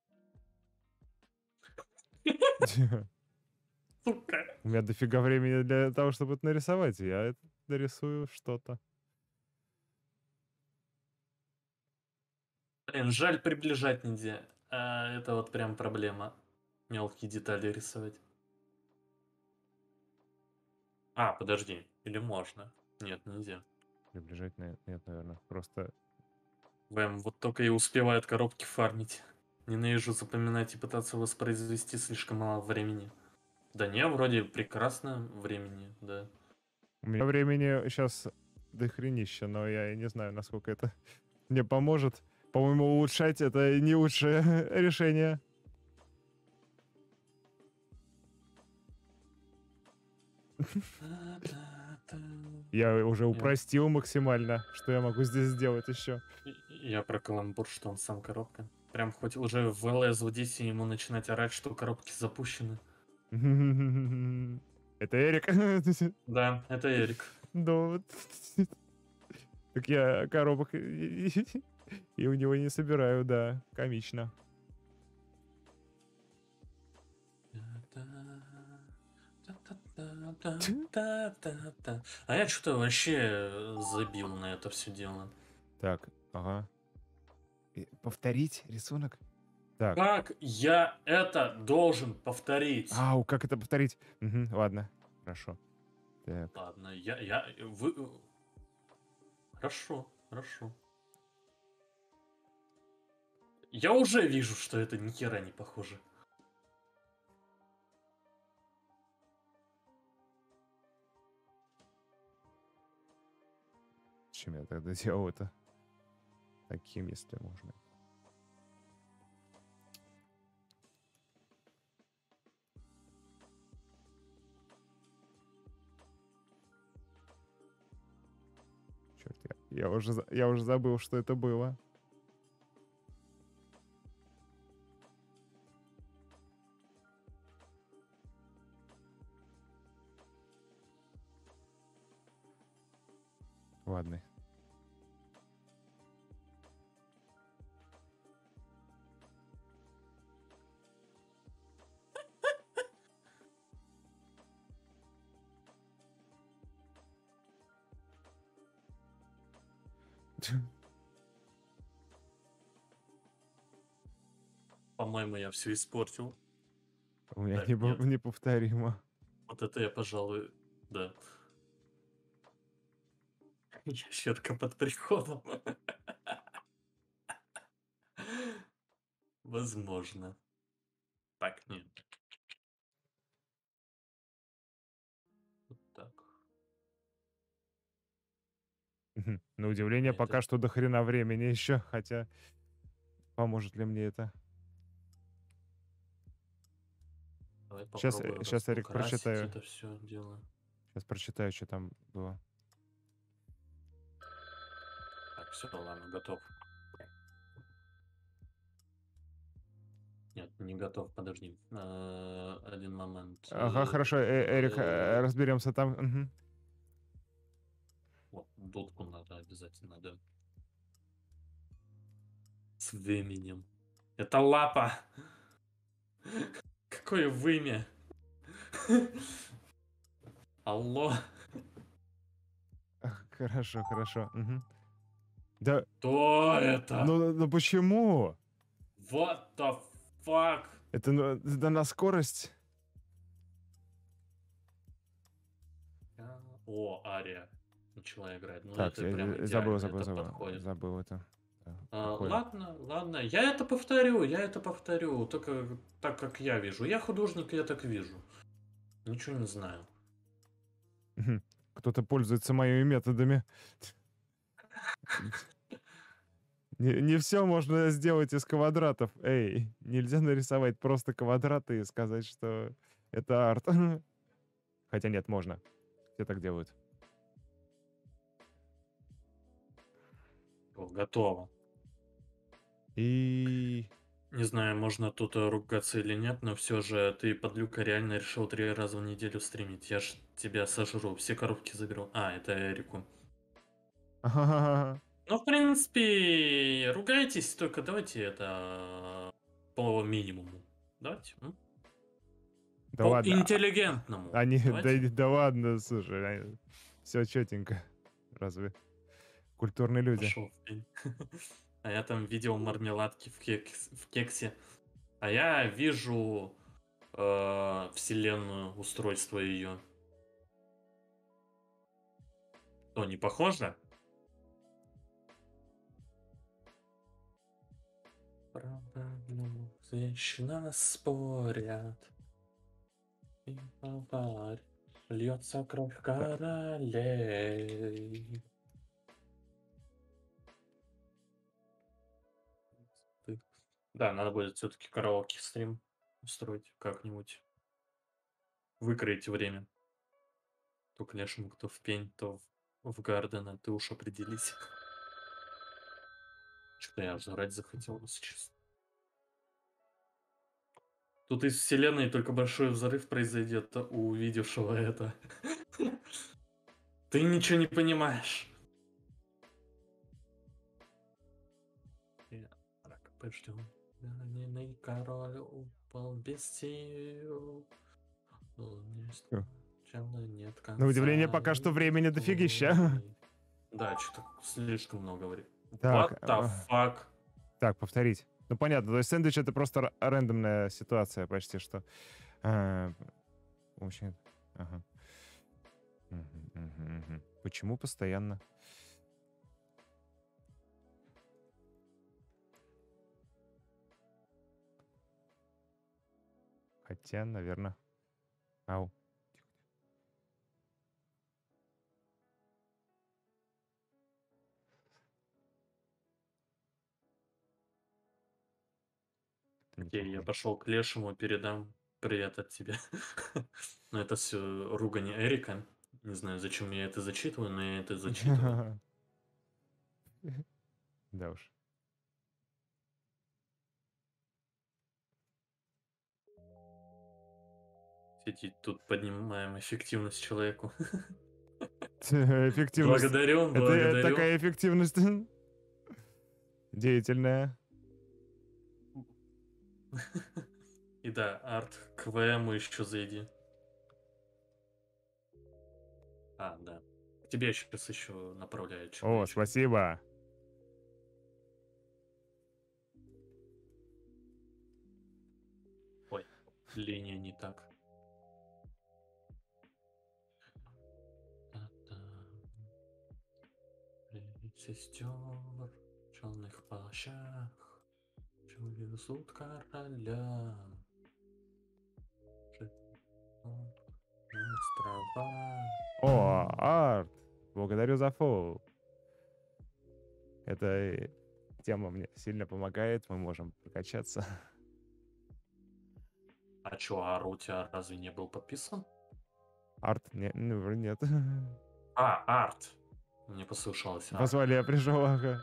Сука. У меня дофига времени для того, чтобы это нарисовать. Я это нарисую что-то. Блин, жаль, приближать нельзя. А это вот прям проблема. Мелкие детали рисовать. А, подожди. Или можно? Нет, нельзя. Приближать нет, наверное. Просто... Бэм, вот только и успевает коробки фармить. Ненавижу запоминать и пытаться воспроизвести, слишком мало времени. Да не, вроде прекрасно времени, да. У меня времени сейчас дохренища, но я не знаю, насколько это мне поможет. По-моему, улучшать это не лучшее решение. Я уже упростил максимально, что я могу здесь сделать еще. Я про каламбур, что он сам коробка. Прям хоть уже в ЛС в Одессе ему начинать орать, что коробки запущены. Это Эрик? Да, это Эрик. Да. Так я коробок и у него не собираю, да. Комично. А я что-то вообще забил на это все дело. Так, ага. Повторить рисунок? Так. Как я это должен повторить? Ау, как это повторить? Угу, ладно, хорошо. Так. Ладно, Хорошо, хорошо. Я уже вижу, что это ни хера не похоже. Чем я тогда делал это? Таким, если можно. Черт, я уже забыл, что это было. Ладно. По-моему, я все испортил. У меня Так, нет. неповторимо. Вот это я, пожалуй, да. Ящерка под приходом. Возможно. Так, нет. Вот так. На удивление, Это- пока что до хрена времени еще, хотя поможет ли мне это? Давай Сейчас, попробуем сейчас, Эрик, разукрасить прочитаю. это все дело. Сейчас прочитаю, что там было. Так, все, ладно, готов. Нет, не готов, подожди. Один момент. Ага, хорошо, Эрик, разберемся там. Мгм. Вот, дудку надо обязательно, да. С выменем. Это лапа. Какое вымя? Алло. Хорошо, хорошо. Мгм. Да, Кто это? ну почему? What the fuck? Это на скорость? О, Ария начала играть. Ну, Так, это прям я идеально, забыл это подходит. Забыл это. Да, такое. Ладно, ладно. Я это повторю. Только так, как я вижу. Я художник, я так вижу. Ничего не знаю. Мгм. Кто-то пользуется моими методами. Не все можно сделать из квадратов. Эй, нельзя нарисовать просто квадраты и сказать, что это арт. Хотя нет, можно. Все так делают. О, готово. И... Не знаю, можно тут ругаться или нет, но все же ты, подлюка, реально решил 3 раза в неделю стримить. Я ж тебя сожру, все коробки заберу. А, это Эрику. Ну, в принципе, ругайтесь, только давайте это по минимуму. Давайте. Да По ладно. интеллигентному. Они, да, Давайте. да ладно, слушай, все четенько. Разве? Культурные люди. Пошел в пень. А я там видел мармеладки в кексе. А я вижу вселенную, устройство ее. Что, не похоже? Правильно, женщина спорят. И поварь, льется кровь королей. Да, надо будет все-таки караоке стрим устроить как-нибудь. Выкроить время. То к лешему, кто в пень, то в Гардена. Ты уж определись. Что-то я жрать захотел, если честно. Тут из вселенной только большой взрыв произойдет у увидевшего это. Ты ничего не понимаешь. Так, подождем. Раненый король упал без сил. Нет конца. На удивление, пока что времени дофигища. Да, что-то слишком много говорит. Так, What the fuck? Так, повторить. Ну, понятно, то есть сэндвич — это просто рандомная ситуация почти что. Очень... Ага. Почему постоянно? Хотя, наверное... Ау. Окей, я пошел к лешему, передам привет от тебя. Но это все ругань Эрика. Не знаю, зачем я это зачитываю, но я это зачитываю. Да уж. Сидит тут, поднимаем эффективность человеку. Эффективность. Благодарю, Это благодарю. такая эффективность деятельная. И да, арт КВМ еще зайди. А, да. К тебе сейчас еще направляют О, человечек. спасибо. Ой, линия не так. Сестер в черных плащах, что везут короля. Острова. О, арт. Благодарю за фолл. Эта тема мне сильно помогает, мы можем прокачаться. А чё, Ар у тебя разве не был подписан? Арт? Ну, нет. А, Арт. Мне послышалось. Позвали, я пришел, ага.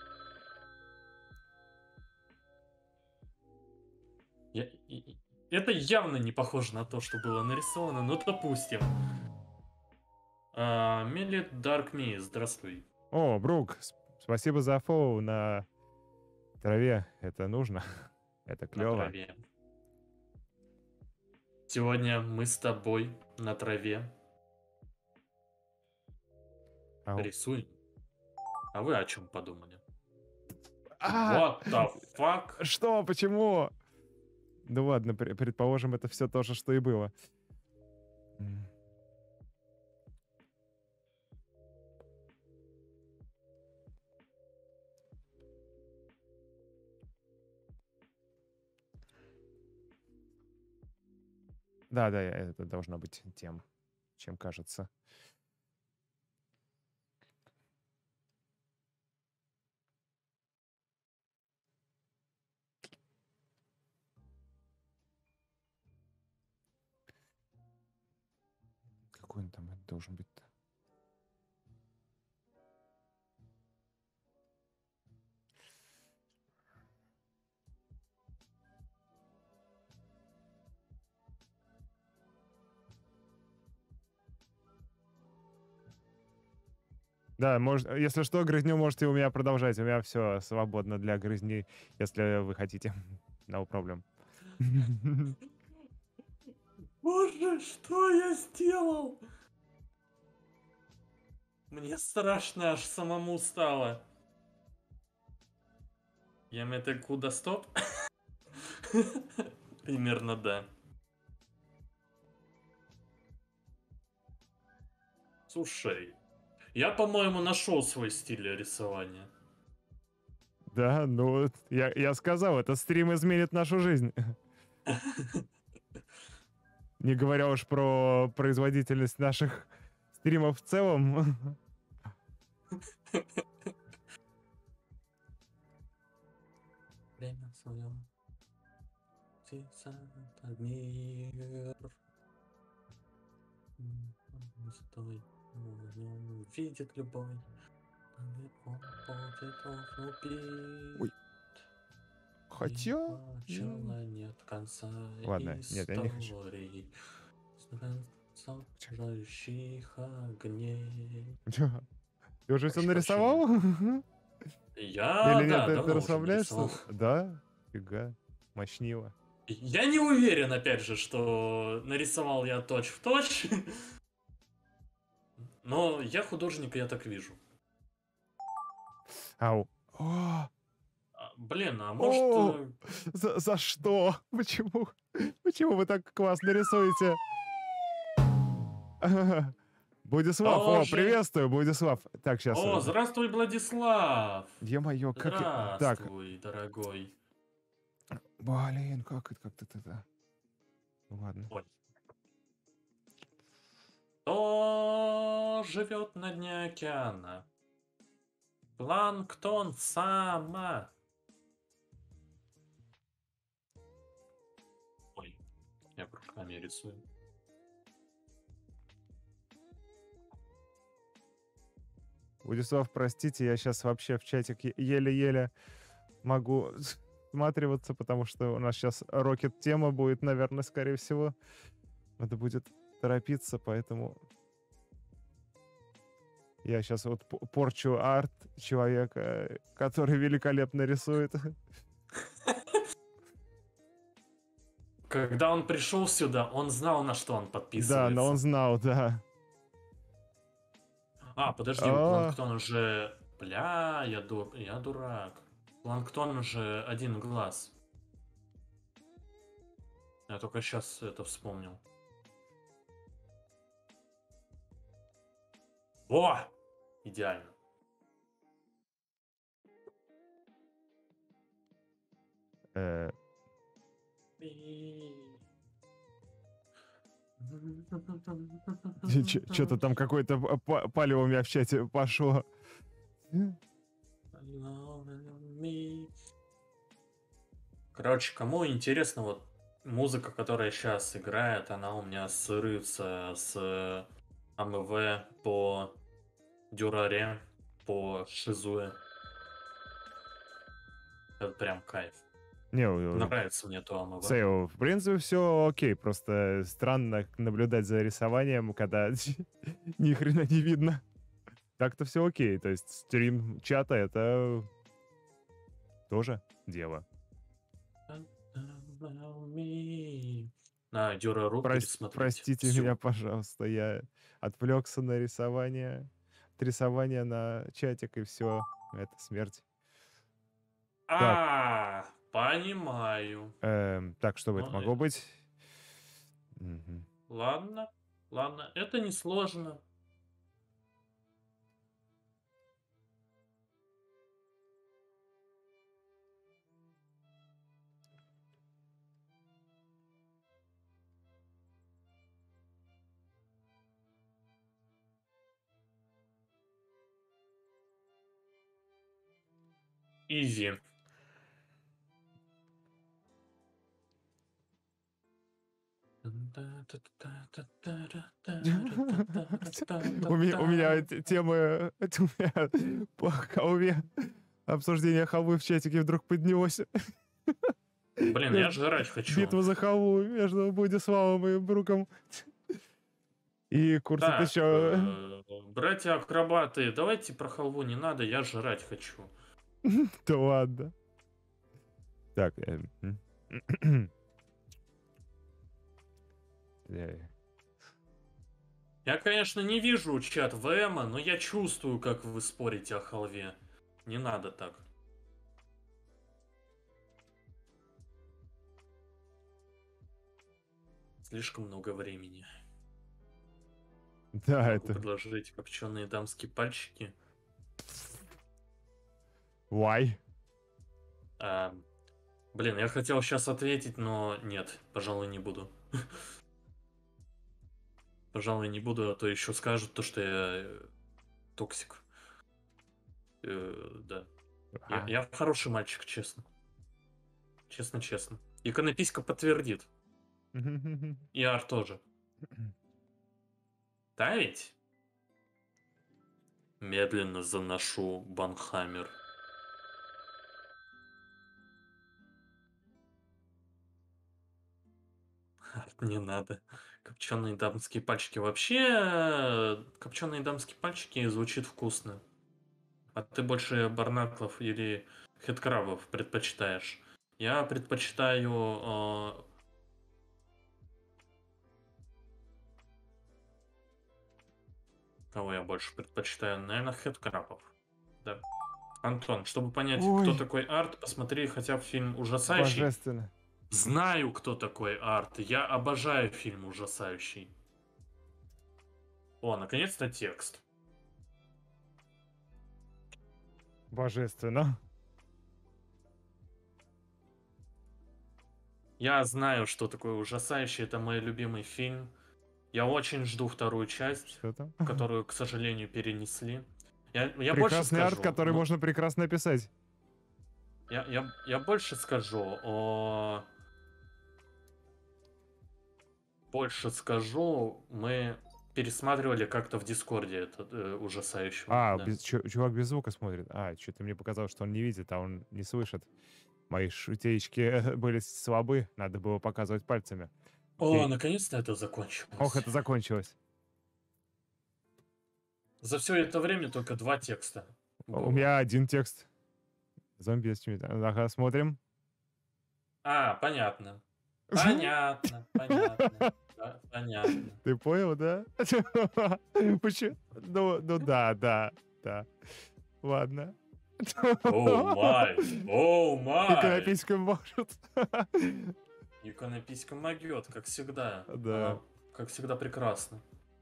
Это явно не похоже на то, что было нарисовано, но допустим. Мелит Дарк Ми, здравствуй. О, Брук, спасибо за фолл на траве. Это нужно. Это клево. На траве. Сегодня мы с тобой на траве рисуем. А вы о чем подумали? What the fuck? Что? Почему? Ну ладно, предположим, это все то же, что и было. Да, это должно быть тем, чем кажется. Какой он там должен быть-то? Да, если что, грызню можете у меня продолжать. У меня все свободно для грызни, если вы хотите. No problem. Боже, что я сделал? Мне страшно, аж самому стало. Я это куда стоп? Примерно да. Слушай, я, по-моему, нашел свой стиль рисования. Да, ну, я сказал, этот стрим изменит нашу жизнь. Не говоря уж про производительность наших стримов в целом. Время свое. Мир. Стой. Видит любой. Он будет убит. Ой. Хотя... Начала нет конца. Ладно, нет, я не хочу. Сражающих огней. Ты уже все нарисовал? Я, Или нет, да, ты давно уже расслабляешься? нарисовал. Да? Фига. Мощнило. Я не уверен, опять же, что нарисовал я точь-в-точь. Но я художник, я так вижу. Ау. О, Блин, а о, может... за что? Почему? Почему вы так классно рисуете? Будислав, о, Тоже... приветствую, Будислав. Так, сейчас. О, здравствуй, Владислав! Е-мое, как... Так, Здравствуй, дорогой. блин, как это? Ладно. Ой. Кто живет на дне океана? Планктон сама. Ой, я руками рисую. Будислав, простите, я сейчас вообще в чатик еле-еле могу всматриваться, потому что у нас сейчас рокет-тема будет, наверное, скорее всего. Надо будет торопиться, поэтому я сейчас вот порчу арт человека, который великолепно рисует. Когда он пришел сюда, он знал, на что он подписывается. Да, но он знал, да. А, подожди, у Планктона же... Бля, я дурак. Планктон же один глаз. Я только сейчас это вспомнил. О! Идеально. Что-то там какое-то палево у меня в чате пошло. Короче, кому интересно, вот музыка, которая сейчас играет, она у меня ассоциируется с АМВ по Дюраре, по Шизуэ. Это прям кайф. Не, нравится мне то АМВ. Сейл, в принципе, все окей. Просто странно наблюдать за рисованием, когда ни хрена не видно. Так-то все окей. То есть стрим чата — это тоже дело. На Дюрару пересмотреть. Простите Всё. меня, пожалуйста. Я отвлекся на рисование. От рисования на чатик, и все. Это смерть. Понимаю. Так, что бы это Ну, могло быть? Мгм. Ладно, это несложно. Изи. У меня темы по халве, обсуждение халвы в чатике вдруг поднялось. Блин, я жрать хочу. Битва за халву между Владиславом и Бруком. И Курсит Так, еще... братья-акробаты, давайте про халву не надо, я жрать хочу. Да ладно. Так. Я, конечно, не вижу чат ВМа, но я чувствую, как вы спорите о халве. Не надо так. Слишком много времени. Да, Могу это... предложить копченые дамские пальчики. Why? Блин, я хотел сейчас ответить, но нет, пожалуй, не буду. Пожалуй, не буду, а то еще скажут то, что я токсик. Да. Я хороший мальчик, честно. Честно-честно. Иконописька подтвердит. И Ар тоже. Да ведь? Медленно заношу банхаммер. Не надо. Копченые дамские пальчики. Вообще, копченые дамские пальчики звучит вкусно. А ты больше барнаклов или хедкрабов предпочитаешь? Я предпочитаю... Кого я больше предпочитаю? Наверное, хедкрабов. Да. Антон, чтобы понять, кто такой Арт, посмотри хотя бы фильм «Ужасающий». Божественно. Знаю, кто такой Арт. Я обожаю фильм «Ужасающий». О, наконец-то текст. Божественно. Я знаю, что такое «Ужасающий». Это мой любимый фильм. Я очень жду вторую часть, которую, к сожалению, перенесли. Я больше скажу. Арт, который можно прекрасно описать. Я больше скажу о... Больше скажу, мы пересматривали как-то в Дискорде этот ужасающего. Да. Чувак без звука смотрит. Что-то мне показалось, что он не видит, а он не слышит. Мои шутеечки были слабы, надо было показывать пальцами. О, наконец-то это закончилось. Ох, это закончилось. За все это время только 2 текста. У меня 1 текст. Зомби с чьими-то. Ага, смотрим. Понятно. Понятно. Понятно. Ты понял, да? Почему? Ну да. Ладно. Оу май. Иконописька может. Иконописька могет, как всегда. Да. Как всегда прекрасно.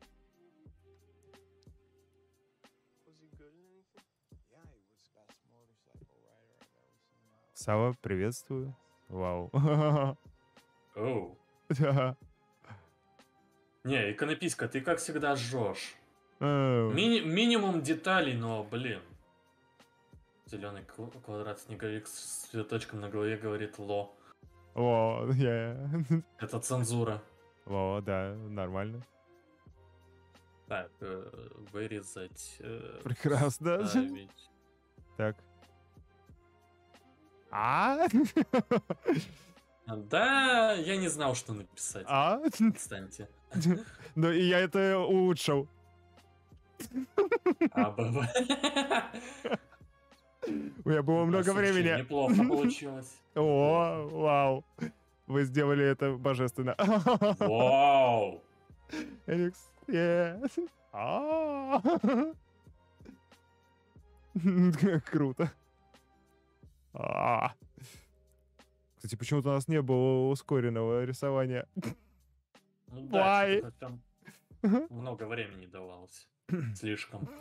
Сава, приветствую. Вау. Оу. Да. Не, иконописька, ты как всегда жжешь. Минимум деталей, но, блин. Зеленый квадрат снеговик с цветочком на голове говорит ло. О, Это цензура. О, да, нормально. Так, вырезать. Прекрасно. Ставить. Так. Да, я не знал, что написать. Отстаньте. Ну и я это улучшил. У меня было много времени. Неплохо получилось. О, вау. Вы сделали это божественно. Вау. Эликс, Круто. Кстати, почему-то у нас не было ускоренного рисования. Ну да, там много времени давалось. Слишком.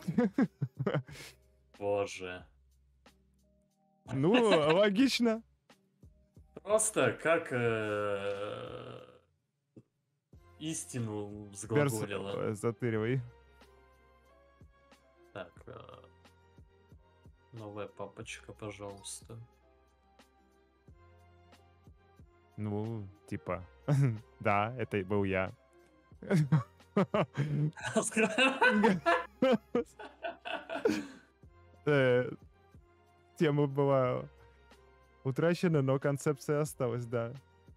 Боже. Ну, логично. Просто как истину сглаголила. Затыривай. Так, новая папочка, пожалуйста. Ну, типа, да, это и был я. Э, Тема была утрачена, но концепция осталась, да.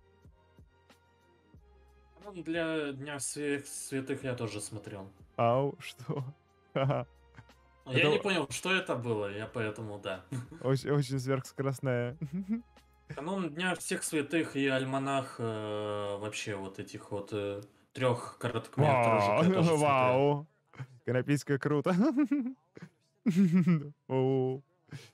Ну, для Дня всех святых я тоже смотрел. Ау, что? Ха-ха. Я не понял, что это было, я поэтому, да. Очень сверхскоростная. Канун Дня всех святых и альманах вообще вот этих вот 3 короткометражек я тоже смотрел. Вау! Канопийская круто. Оу.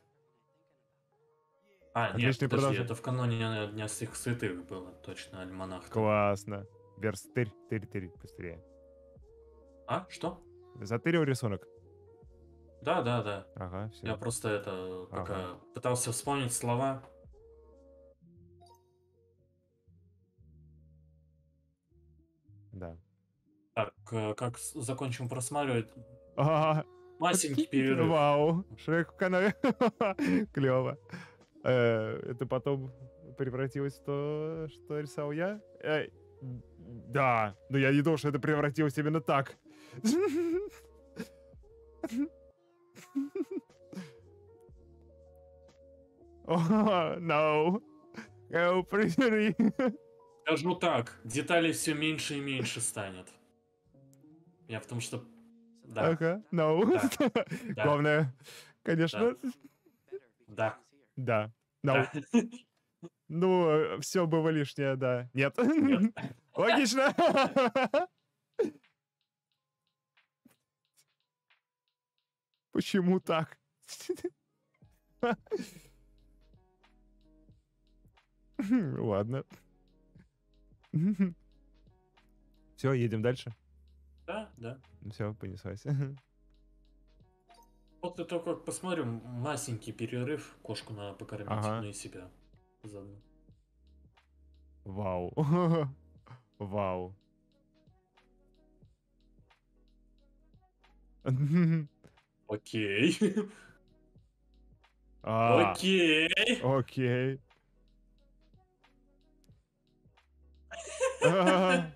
Нет, Отличный подожди, продолжение. это в каноне Дня всех святых было, точно, альманах. Классно. Верс, тырь, быстрее. А, что? Затырил рисунок? Да. Ага, все. Я просто это, пока пытался вспомнить слова. Да. Так, как закончим просматривать? Ага. Масенький перерыв. Вау. Шрек в канаве. Клево. Это потом превратилось в то, что рисовал я? Да, но я не думал, что это превратилось именно так. No. Прибери. Скажу так, деталей все меньше и меньше станет. Я в том, что... Да. Ага, no. Да. Главное, конечно... Да. Да. Да. Ну, все было лишнее, да. Нет. Нет. Логично. Почему так? Ладно. Все, едем дальше. Да. Все, понеслась. Вот это как посмотрим, масенький перерыв. Кошку надо покормить, Ага. ну и себя заодно. Вау. Вау. Окей. А, Окей. Окей. А,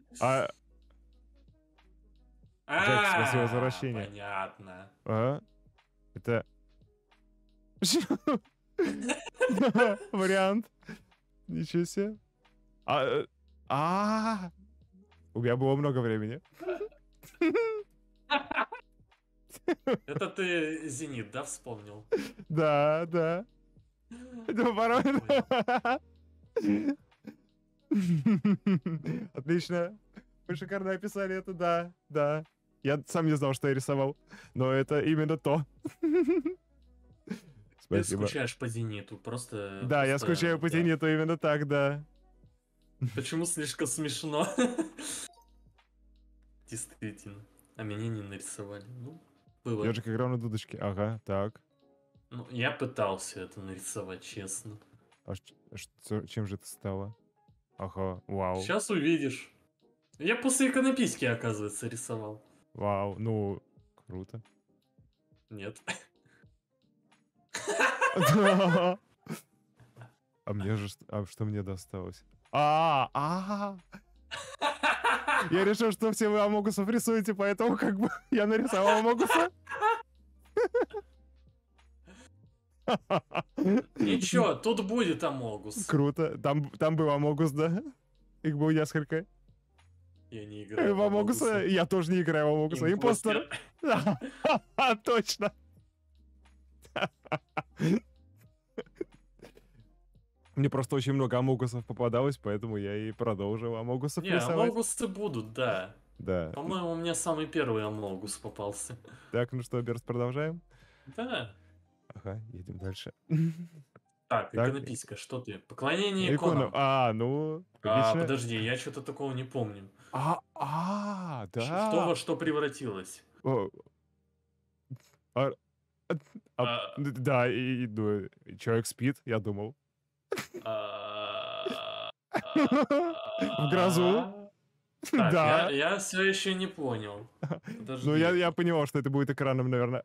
Джек, спасибо за возвращение. Понятно. Это... Вариант. Ничего себе. У меня было много времени. Это ты «Зенит», да, вспомнил? Да. Это порой. Отлично. Вы шикарно описали это, да. Я сам не знал, что я рисовал, но это именно то. Ты Спасибо. скучаешь по «Зениту», просто... Да, я скучаю по «Зениту», именно так, да. Почему слишком смешно? Действительно. А меня не нарисовали. Ну, было. Ежик играл на дудочке. Ага, так. Ну, я пытался это нарисовать, честно. А чем же это стало? Ага, вау. Сейчас увидишь. Я после иконописки, оказывается, рисовал. Вау, ну, круто. Нет. А мне же... А что мне досталось? Я решил, что все вы Амогусов рисуете, поэтому как бы я нарисовал Амогуса. Ничего, тут будет Амогус. Круто. Там был Амогус, да? Их было несколько. Я не играю в Амогуса. Я тоже не играю в Амогуса. Импостер. Точно. Мне просто очень много Амогусов попадалось, поэтому я и продолжил Амогусов рисовать. Амогусы будут, да. Да. По-моему, у меня самый первый Амогус попался. Так, ну что, Берс, продолжаем? Да. Ага, едем дальше. Так, иконописка, что ты? Поклонение иконам. Ну, подожди, я что-то такого не помню. Да. Что во что превратилось? Да, и человек спит, я думал. В грозу. Да. Я все еще не понял. Ну, я понимал, что это будет экраном, наверное.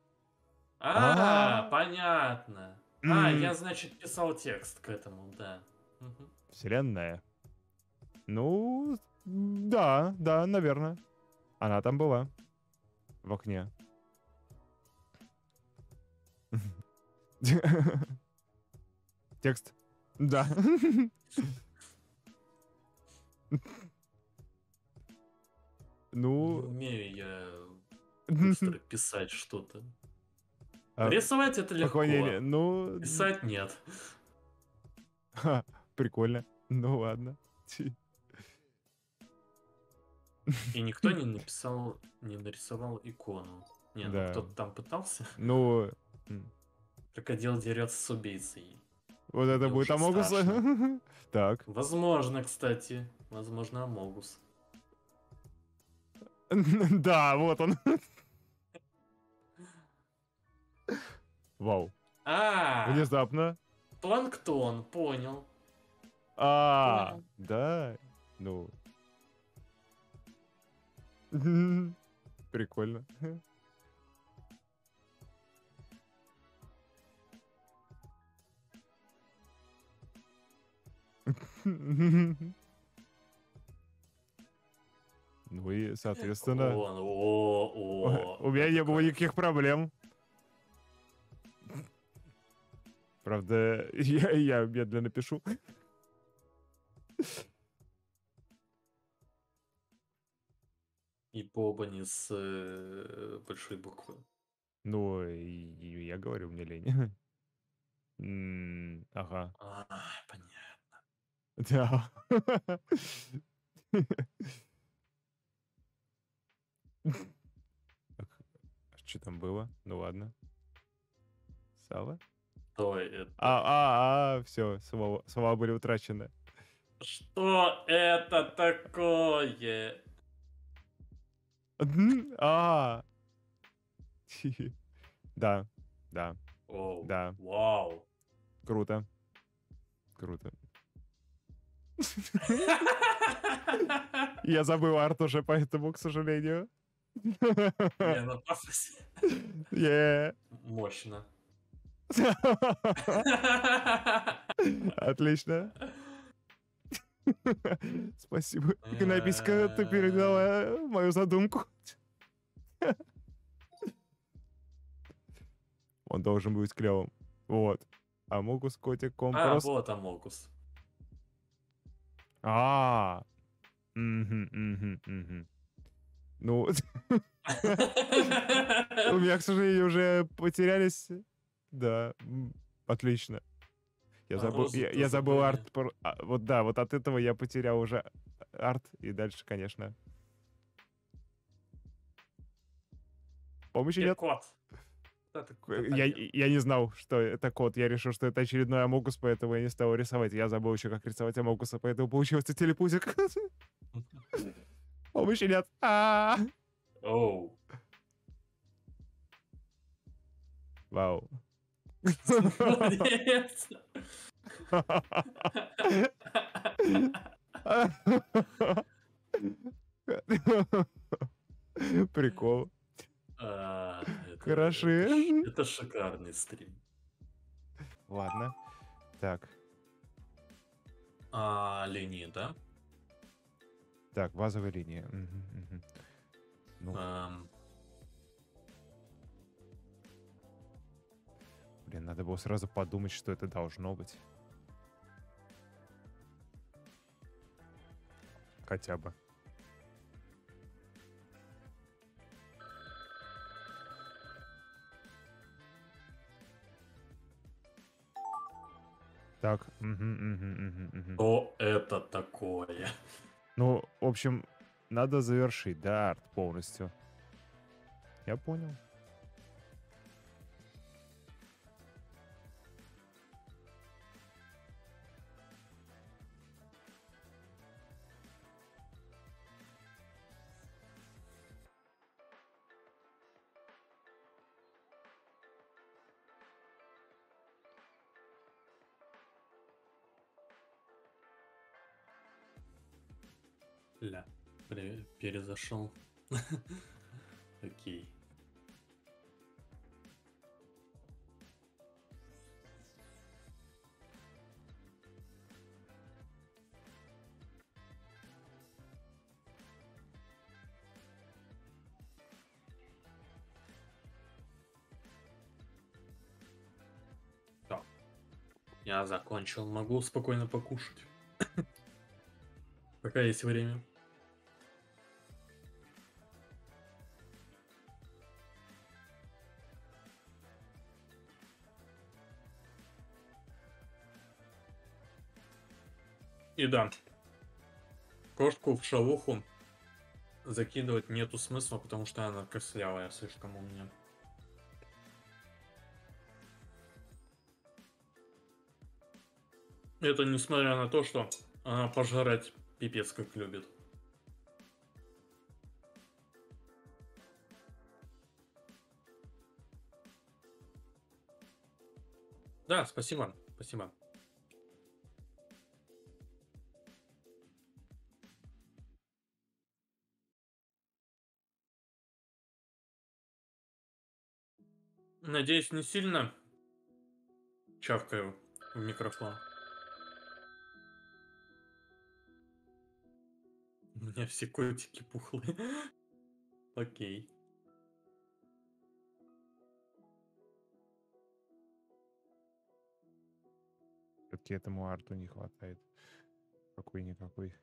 Понятно. Я, значит, писал текст к этому, да. Вселенная. Ну, да, да, наверное. Она там была. В окне. Текст. Да. Не Ну, умею я быстро писать что-то. а, Рисовать это поклонение. легко. Ну, Писать нет. прикольно. Ну ладно. И никто не написал, не нарисовал икону. Не, ну Да. кто-то там пытался. Ну, Крокодил дерется с убийцей. вот это Мне будет уже Амогус. страшно. Так. Возможно, кстати. Возможно, Амогус. Да, вот он. Вау. Внезапно. Планктон, понял. А, Понял. да. Ну. Прикольно. Ну и, соответственно, у меня не было никаких проблем. Правда, я медленно пишу. И Боба не с большой буквы. Ну, я говорю, мне лень. Ага. Понятно. Да. Что там было? Ну ладно. Сало? Что это? Все, слова были утрачены. Что это такое? А. Да, да, Оу, да. вау. Круто. Круто. Я забыл арт уже, поэтому, к сожалению. Не, на пафосе. Мощно. Отлично. Спасибо. Гнобиська, ты передала мою задумку. Он должен быть клевым. Вот. Амогус, котик, компрос. Вот Амогус. Ну, у меня, к сожалению, уже потерялись. Да, отлично. Я забыл арт. Вот да, вот от этого я потерял уже арт. И дальше, конечно. Помощи нет. Кот. Я не знал, что это кот. Я решил, что это очередной Амогус, поэтому я не стал рисовать. Я забыл еще, как рисовать Амогуса, поэтому получился телепузик. Помощи нет. Оу. Вау. Молодец. Прикол. Хороши. Это шикарный стрим. Ладно. Так. Линии, да? Так, базовая линия. Ну. Блин, надо было сразу подумать, что это должно быть. Хотя бы. Так. Что это такое? Ну, в общем, надо завершить, да, арт полностью. Я понял. Перезашел. Окей. Я закончил, могу спокойно покушать. Пока есть время. И да, кошку в шавуху закидывать нету смысла, потому что она костлявая слишком у меня. Это несмотря на то, что она пожрать пипец как любит. Да, спасибо, спасибо. Надеюсь, не сильно чавкаю в микрофон. У меня все котики пухлые. Окей. Все-таки этому арту не хватает. Какой-никакой.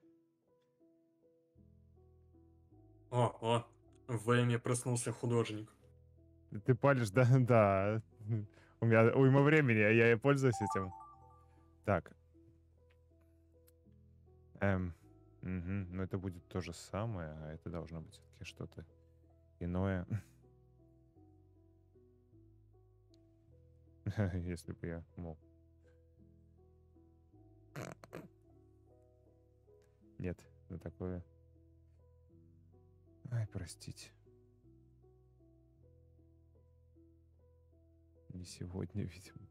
О, в Эме проснулся художник. Ты палишь, да? Да. У меня уйма времени, а я и пользуюсь этим. Так. Ну это будет то же самое, а это должно быть все-таки что-то иное. Если бы я мог. Нет, на такое. Ай, простите. Не сегодня, видимо.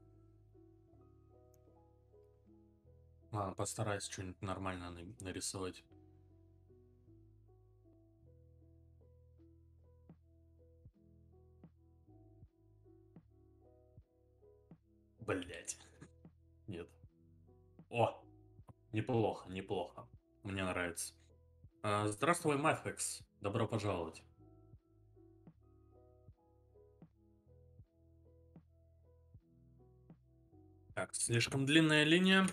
Ладно, постараюсь что-нибудь нормально нарисовать. Блять. Нет. О, неплохо, неплохо. Мне нравится. Здравствуй, Мафекс. Добро пожаловать. Так, слишком длинная линия.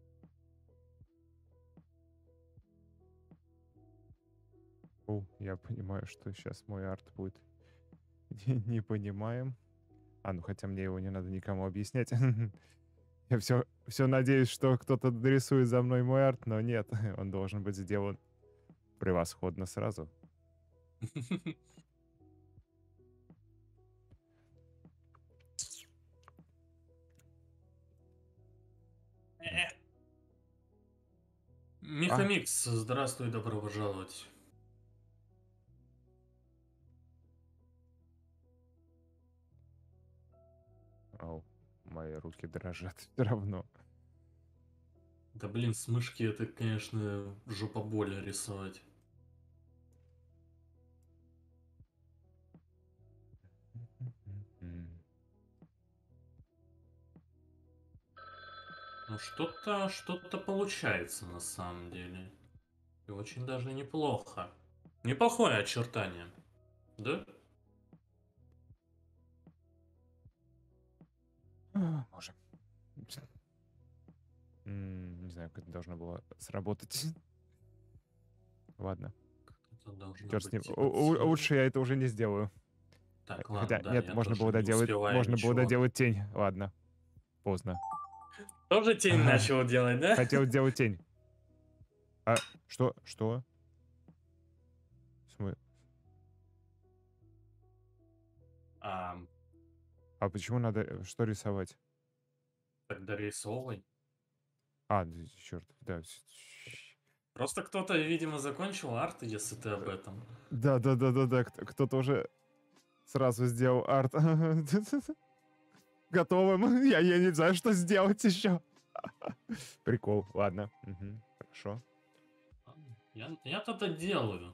Я понимаю, что сейчас мой арт будет. Не понимаем. Ну хотя мне его не надо никому объяснять. Я все надеюсь, что кто-то дорисует за мной мой арт, но нет, он должен быть сделан превосходно сразу. Михамикс, здравствуй, добро пожаловать. Мои руки дрожат все равно. Да блин, с мышки это, конечно, жопа боли рисовать. Ну что-то получается на самом деле. И очень даже неплохо. Неплохое очертание. Да? Можем. Не знаю, как это должно было сработать. Ладно. Черт с ним. Лучше я это уже не сделаю. Так, Хотя, ладно, да, нет, я можно тоже было не доделать, успеваю можно было ничего. доделать тень. Ладно. Поздно. Тоже тень начал делать, да? Хотел сделать тень. Что? Что? Почему надо что рисовать? Тогда рисовывай. Черт, да. Просто кто-то, видимо, закончил арт, если ты об этом. Да. Кто-то уже сразу сделал арт. Готовым. Я не знаю, что сделать еще. Прикол. Ладно. Хорошо. Я что-то делаю.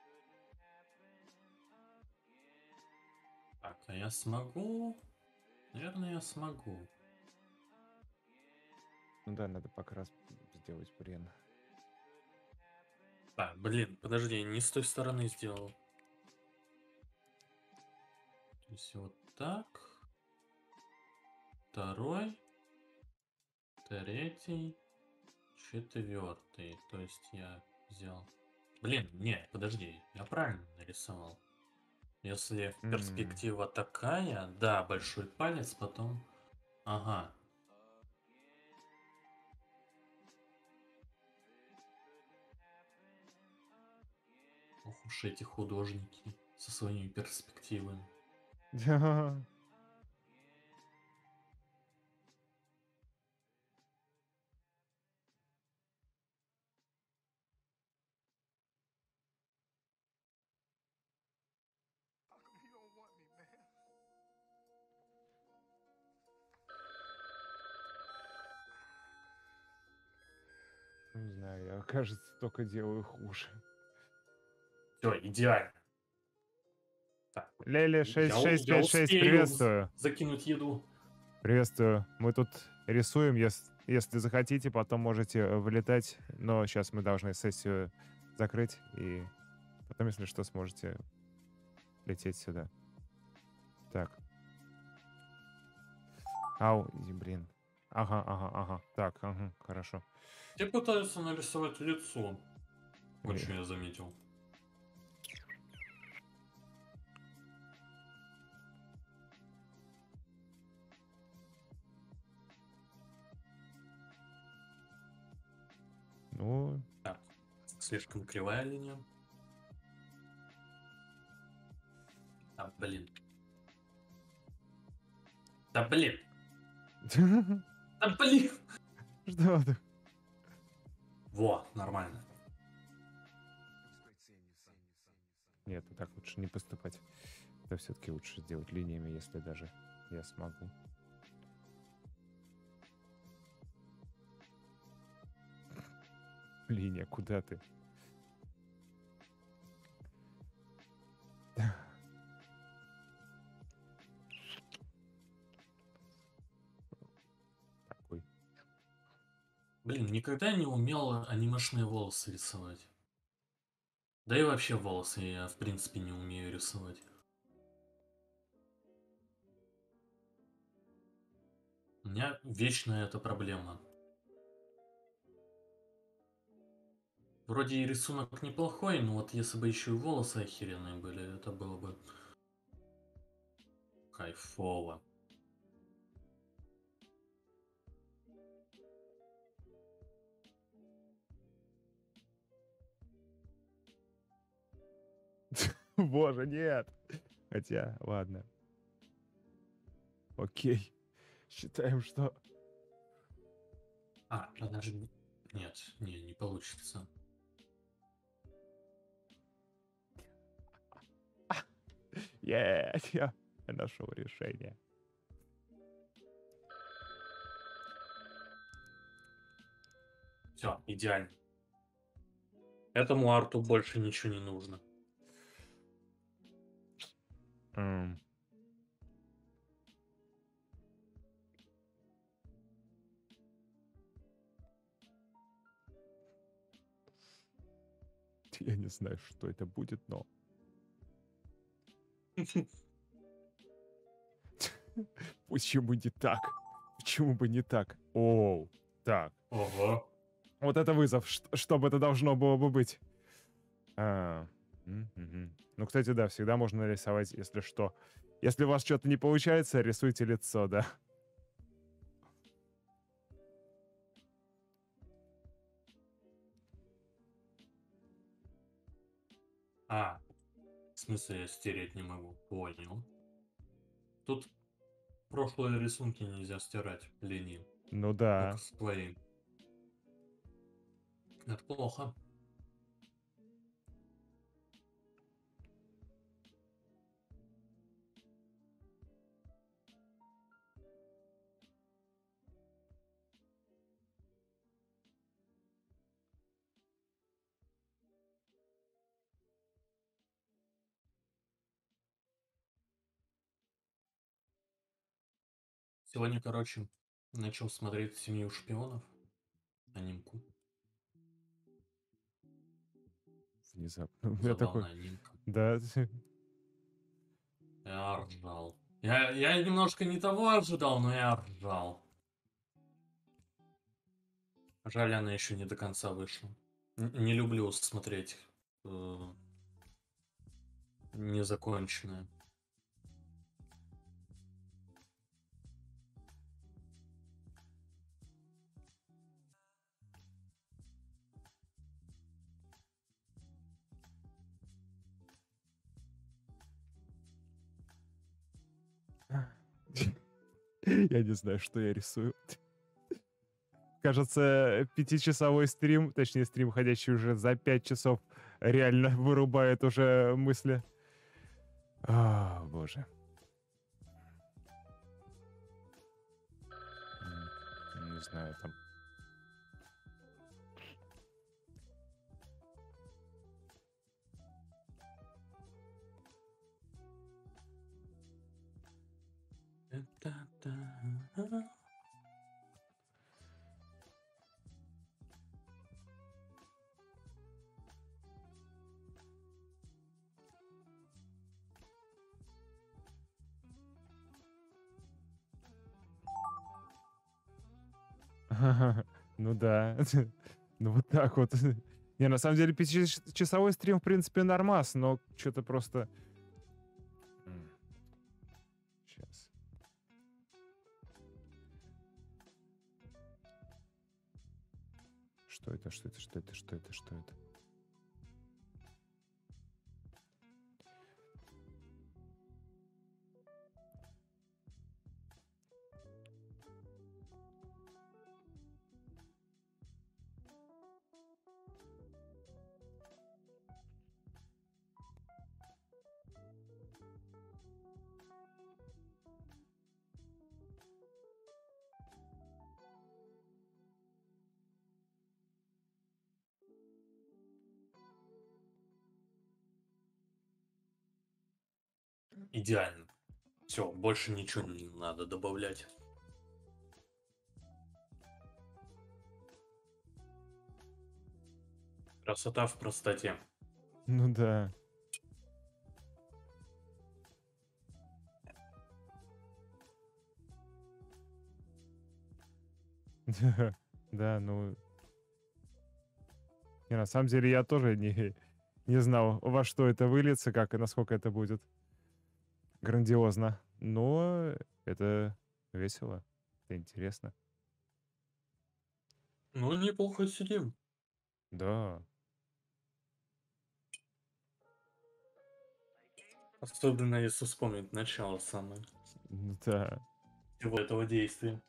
Так, а я смогу Наверное, я смогу. Ну да, надо покрас сделать, блин. А, блин, подожди, я не с той стороны сделал. То есть вот так. Второй. Третий. Четвертый. То есть я взял... Блин, нет, подожди, я правильно нарисовал. Если перспектива такая, да, большой палец, потом... Ага. Ох уж эти художники со своими перспективами. Не знаю, я, кажется, только делаю хуже. Все, идеально. Так, Лели я 6656, успею приветствую. закинуть еду. Приветствую. Мы тут рисуем, если захотите, потом можете вылетать, но сейчас мы должны сессию закрыть, и потом, если что, сможете лететь сюда. Так. Ау, блин. Ага. Так, ага, хорошо. Те пытаются нарисовать лицо. Очень я заметил. Ну, Так, слишком кривая линия. А, блин. Да блин. Да блин. что ты? Во, нормально. Нет, так лучше не поступать. Это все-таки лучше сделать линиями, если даже я смогу. Линия, куда ты? Такой. Блин, никогда не умел анимешные волосы рисовать. Да и вообще волосы я, в принципе, не умею рисовать. У меня вечная эта проблема. Вроде и рисунок неплохой, но вот если бы еще и волосы охеренные были, это было бы кайфово. Боже, нет. Хотя, ладно. Окей. Считаем, что... А, подожди. Нет, не получится. Я нашел решение. Все, идеально. Этому арту больше ничего не нужно. Я не знаю, что это будет, но... Почему не так? Почему бы не так? Оу, так. Ого. Вот это вызов. Что бы это должно было бы быть? Ну, кстати, да, всегда можно нарисовать, если что. Если у вас что-то не получается, рисуйте лицо, да. А, в смысле я стереть не могу? Понял. Тут прошлые рисунки нельзя стирать, линии. Ну Только да. свои. Это плохо. Сегодня, короче, начал смотреть «Семью шпионов», анимку. Внезапно. Я такой, Забавная анимка. да. Я ржал. Я немножко не того ожидал, но я ржал. Жаль, она еще не до конца вышла. Не люблю смотреть незаконченное. Я не знаю, что я рисую. Кажется, 5-часовой стрим, точнее, стрим, ходящий уже за 5 часов, реально вырубает уже мысли. Боже. Не знаю, там. Ну да. Ну вот так вот. Не, на самом деле 5-часовой стрим, в принципе, нормас, но что-то просто... Сейчас. Что это, что это, что это, что это, что это? Идеально. Все, больше ничего не надо добавлять. Красота в простоте. Ну да. Да, ну... Не, на самом деле я тоже не знал, во что это выльется, как и насколько это будет грандиозно. Но это весело, это интересно. Ну, неплохо сидим. Да. Особенно если вспомнить начало самое Да. всего этого действия.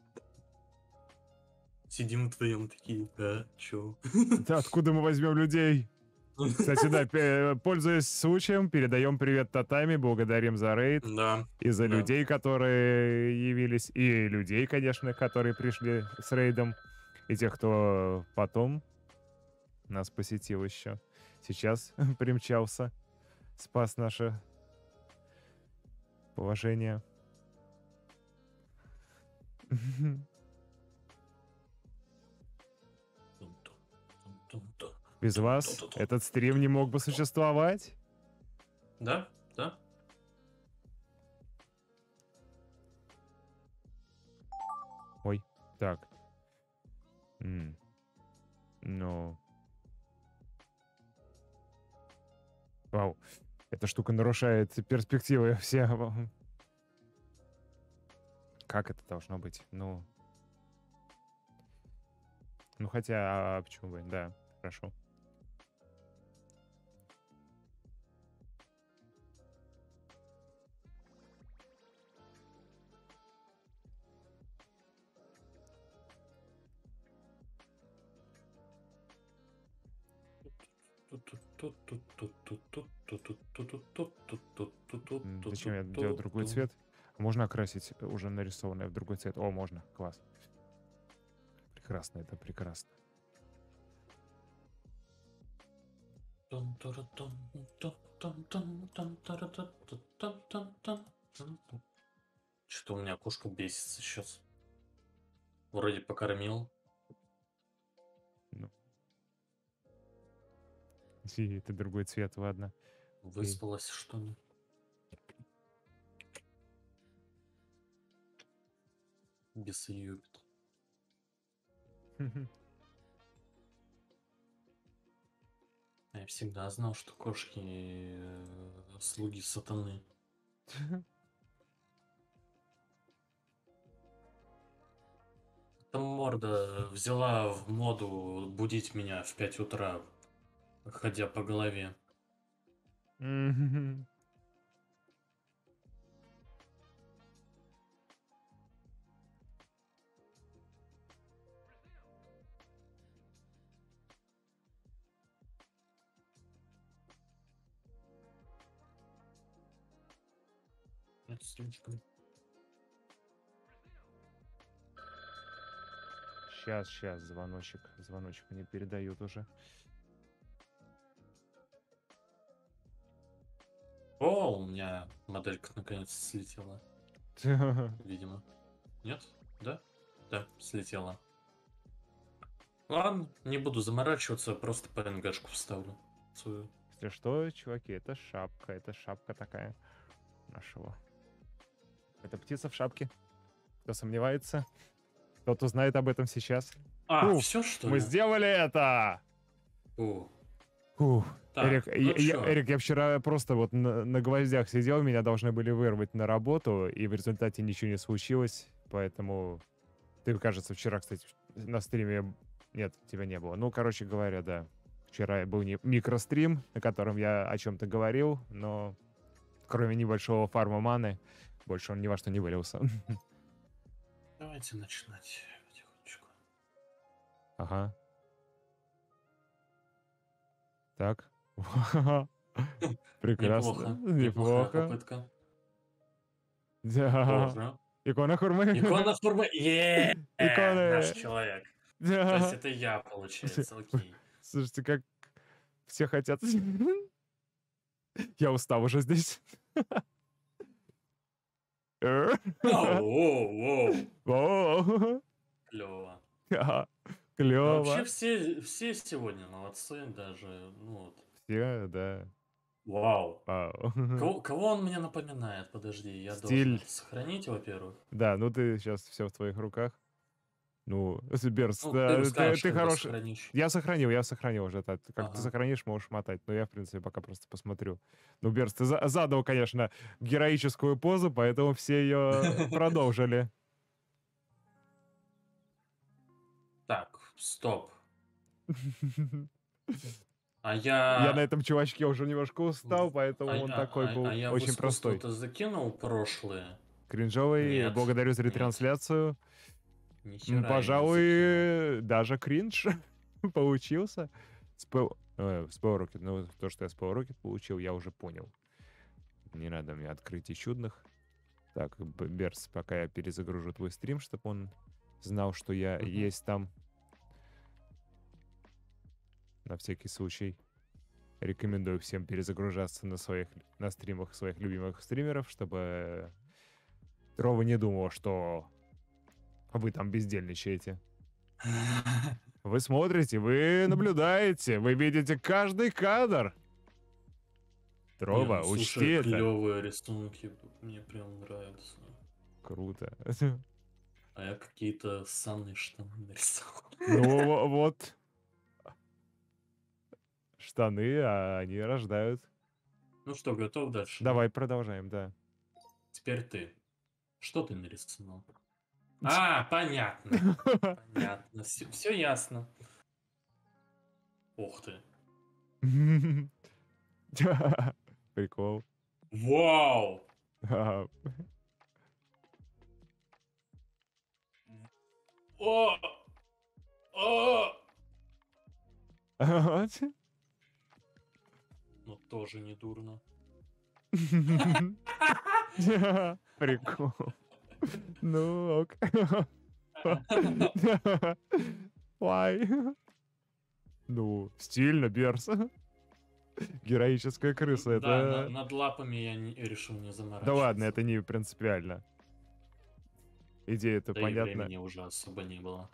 Сидим вдвоем такие, да, чё? Да, откуда мы возьмем людей? Кстати, да, пользуясь случаем, передаем привет Татами, благодарим за рейд Да. и за Да. людей, которые явились, и людей, конечно, которые пришли с рейдом, и тех, кто потом нас посетил еще. Сейчас примчался, спас наше положение. Без вас этот стрим не мог бы существовать? Да, да. Ой, так. Ну... Вау. Эта штука нарушает перспективы все. Как это должно быть? Ну... Ну хотя, почему бы? Да, хорошо. Зачем я делаю другой цвет? Можно окрасить уже нарисованное в другой цвет. О, можно. Класс. Прекрасно, это прекрасно. Что-то у меня кошка бесится сейчас. Вроде покормил. Ну, это другой цвет, ладно. Выспалась, что ли? Бесы любят. Я всегда знал, что кошки слуги сатаны. Там морда взяла в моду будить меня в 5 утра, ходя по голове. Это слишком. Сейчас, звоночек мне передают уже. О, у меня моделька наконец слетела. Видимо. Нет? Да? Да, слетела. Ладно, не буду заморачиваться, просто PNG-шку вставлю свою. Если что, чуваки, это шапка такая нашего. Это птица в шапке. Кто сомневается, кто-то знает об этом сейчас. Все что мы ли? сделали это! Так, Эрик, я вчера просто вот на гвоздях сидел, меня должны были вырвать на работу, и в результате ничего не случилось, поэтому... Ты, кажется, вчера, кстати, на стриме... Нет, тебя не было. Ну, короче говоря, да. Вчера был микрострим, на котором я о чем-то говорил, но кроме небольшого фарма маны, больше он ни во что не вылился. Давайте начинать потихонечку. Ага. Так. Прекрасно. Неплохая попытка. Да. Икона хурмы. Икона хурмы. Иконы. Наш человек. То есть это я, получается, окей. Слушайте, как все хотят. Я устал уже здесь. Клево. Клево. Вообще все сегодня молодцы, даже, ну вот. Все, да. Вау. Кого он мне напоминает? Подожди, я должен это сохранить, во-первых. Да, ну ты сейчас все в твоих руках. Ну, Берс, ты хороший. Я сохранил уже. Как ты сохранишь, можешь мотать. Но я, в принципе, пока просто посмотрю. Ну, Берс, ты задал, конечно, героическую позу, поэтому все ее продолжили. Так, стоп. Я на этом чувачке уже немножко устал, поэтому он такой был очень простой. Что-то закинул прошлое. Кринжовый, благодарю за ретрансляцию. Пожалуй, даже кринж получился. Spell Rocket. Ну, то, что я Spell Rocket получил, я уже понял. Не надо мне открытий чудных. Так, Берс, пока я перезагружу твой стрим, чтобы он знал, что я есть там. На всякий случай. Рекомендую всем перезагружаться на стримах своих любимых стримеров, чтобы Трова не думал, что вы там бездельничаете. Вы смотрите, вы наблюдаете, вы видите каждый кадр. Трова, учти это. Клевые рисунки, мне прям нравятся. Круто. А я какие-то ссаные штаны нарисовал. Ну вот. Штаны, а они рождают. Ну что, готов дальше? Давай, продолжаем, да. Теперь ты. Что ты нарисовал? Понятно. Понятно. Все ясно. Ух ты. Прикол. Вау! Ну, тоже не дурно. Прикол. Ну, ок. Why? Ну, стильно, Берс. Героическая крыса, да, это... над лапами я решил не заморачиваться. Да ладно, это не принципиально. Идея-то Да и понятна. времени уже особо не было.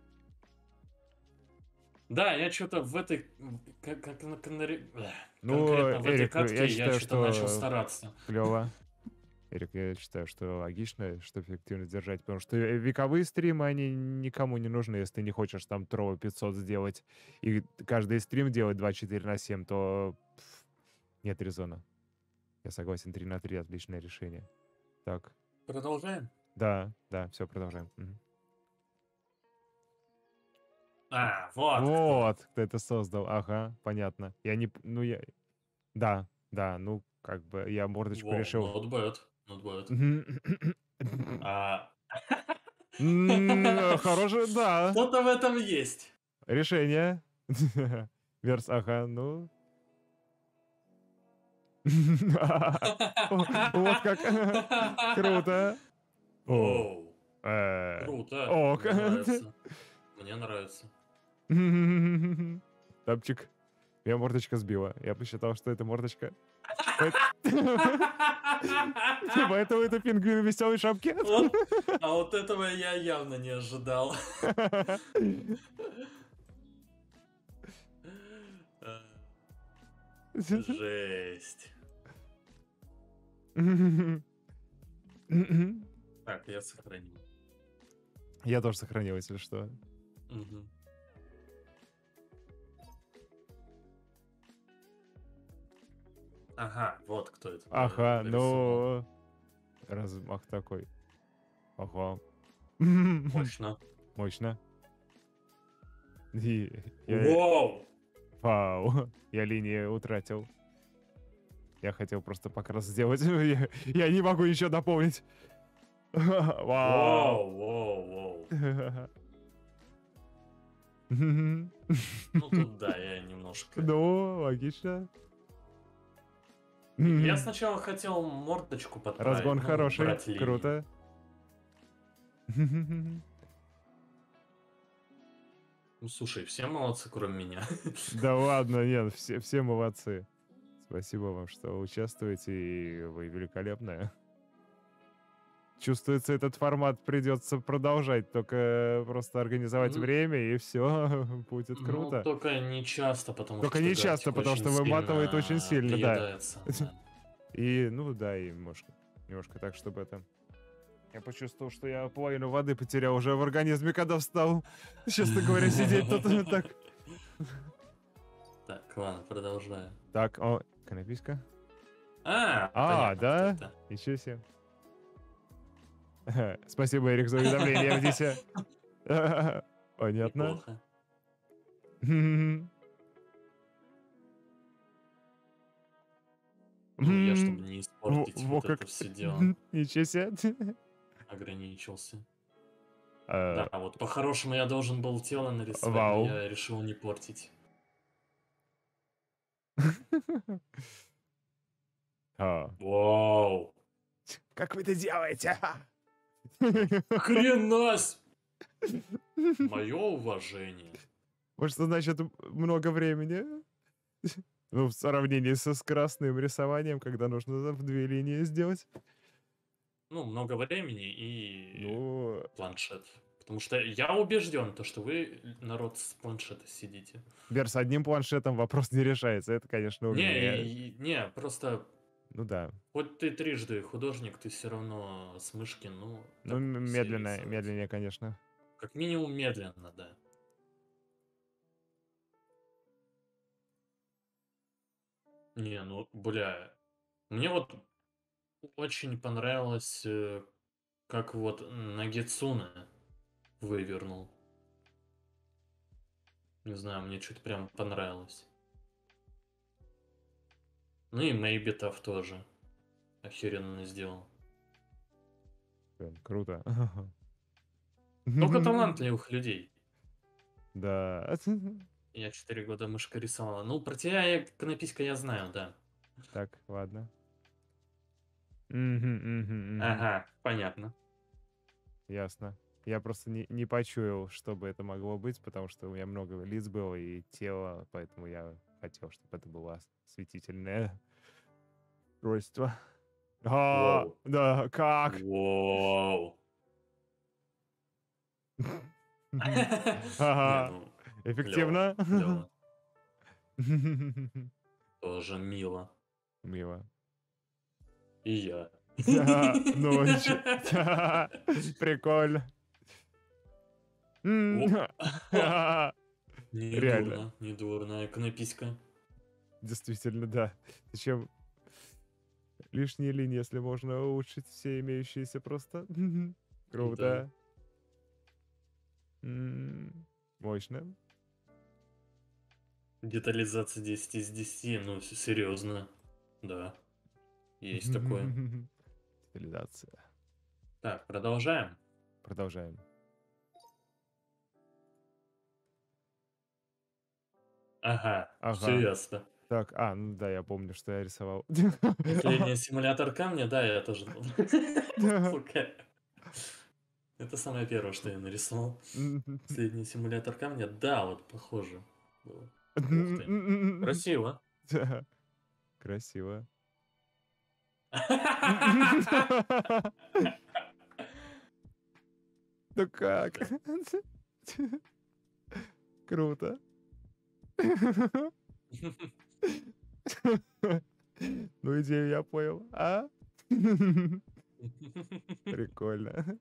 Да, я что-то в этой... Ну, Конкретно в этой Эрик, я катке я считаю, что-то начал что стараться. клево. Эрик, я считаю, что логично, что эффективно держать, потому что вековые стримы, они никому не нужны, если ты не хочешь там Трова 500 сделать, и каждый стрим делать 24/7, то нет резона. Я согласен, 3/3 отличное решение. Так, Продолжаем? да, все, продолжаем. Мгм. Вот кто. Вот, кто это создал, ага, понятно. Я не... Ну, я... Да, ну, как бы я мордочку Wow, решил. not bad, not bad. А, Хорошее, да. Что-то в этом есть. Решение. Верс, ага, ну. Вот как. Круто. О. Оу, круто. Ок. Мне нравится. Мне нравится. Тапчик. Я мордочка сбила. Я посчитал, что это мордочка. Поэтому это пингвин в веселой шапке. А вот этого я явно не ожидал. Жесть. Так, я сохранил. Я тоже сохранил, если что. Мгм. Ага, вот кто это. Ага, нарисовал. ну... Размах такой. Ага. Мощно. Мощно. И Вау! Вау. Я линии утратил. Я хотел просто покрас сделать. Я не могу ничего дополнить. Вау. Вау, вау, вау. Ну тут да, я немножко... Ну, логично. Я сначала хотел мордочку подправить. Разгон ну, хороший, убрать линию. круто. Ну слушай, все молодцы, кроме меня. Да ладно, нет, все молодцы. Спасибо вам, что участвуете, и вы великолепные. Чувствуется, этот формат придется продолжать, только просто организовать М. время, и все будет Ну, круто. только не часто, потому Только что не часто, Гатик потому очень что выматывает очень сильно, да. приедается, да. И, ну да, и немножко так, чтобы это... Я почувствовал, что я половину воды потерял уже в организме, когда встал. Честно говоря, сидеть тут так. Так, ладно, продолжаю. Так, о, конописька. Понятно, кто Да? это. Ничего себе. Спасибо, Эрик, за уведомление в Дисе. Понятно. Неплохо. Ну, я, чтобы не испортить вот это все дело, Ничего себе. ограничился. Да, вот по-хорошему я должен был тело нарисовать, но Вау. я решил не портить. Вау! Как вы это делаете? Хренась! Мое уважение. Вот что значит много времени? Ну, в сравнении со скоростным рисованием, когда нужно в 2 линии сделать. Ну, много времени и Ну, планшет. Потому что я убежден, то, что вы, народ, с планшета сидите. С одним планшетом вопрос не решается. Это, конечно, умнее. Не, просто Ну да. хоть ты трижды художник, ты все равно с мышки, ну... Ну, так себе медленно, рисовать. медленнее, конечно. Как минимум медленно, да. Не, ну, бля. Мне вот очень понравилось, как вот Нагицуне вывернул. Не знаю, мне что-то прям понравилось. Ну и Мейбитов тоже. Охеренно сделал. Блин, круто. Только талантливых людей. Да. Я 4 года мышка рисовала. Ну, про тебя, Конописька, я знаю, да. Так, ладно. Мгм. Ага, понятно. Ясно. Я просто не почуял, что бы это могло быть, потому что у меня много лиц было и тела, поэтому я хотел, чтобы это было светительное устройство. Вау. Да, как? Вау. Ага. Ну, Эффективно? клево. Тоже мило. Мило. И я. Ну, прикольно. Реально. Недурно, иконописька. Действительно, да. Зачем лишние линии, если можно улучшить все имеющиеся просто? Круто. Мощно. Детализация 10 из 10, ну, серьезно. Да, есть такое. Детализация. Так, продолжаем. Продолжаем. Ага, все Ага. ясно. Так, ну да, я помню, что я рисовал. Последний симулятор камня, да, я тоже. Сука. Это самое первое, что я нарисовал. Последний симулятор камня, да, вот похоже было. Ух ты. Красиво. Да. Красиво. Ну как? Круто. Ну, идею я понял. Прикольно.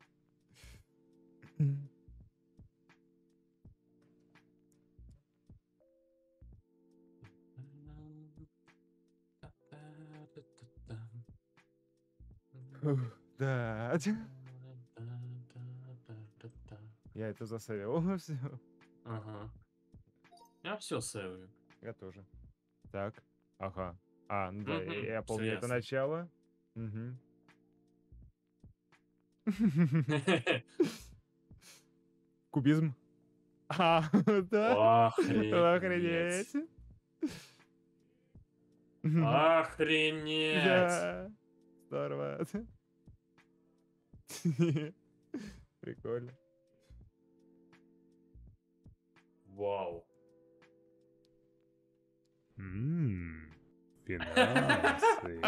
Да. Я это засейвил. Всё. Ага. Я все сейвлю. Я тоже. Так. Ага. Ну да, Мгм, я всё помню это ясно. начало. Мгм. Кубизм. Да? Охренеть. Охренеть. Охренеть. Да. Здорово. Прикольно. Вау. Финансы.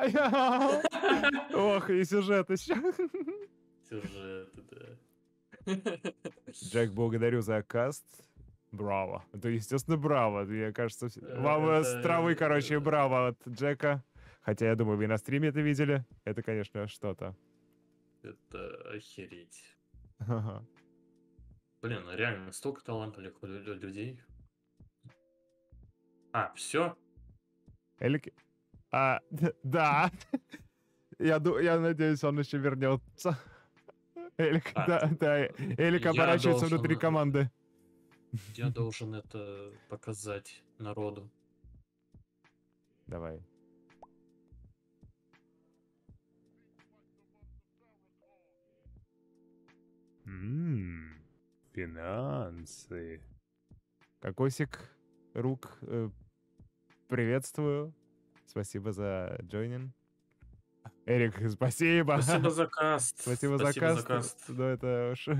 Ох, и сюжет еще. Сюжет, да. Джек, благодарю за каст. Браво. Это, естественно, браво. Мне кажется, вам с травы, короче, браво от Джека. Хотя, я думаю, вы на стриме это видели. Это, конечно, что-то. Это охереть. Ага. Блин, реально, столько талантливых людей. Все? Элик... Да. Я надеюсь, он еще вернется. Элик, да. Элик оборачивается внутри команды. Я должен это показать народу. Давай. Финансы. Кокосик, рук, приветствую. Спасибо за джойнин. Эрик, спасибо. Спасибо за каст. Спасибо за каст. Ну, это уж...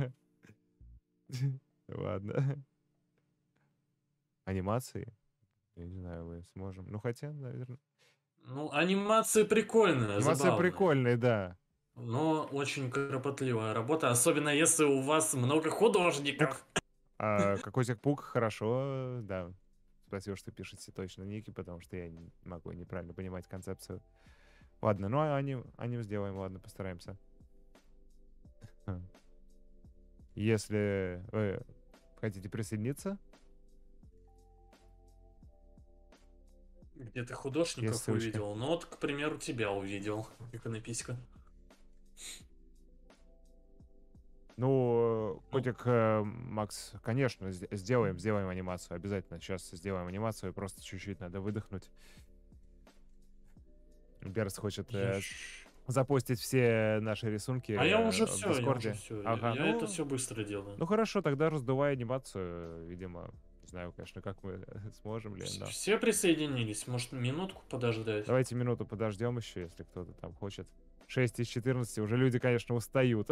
Ладно. Анимации? Я не знаю, мы сможем. Ну, хотя, наверное... Ну, анимации прикольные, Анимация забавные. прикольная, да. Но очень кропотливая работа, особенно если у вас много художников. Кокосик Пук, хорошо, да. Спасибо, что пишете точно ники, потому что я не могу неправильно понимать концепцию. Ладно, ну аним сделаем, ладно, постараемся. Если вы хотите присоединиться... Где ты художников увидел? Ну вот, к примеру, тебя увидел, иконописька. Ну, котик, Макс, конечно, сделаем анимацию. Обязательно сейчас сделаем анимацию. Просто чуть-чуть надо выдохнуть. Берс хочет запостить все наши рисунки я уже в все, Дискорде. Я это все быстро делаю. Ну хорошо, тогда раздувай анимацию, видимо. Не знаю, конечно, как мы сможем ли. Но... Все присоединились, может минутку подождать? Давайте минуту подождем еще, если кто-то там хочет. 6 из 14, уже люди, конечно, устают.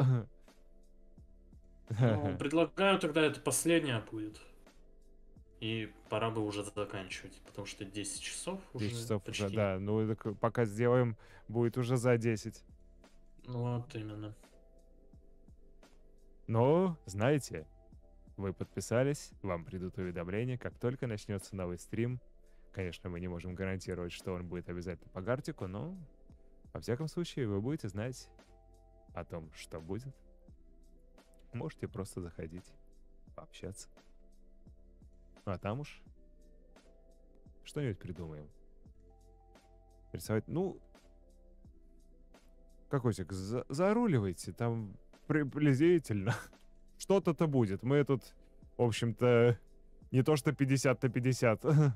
Ну, предлагаю тогда это последняя будет. И пора бы уже заканчивать, потому что 10 часов уже 10 часов почти. уже, да. Ну, пока сделаем, будет уже за 10. Ну, вот именно. Но, знаете, вы подписались, вам придут уведомления, как только начнется новый стрим. Конечно, мы не можем гарантировать, что он будет обязательно по Гартику, но, во всяком случае, вы будете знать о том, что будет. Можете просто заходить, пообщаться. Ну, а там уж что-нибудь придумаем. Рисовать, ну, Кокосик, заруливайте, там приблизительно что-то-то будет. Мы тут, в общем-то, не то что 50 на 50 Ну,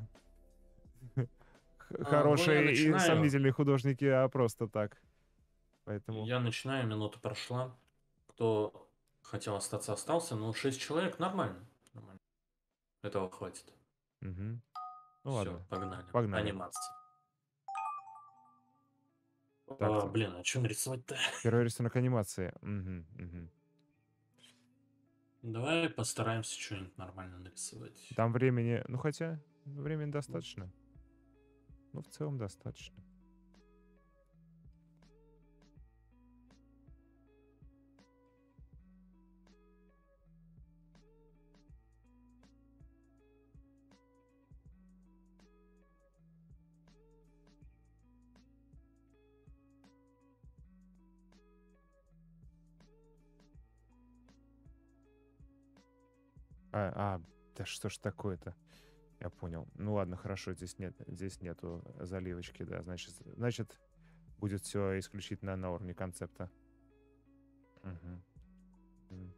я хорошие и начинаю. сомнительные художники, а просто так. Поэтому... Я начинаю, минута прошла. Кто хотел остаться, остался. Но 6 человек нормально. Нормально. Этого хватит. Мгм. Ну Все, ладно, погнали. погнали. Анимация. Так-то. Блин, а что нарисовать-то? Первый рисунок анимации. Мгм, мгм. Давай постараемся что-нибудь нормально нарисовать. Там времени... Ну, хотя, времени достаточно. Ну, в целом достаточно. Да что ж такое-то? Я понял. Ну ладно, хорошо, здесь нету заливочки, да. Значит, будет все исключительно на уровне концепта. Мгм. М.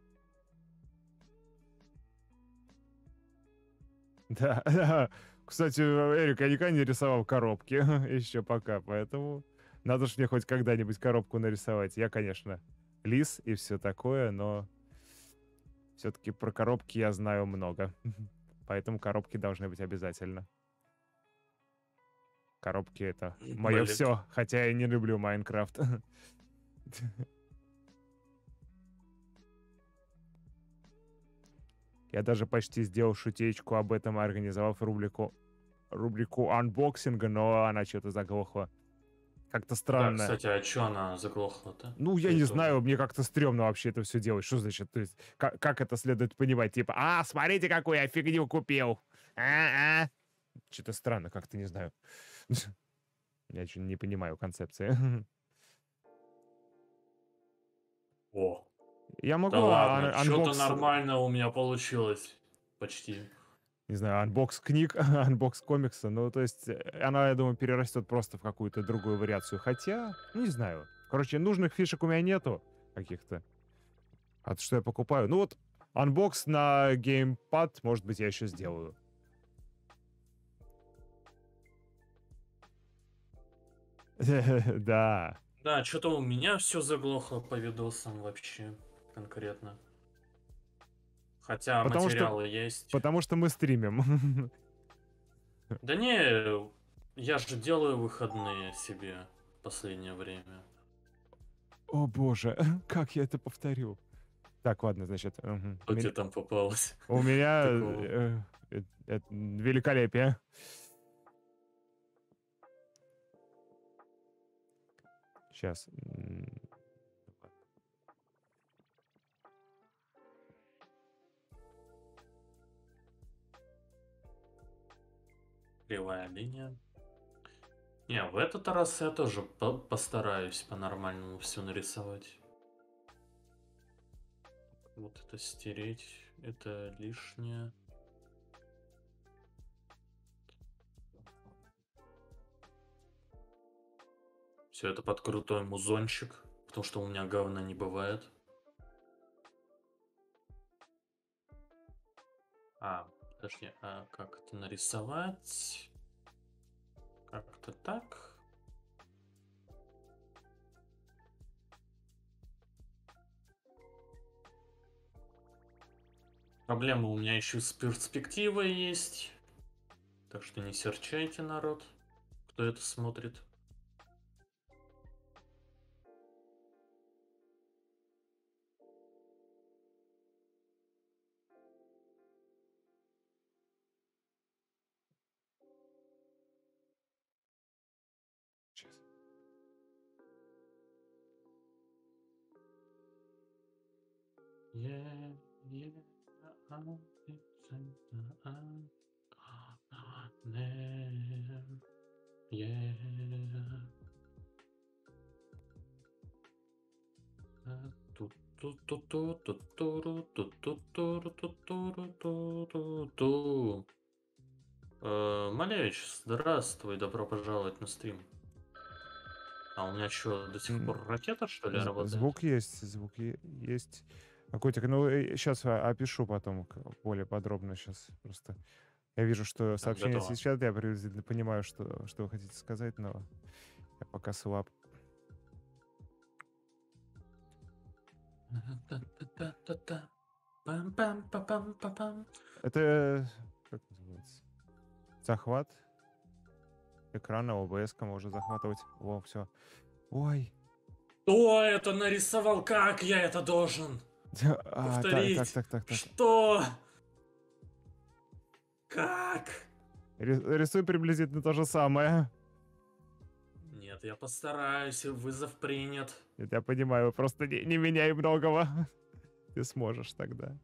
Да, да. Кстати, Эрик, я никогда не рисовал коробки еще пока, поэтому надо ж мне хоть когда-нибудь коробку нарисовать. Я, конечно, лис и все такое, но все-таки про коробки я знаю много. Поэтому коробки должны быть обязательно. Коробки — это мое Блин. все, хотя я не люблю Майнкрафт. Я даже почти сделал шутеечку об этом, организовав рубрику анбоксинга, но она что-то заглохла. Как-то Да, странно. кстати, а чё она заглохла-то? Ну, я По не итогу. знаю, мне как-то стрёмно вообще это все делать. Что значит? То есть, как это следует понимать? Типа, смотрите, какую я фигню купил. Что-то странно, как-то не знаю. Я еще не понимаю концепции. О, Я могу да ладно, что-то анбокс, нормально у меня получилось. Почти. не знаю, анбокс книг, анбокс комикса. Ну, то есть, она, я думаю, перерастет просто в какую-то другую вариацию. Хотя, не знаю. Короче, нужных фишек у меня нету каких-то. А что я покупаю? Ну вот, анбокс на геймпад, может быть, я еще сделаю. Да. Да, что-то у меня все заглохло по видосам вообще конкретно. Хотя Потому что, материалы есть. потому что мы стримим. Да не, я же делаю выходные себе в последнее время. О боже, как я это повторю? Так, ладно, значит, Что тебе там попалось? у меня Такого. великолепие. Сейчас. Кривая линия. Не, в этот раз я тоже постараюсь по-нормальному все нарисовать. Вот это стереть, это лишнее. Все это под крутой музончик, потому что у меня говна не бывает. Подожди, а как это нарисовать? Как-то так. Проблема у меня еще с перспективой есть. Так что не серчайте, народ, кто это смотрит. Малевич, здравствуй, добро пожаловать на стрим. А у меня что, до сих пор ракета, что ли, работает? Звук есть. Котик, ну сейчас опишу потом более подробно сейчас. Просто я вижу, что сообщение готово. сейчас, я приблизительно понимаю, что вы хотите сказать, но я пока слаб. Это как называется? Захват экрана ОБС можно захватывать. О, все. Ой. Кто это нарисовал? Как я это должен повторить? Так. Что? Как? Рисуй приблизительно то же самое. Нет, я постараюсь, вызов принят. Нет, я понимаю, просто не меняй многого. Ты сможешь тогда.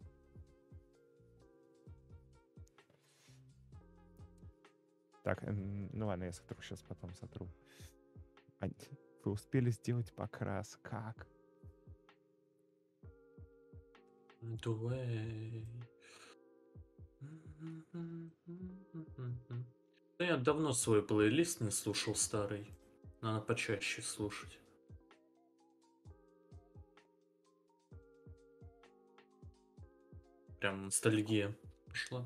Так, ну ладно, я сотру сейчас, потом сотру. Вы успели сделать покрас? Как? Да я давно свой плейлист не слушал старый. Надо почаще слушать. Прям ностальгия пошла.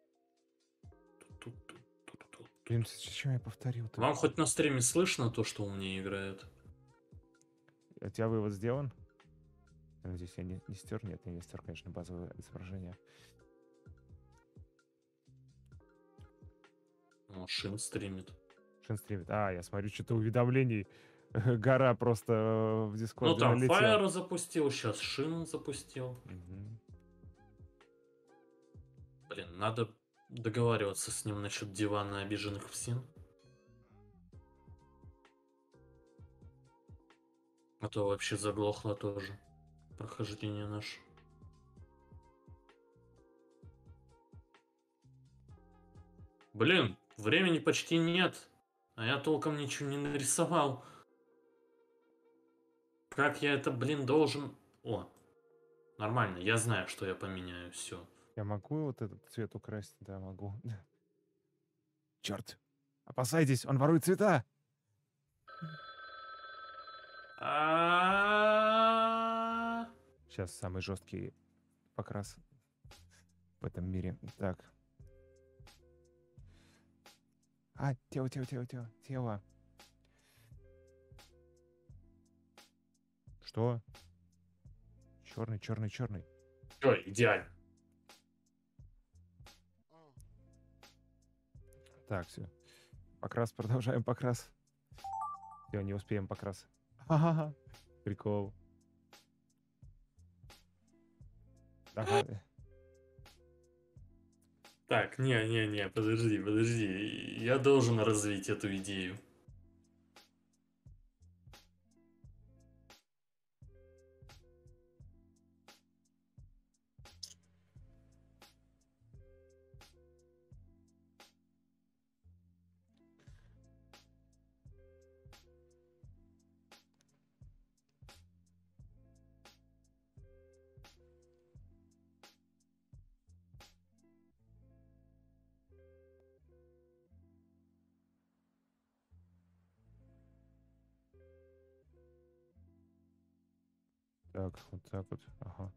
Блин, зачем я повторил? Вам хоть на стриме слышно то, что у меня играет? У тебя вывод сделан? Я надеюсь, я не стер? Нет, я не стер, конечно, базовое изображение. Ну, Шин стримит. Шин стримит. Я смотрю, что-то уведомлений. Гора просто в Дискорде Ну, там налетела. Fire запустил, сейчас Шин запустил. Блин, надо договариваться с ним насчет дивана обиженных псин. А то вообще заглохло тоже прохождение наше. Блин, времени почти нет, а я толком ничего не нарисовал. Как я это, блин, должен... О, нормально, я знаю, что я поменяю, все. Я могу вот этот цвет украсть? Да, могу. Черт. Опасайтесь, он ворует цвета. Сейчас самый жесткий покрас в этом мире. Так. Тело. Что? Черный. Ой, идеально. Так, все. Покрас, продолжаем покрас. Все, не успеем покрас. Ха-ха-ха. Прикол. Давай. Так, не, подожди. Я должен развить эту идею. Так, вот так вот. Ага.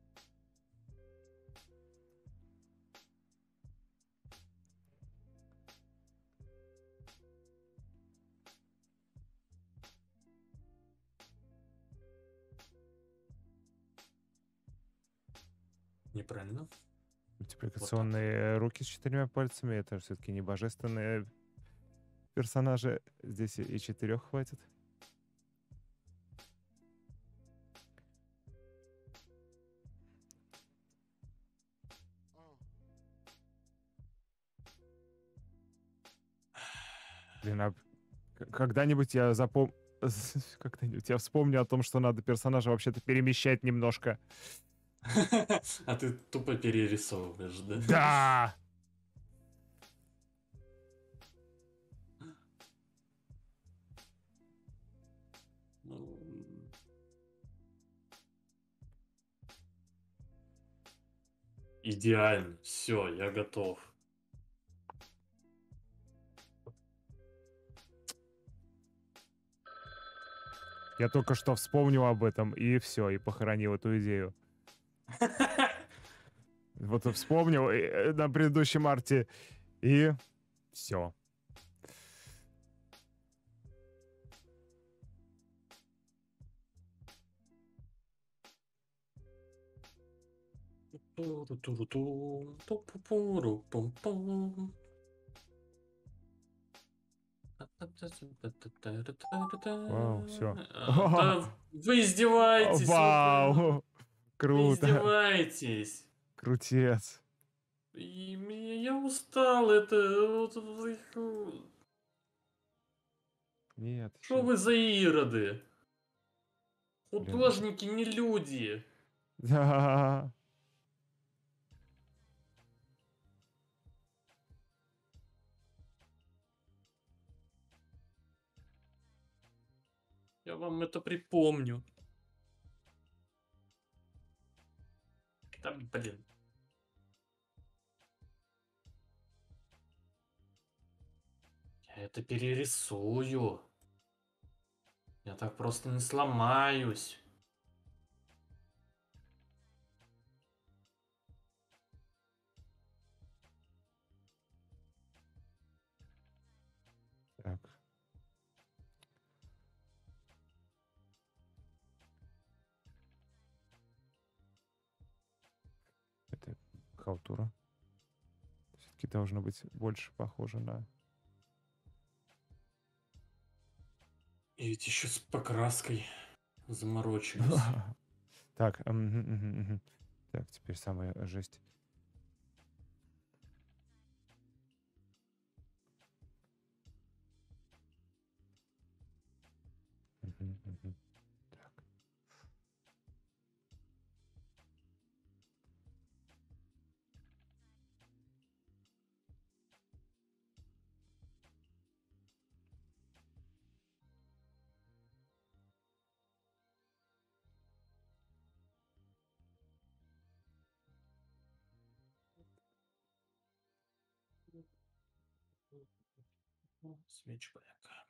Неправильно? Мультипликационные руки с 4 пальцами. Это все-таки не божественные персонажи. Здесь и 4 хватит. Блин, когда-нибудь я когда-нибудь я вспомню о том, что надо персонажа вообще-то перемещать немножко. А ты тупо перерисовываешь, да? Да! Ну, идеально. Все, я готов. Я только что вспомнил об этом, и все, и похоронил эту идею. Вот вспомнил на предыдущем арте, и все. Вау, все. Да вы издеваетесь, Вау! вы Круто! издеваетесь. Крутец. Я устал, это... Нет, Что еще. вы за ироды? Блин. Художники не люди. Да. Я вам это припомню. Да, блин. Я это перерисую. Я так просто не сломаюсь. Так. Это халтура. Все-таки должно быть больше похоже на... И ведь еще с покраской заморочились. Так, так, теперь самая жесть. Так. Свечка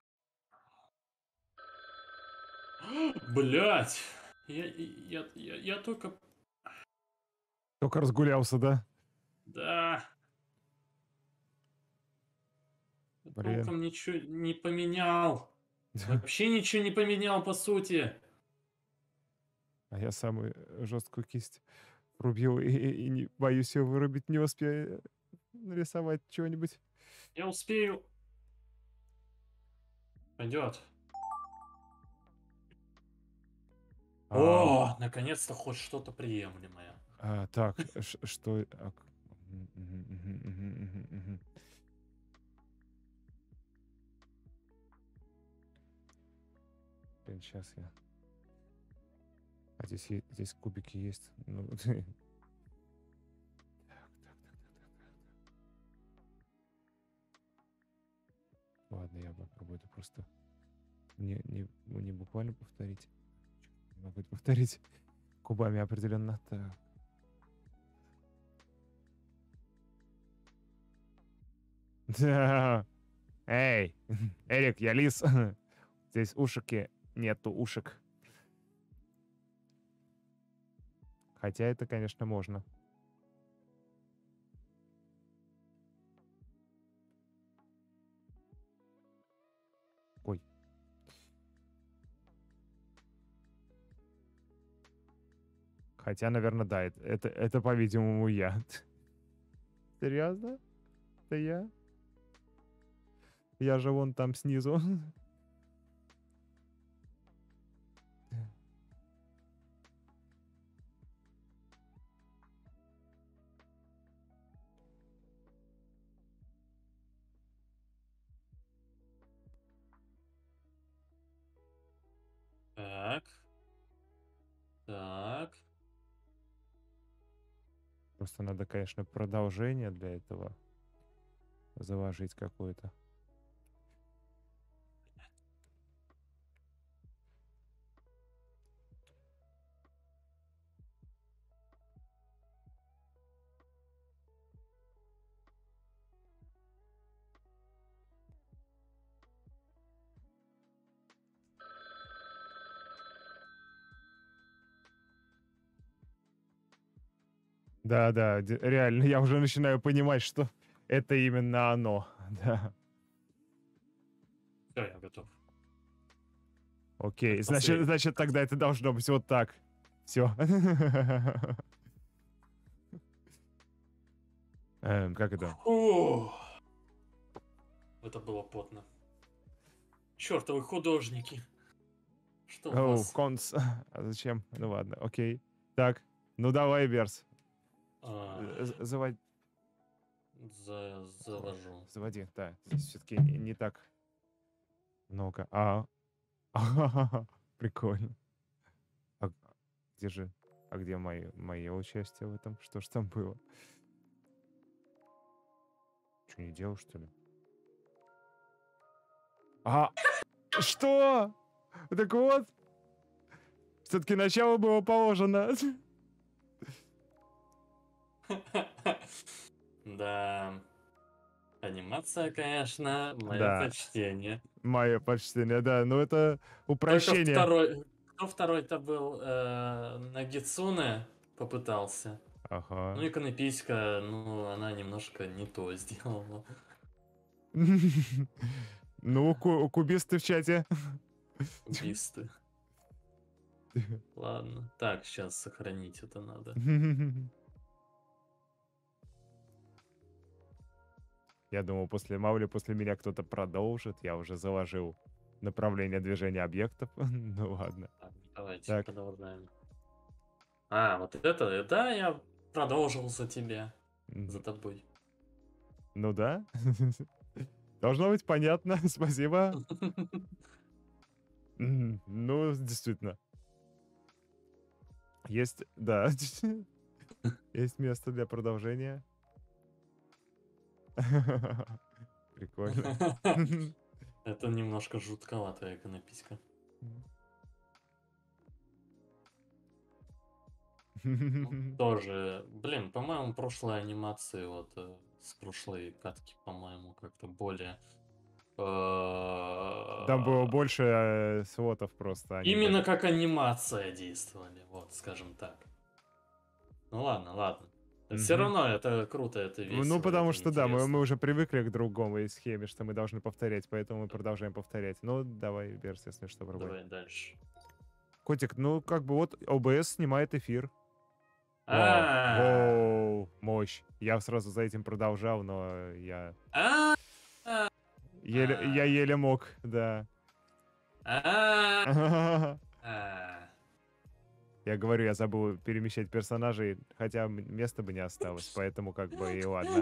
якая. Блять! Я только... Только разгулялся, да? Да. Я Блин. толком ничего не поменял. Вообще ничего не поменял, по сути. А я самую жесткую кисть врубил и не боюсь ее вырубить, не успею нарисовать чего-нибудь. Я успею. Пойдет. О, наконец-то хоть что-то приемлемое. Так, что... Блин, сейчас я... А здесь кубики есть. Ну, так. Ладно, я попробую это просто не буквально повторить. Не могу это повторить губами определенно. Так. Да. Эй, Эрик, я лис. Здесь ушики. Нету ушек. Хотя это, конечно, можно. Ой. Хотя, наверное, да, это по-видимому, я. Серьезно? Это я? Я же вон там снизу. Так. Так. Просто надо, конечно, продолжение для этого заложить какое-то. Да, реально, я уже начинаю понимать, что это именно оно. Да. Все, я готов. Окей, Это значит, последний. значит, тогда это должно быть вот так. Все. Как это? Фу. Это было потно. Чертовы художники. Что у Оу, вас? конс. А зачем? Ну ладно, окей. Так, ну давай, Берс. Заводи. Завожу. Заводи, да. Все-таки не так много. Прикольно. А где же? А где мое участие в этом? Что ж там было? Что, не делал, что ли? Что? Так вот. Все-таки начало было положено. Да. Анимация, конечно, мое Да, почтение. мое почтение, да. Но это Только упрощение. второй... Кто второй-то был? Нагицуне попытался. Ну Ага. и Канеписька, ну, она немножко не то сделала. Ну, кубисты в чате. Убисты. Ладно. Так, сейчас сохранить это надо. Я думал, мало ли после меня кто-то продолжит. Я уже заложил направление движения объектов. Ну ладно. Так, давайте Так. продолжаем. Вот это, да, я продолжил за тебя. За тобой. Ну да. Должно быть понятно. Спасибо. Ну, действительно. Есть, да. Есть место для продолжения. Прикольно. Это немножко жутковатая иконописька. Тоже, блин, по-моему, прошлые анимации, вот с прошлой катки, по-моему, как-то более... Там было больше свотов просто. Именно как анимация действовали, вот, скажем так. Ну ладно, ладно. Все равно это круто, это весело. Ну, потому что, да, мы интересно. уже привыкли к другому схеме, что мы должны повторять, поэтому мы продолжаем повторять. Ну, давай, Берс, если что, пробуй. Давай дальше. Котик, ну, как бы вот ОБС снимает эфир. Воу, мощь. Я сразу за этим продолжал, но я... Я еле мог, да. Я говорю, я забыл перемещать персонажей, хотя места бы не осталось, поэтому как бы и ладно.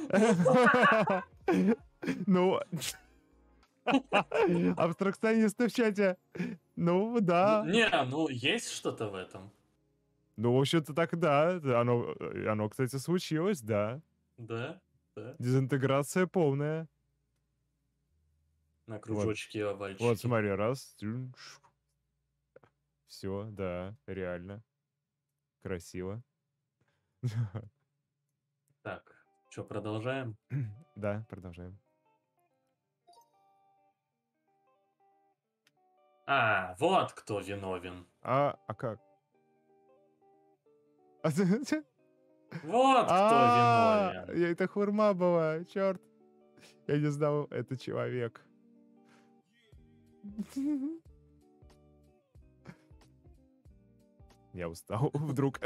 Ну... Абстракционисты в чате. Ну, да. Не, ну есть что-то в этом. Ну, в общем-то, так да. Оно, кстати, случилось, да. Да, да. Дезинтеграция полная. На кружочки, овальчики. Вот, смотри, раз. Все, да, реально. Красиво. Так, что, продолжаем? Да, продолжаем. Вот кто виновен. А как? Вот кто виновен. Это хурма была, черт. Я не знал, это человек. Я устал вдруг.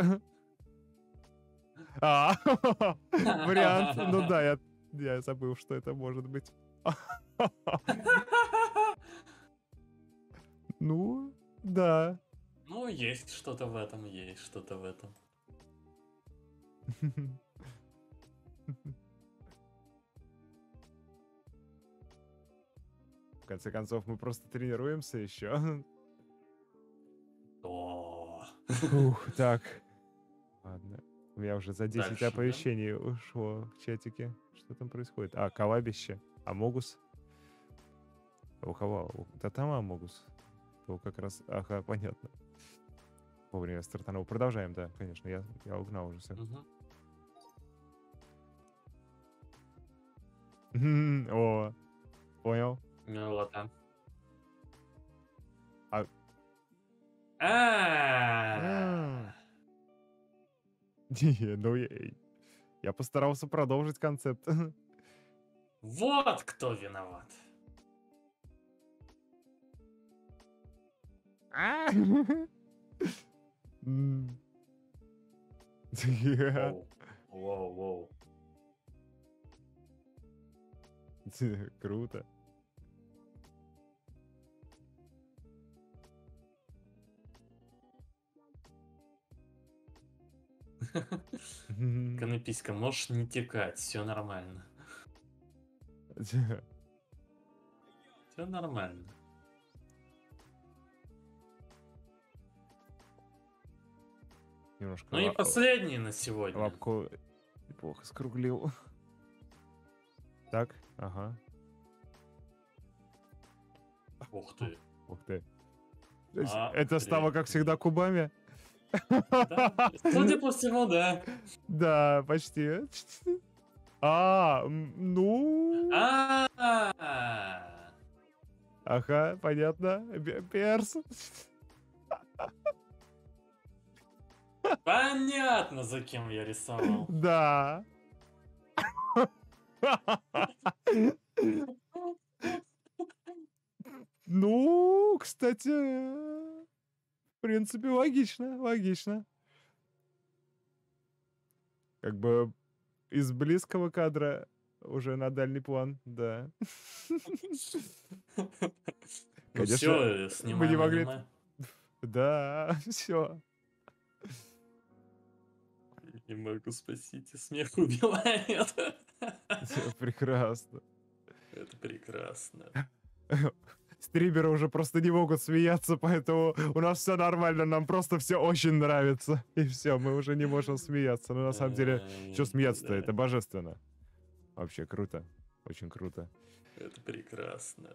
Вариант. Ну да, я забыл, что это может быть. Ну, да. Ну, есть что-то в этом, есть что-то в этом. В конце концов, мы просто тренируемся еще. О. Ух, так. Ладно. У меня уже за 10 Дальше, да? оповещений ушло в чатике. Что там происходит? А, коллабище. Амогус. У кого? Да там Амогус. То как раз... Ага, понятно. Вовремя стартанул. Продолжаем, да, конечно. Я угнал уже все. Мгм. О, понял. Ну, вот там. А- А. Не, ну я постарался продолжить концепт. Вот кто виноват. М. Воу. Воу, воу. Круто. Конописька, можешь не текать, все нормально. Все нормально. Немножко Ну и последний на сегодня. лапку плохо скруглил. Так, ага. Ух ты. Ух ты. То есть А, это стало, как всегда, кубами? Да, судя по всему, да. Да, почти. Ну... А. Ага, понятно. Перс. Понятно, за кем я рисовал. Да. Ну, кстати, в принципе, логично, логично. Как бы из близкого кадра уже на дальний план, да. Ну Конечно, все, мы не снимаем могли... аниме. Да, все. Не могу, спасите, смех убивает. Прекрасно. Это прекрасно. Стримеры уже просто не могут смеяться, поэтому у нас все нормально, нам просто все очень нравится. И все, мы уже не можем смеяться. Но на самом деле, что смеяться-то? Да. Это божественно. Вообще круто. Очень круто. Это прекрасно.